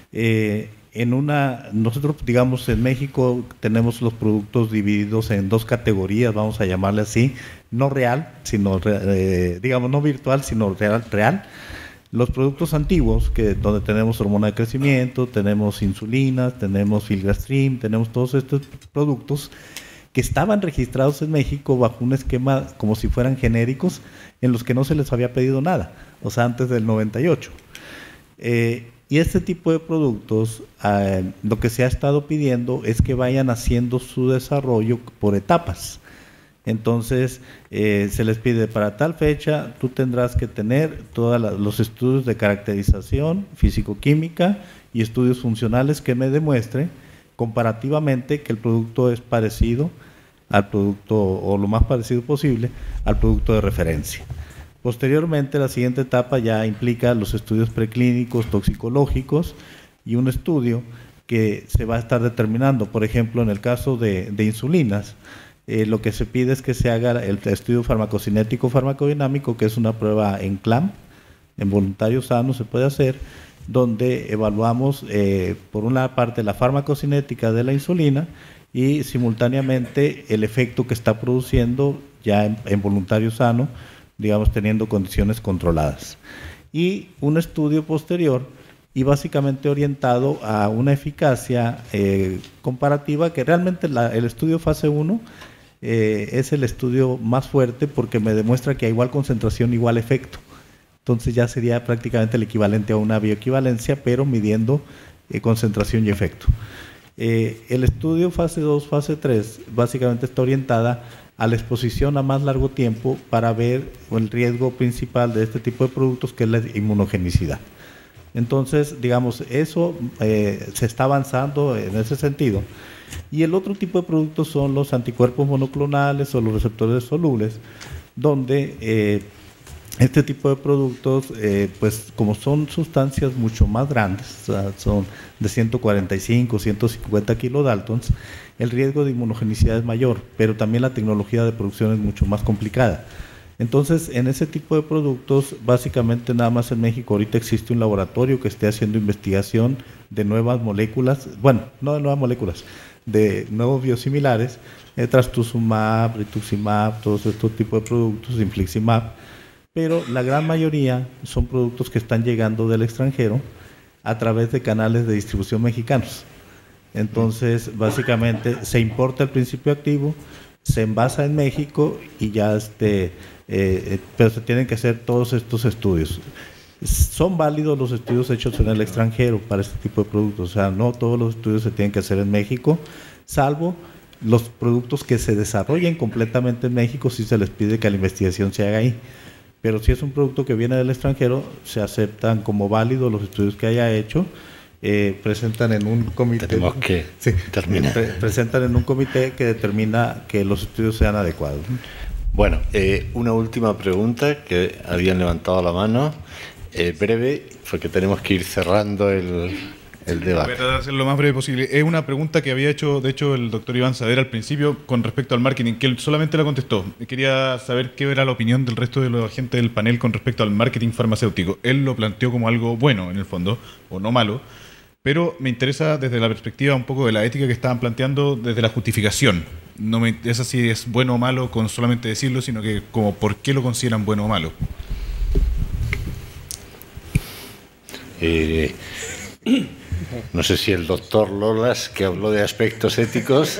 Nosotros, digamos, en México tenemos los productos divididos en dos categorías, vamos a llamarle así, no real, sino, digamos, no virtual, sino real. Los productos antiguos, donde tenemos hormona de crecimiento, tenemos insulinas, tenemos filgrastim, tenemos todos estos productos que estaban registrados en México bajo un esquema como si fueran genéricos, en los que no se les había pedido nada, o sea, antes del 98. Y este tipo de productos, lo que se ha estado pidiendo es que vayan haciendo su desarrollo por etapas. Entonces, se les pide para tal fecha, tú tendrás que tener todos los estudios de caracterización físico-química y estudios funcionales que me demuestre comparativamente que el producto es parecido al producto, o lo más parecido posible, al producto de referencia. Posteriormente, la siguiente etapa ya implica los estudios preclínicos, toxicológicos y un estudio que se va a estar determinando. Por ejemplo, en el caso de insulinas, lo que se pide es que se haga el estudio farmacocinético farmacodinámico, que es una prueba en CLAM, en voluntarios sanos se puede hacer, donde evaluamos por una parte la farmacocinética de la insulina y simultáneamente el efecto que está produciendo ya en voluntario sano, digamos, teniendo condiciones controladas. Y un estudio posterior y básicamente orientado a una eficacia comparativa, que realmente el estudio fase 1 es el estudio más fuerte porque me demuestra que a igual concentración, igual efecto. Entonces ya sería prácticamente el equivalente a una bioequivalencia, pero midiendo concentración y efecto. El estudio fase 2, fase 3, básicamente está orientada a la exposición a más largo tiempo para ver el riesgo principal de este tipo de productos, que es la inmunogenicidad. Entonces, digamos, eso se está avanzando en ese sentido. Y el otro tipo de productos son los anticuerpos monoclonales o los receptores solubles, donde este tipo de productos, pues como son sustancias mucho más grandes, o sea, son de 145, 150 kilodaltons, el riesgo de inmunogenicidad es mayor, pero también la tecnología de producción es mucho más complicada. Entonces, en ese tipo de productos, básicamente nada más en México ahorita existe un laboratorio que esté haciendo investigación de nuevas moléculas, bueno, no de nuevas moléculas, de nuevos biosimilares, trastuzumab, rituximab, todos estos tipos de productos, infliximab, pero la gran mayoría son productos que están llegando del extranjero a través de canales de distribución mexicanos. Entonces, básicamente se importa el principio activo, se envasa en México y ya pero se tienen que hacer todos estos estudios. Son válidos los estudios hechos en el extranjero para este tipo de productos, o sea, no todos los estudios se tienen que hacer en México, salvo los productos que se desarrollen completamente en México, sí se les pide que la investigación se haga ahí. Pero si es un producto que viene del extranjero, se aceptan como válidos los estudios que haya hecho, presentan en un comité. Tenemos que terminar. Presentan en un comité que determina que los estudios sean adecuados. Bueno, una última pregunta que habían levantado la mano, breve, porque tenemos que ir cerrando el debate. Voy a hacer lo más breve posible. Es una pregunta que había hecho, de hecho, el doctor Iván Saavedra al principio con respecto al marketing, que él solamente la contestó. Quería saber qué era la opinión del resto de los agentes del panel con respecto al marketing farmacéutico. Él lo planteó como algo bueno, en el fondo, o no malo, pero me interesa desde la perspectiva un poco de la ética que estaban planteando desde la justificación. No me interesa si es bueno o malo con solamente decirlo, sino que como por qué lo consideran bueno o malo. No sé si el doctor Lolas, que habló de aspectos éticos...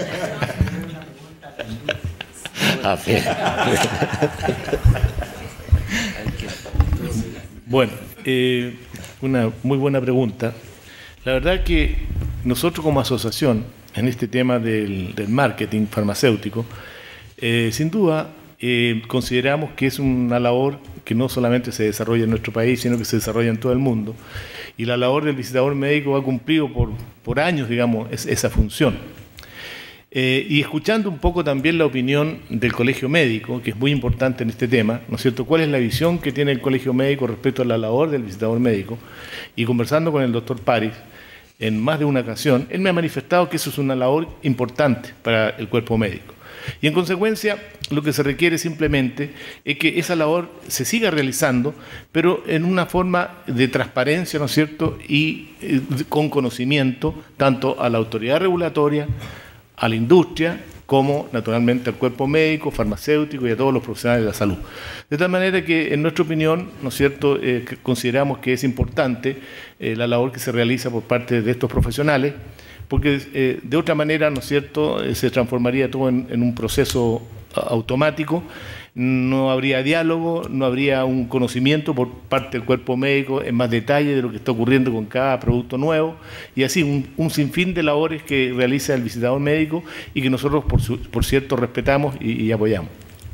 Bueno, una muy buena pregunta. La verdad que nosotros como asociación, en este tema del marketing farmacéutico, sin duda consideramos que es una labor que no solamente se desarrolla en nuestro país, sino que se desarrolla en todo el mundo. Y la labor del visitador médico ha cumplido por años, digamos, esa función. Y escuchando un poco también la opinión del Colegio Médico, que es muy importante en este tema, ¿no es cierto? ¿Cuál es la visión que tiene el Colegio Médico respecto a la labor del visitador médico? Y conversando con el doctor París, en más de una ocasión, él me ha manifestado que eso es una labor importante para el cuerpo médico. Y en consecuencia, lo que se requiere simplemente es que esa labor se siga realizando, pero en una forma de transparencia, ¿no es cierto?, y con conocimiento tanto a la autoridad regulatoria, a la industria, como naturalmente al cuerpo médico, farmacéutico y a todos los profesionales de la salud. De tal manera que, en nuestra opinión, ¿no es cierto?, consideramos que es importante la labor que se realiza por parte de estos profesionales, porque de otra manera, ¿no es cierto?, se transformaría todo en un proceso automático, no habría diálogo, no habría un conocimiento por parte del cuerpo médico en más detalle de lo que está ocurriendo con cada producto nuevo, y así un sinfín de labores que realiza el visitador médico y que nosotros, por cierto, respetamos y apoyamos.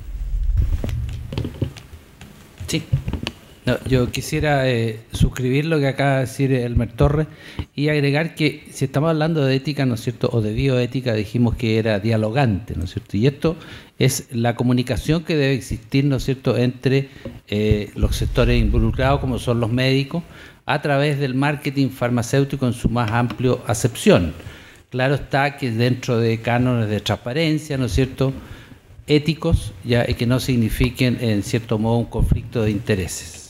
Sí. No, yo quisiera suscribir lo que acaba de decir Elmer Torres y agregar que si estamos hablando de ética, ¿no es cierto?, o de bioética, dijimos que era dialogante, ¿no es cierto? Y esto es la comunicación que debe existir, ¿no es cierto?, entre los sectores involucrados, como son los médicos, a través del marketing farmacéutico en su más amplia acepción. Claro está que dentro de cánones de transparencia, ¿no es cierto?, éticos, ya que no signifiquen en cierto modo un conflicto de intereses.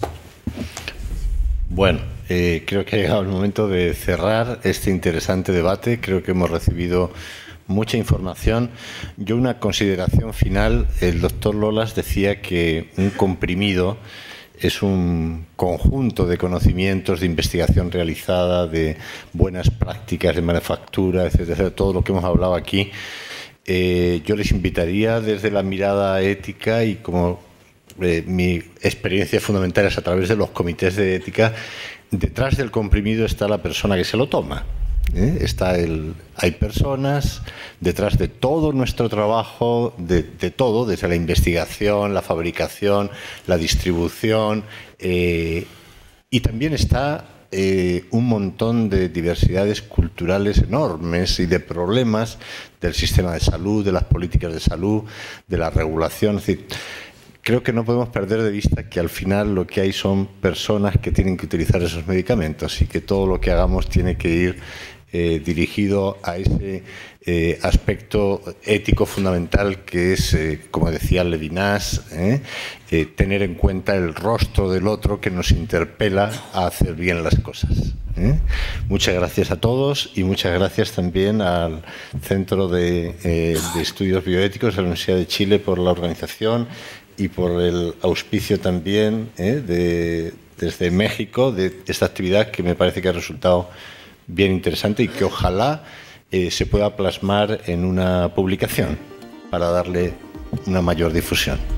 Bueno, creo que ha llegado el momento de cerrar este interesante debate. Creo que hemos recibido mucha información. Yo, una consideración final: el doctor Lolas decía que un comprimido es un conjunto de conocimientos, de investigación realizada, de buenas prácticas de manufactura, etcétera, todo lo que hemos hablado aquí. Yo les invitaría desde la mirada ética, y como mi experiencia fundamental es a través de los comités de ética, detrás del comprimido está la persona que se lo toma. Hay personas detrás de todo nuestro trabajo, de todo, desde la investigación, la fabricación, la distribución, y también está un montón de diversidades culturales enormes y de problemas del sistema de salud, de las políticas de salud, de la regulación. Es decir, creo que no podemos perder de vista que al final lo que hay son personas que tienen que utilizar esos medicamentos, y que todo lo que hagamos tiene que ir dirigido a ese aspecto ético fundamental que es, como decía Levinas, tener en cuenta el rostro del otro que nos interpela a hacer bien las cosas. Muchas gracias a todos, y muchas gracias también al Centro de Estudios Bioéticos de la Universidad de Chile por la organización y por el auspicio también desde México de esta actividad, que me parece que ha resultado bien interesante y que ojalá se pueda plasmar en una publicación para darle una mayor difusión.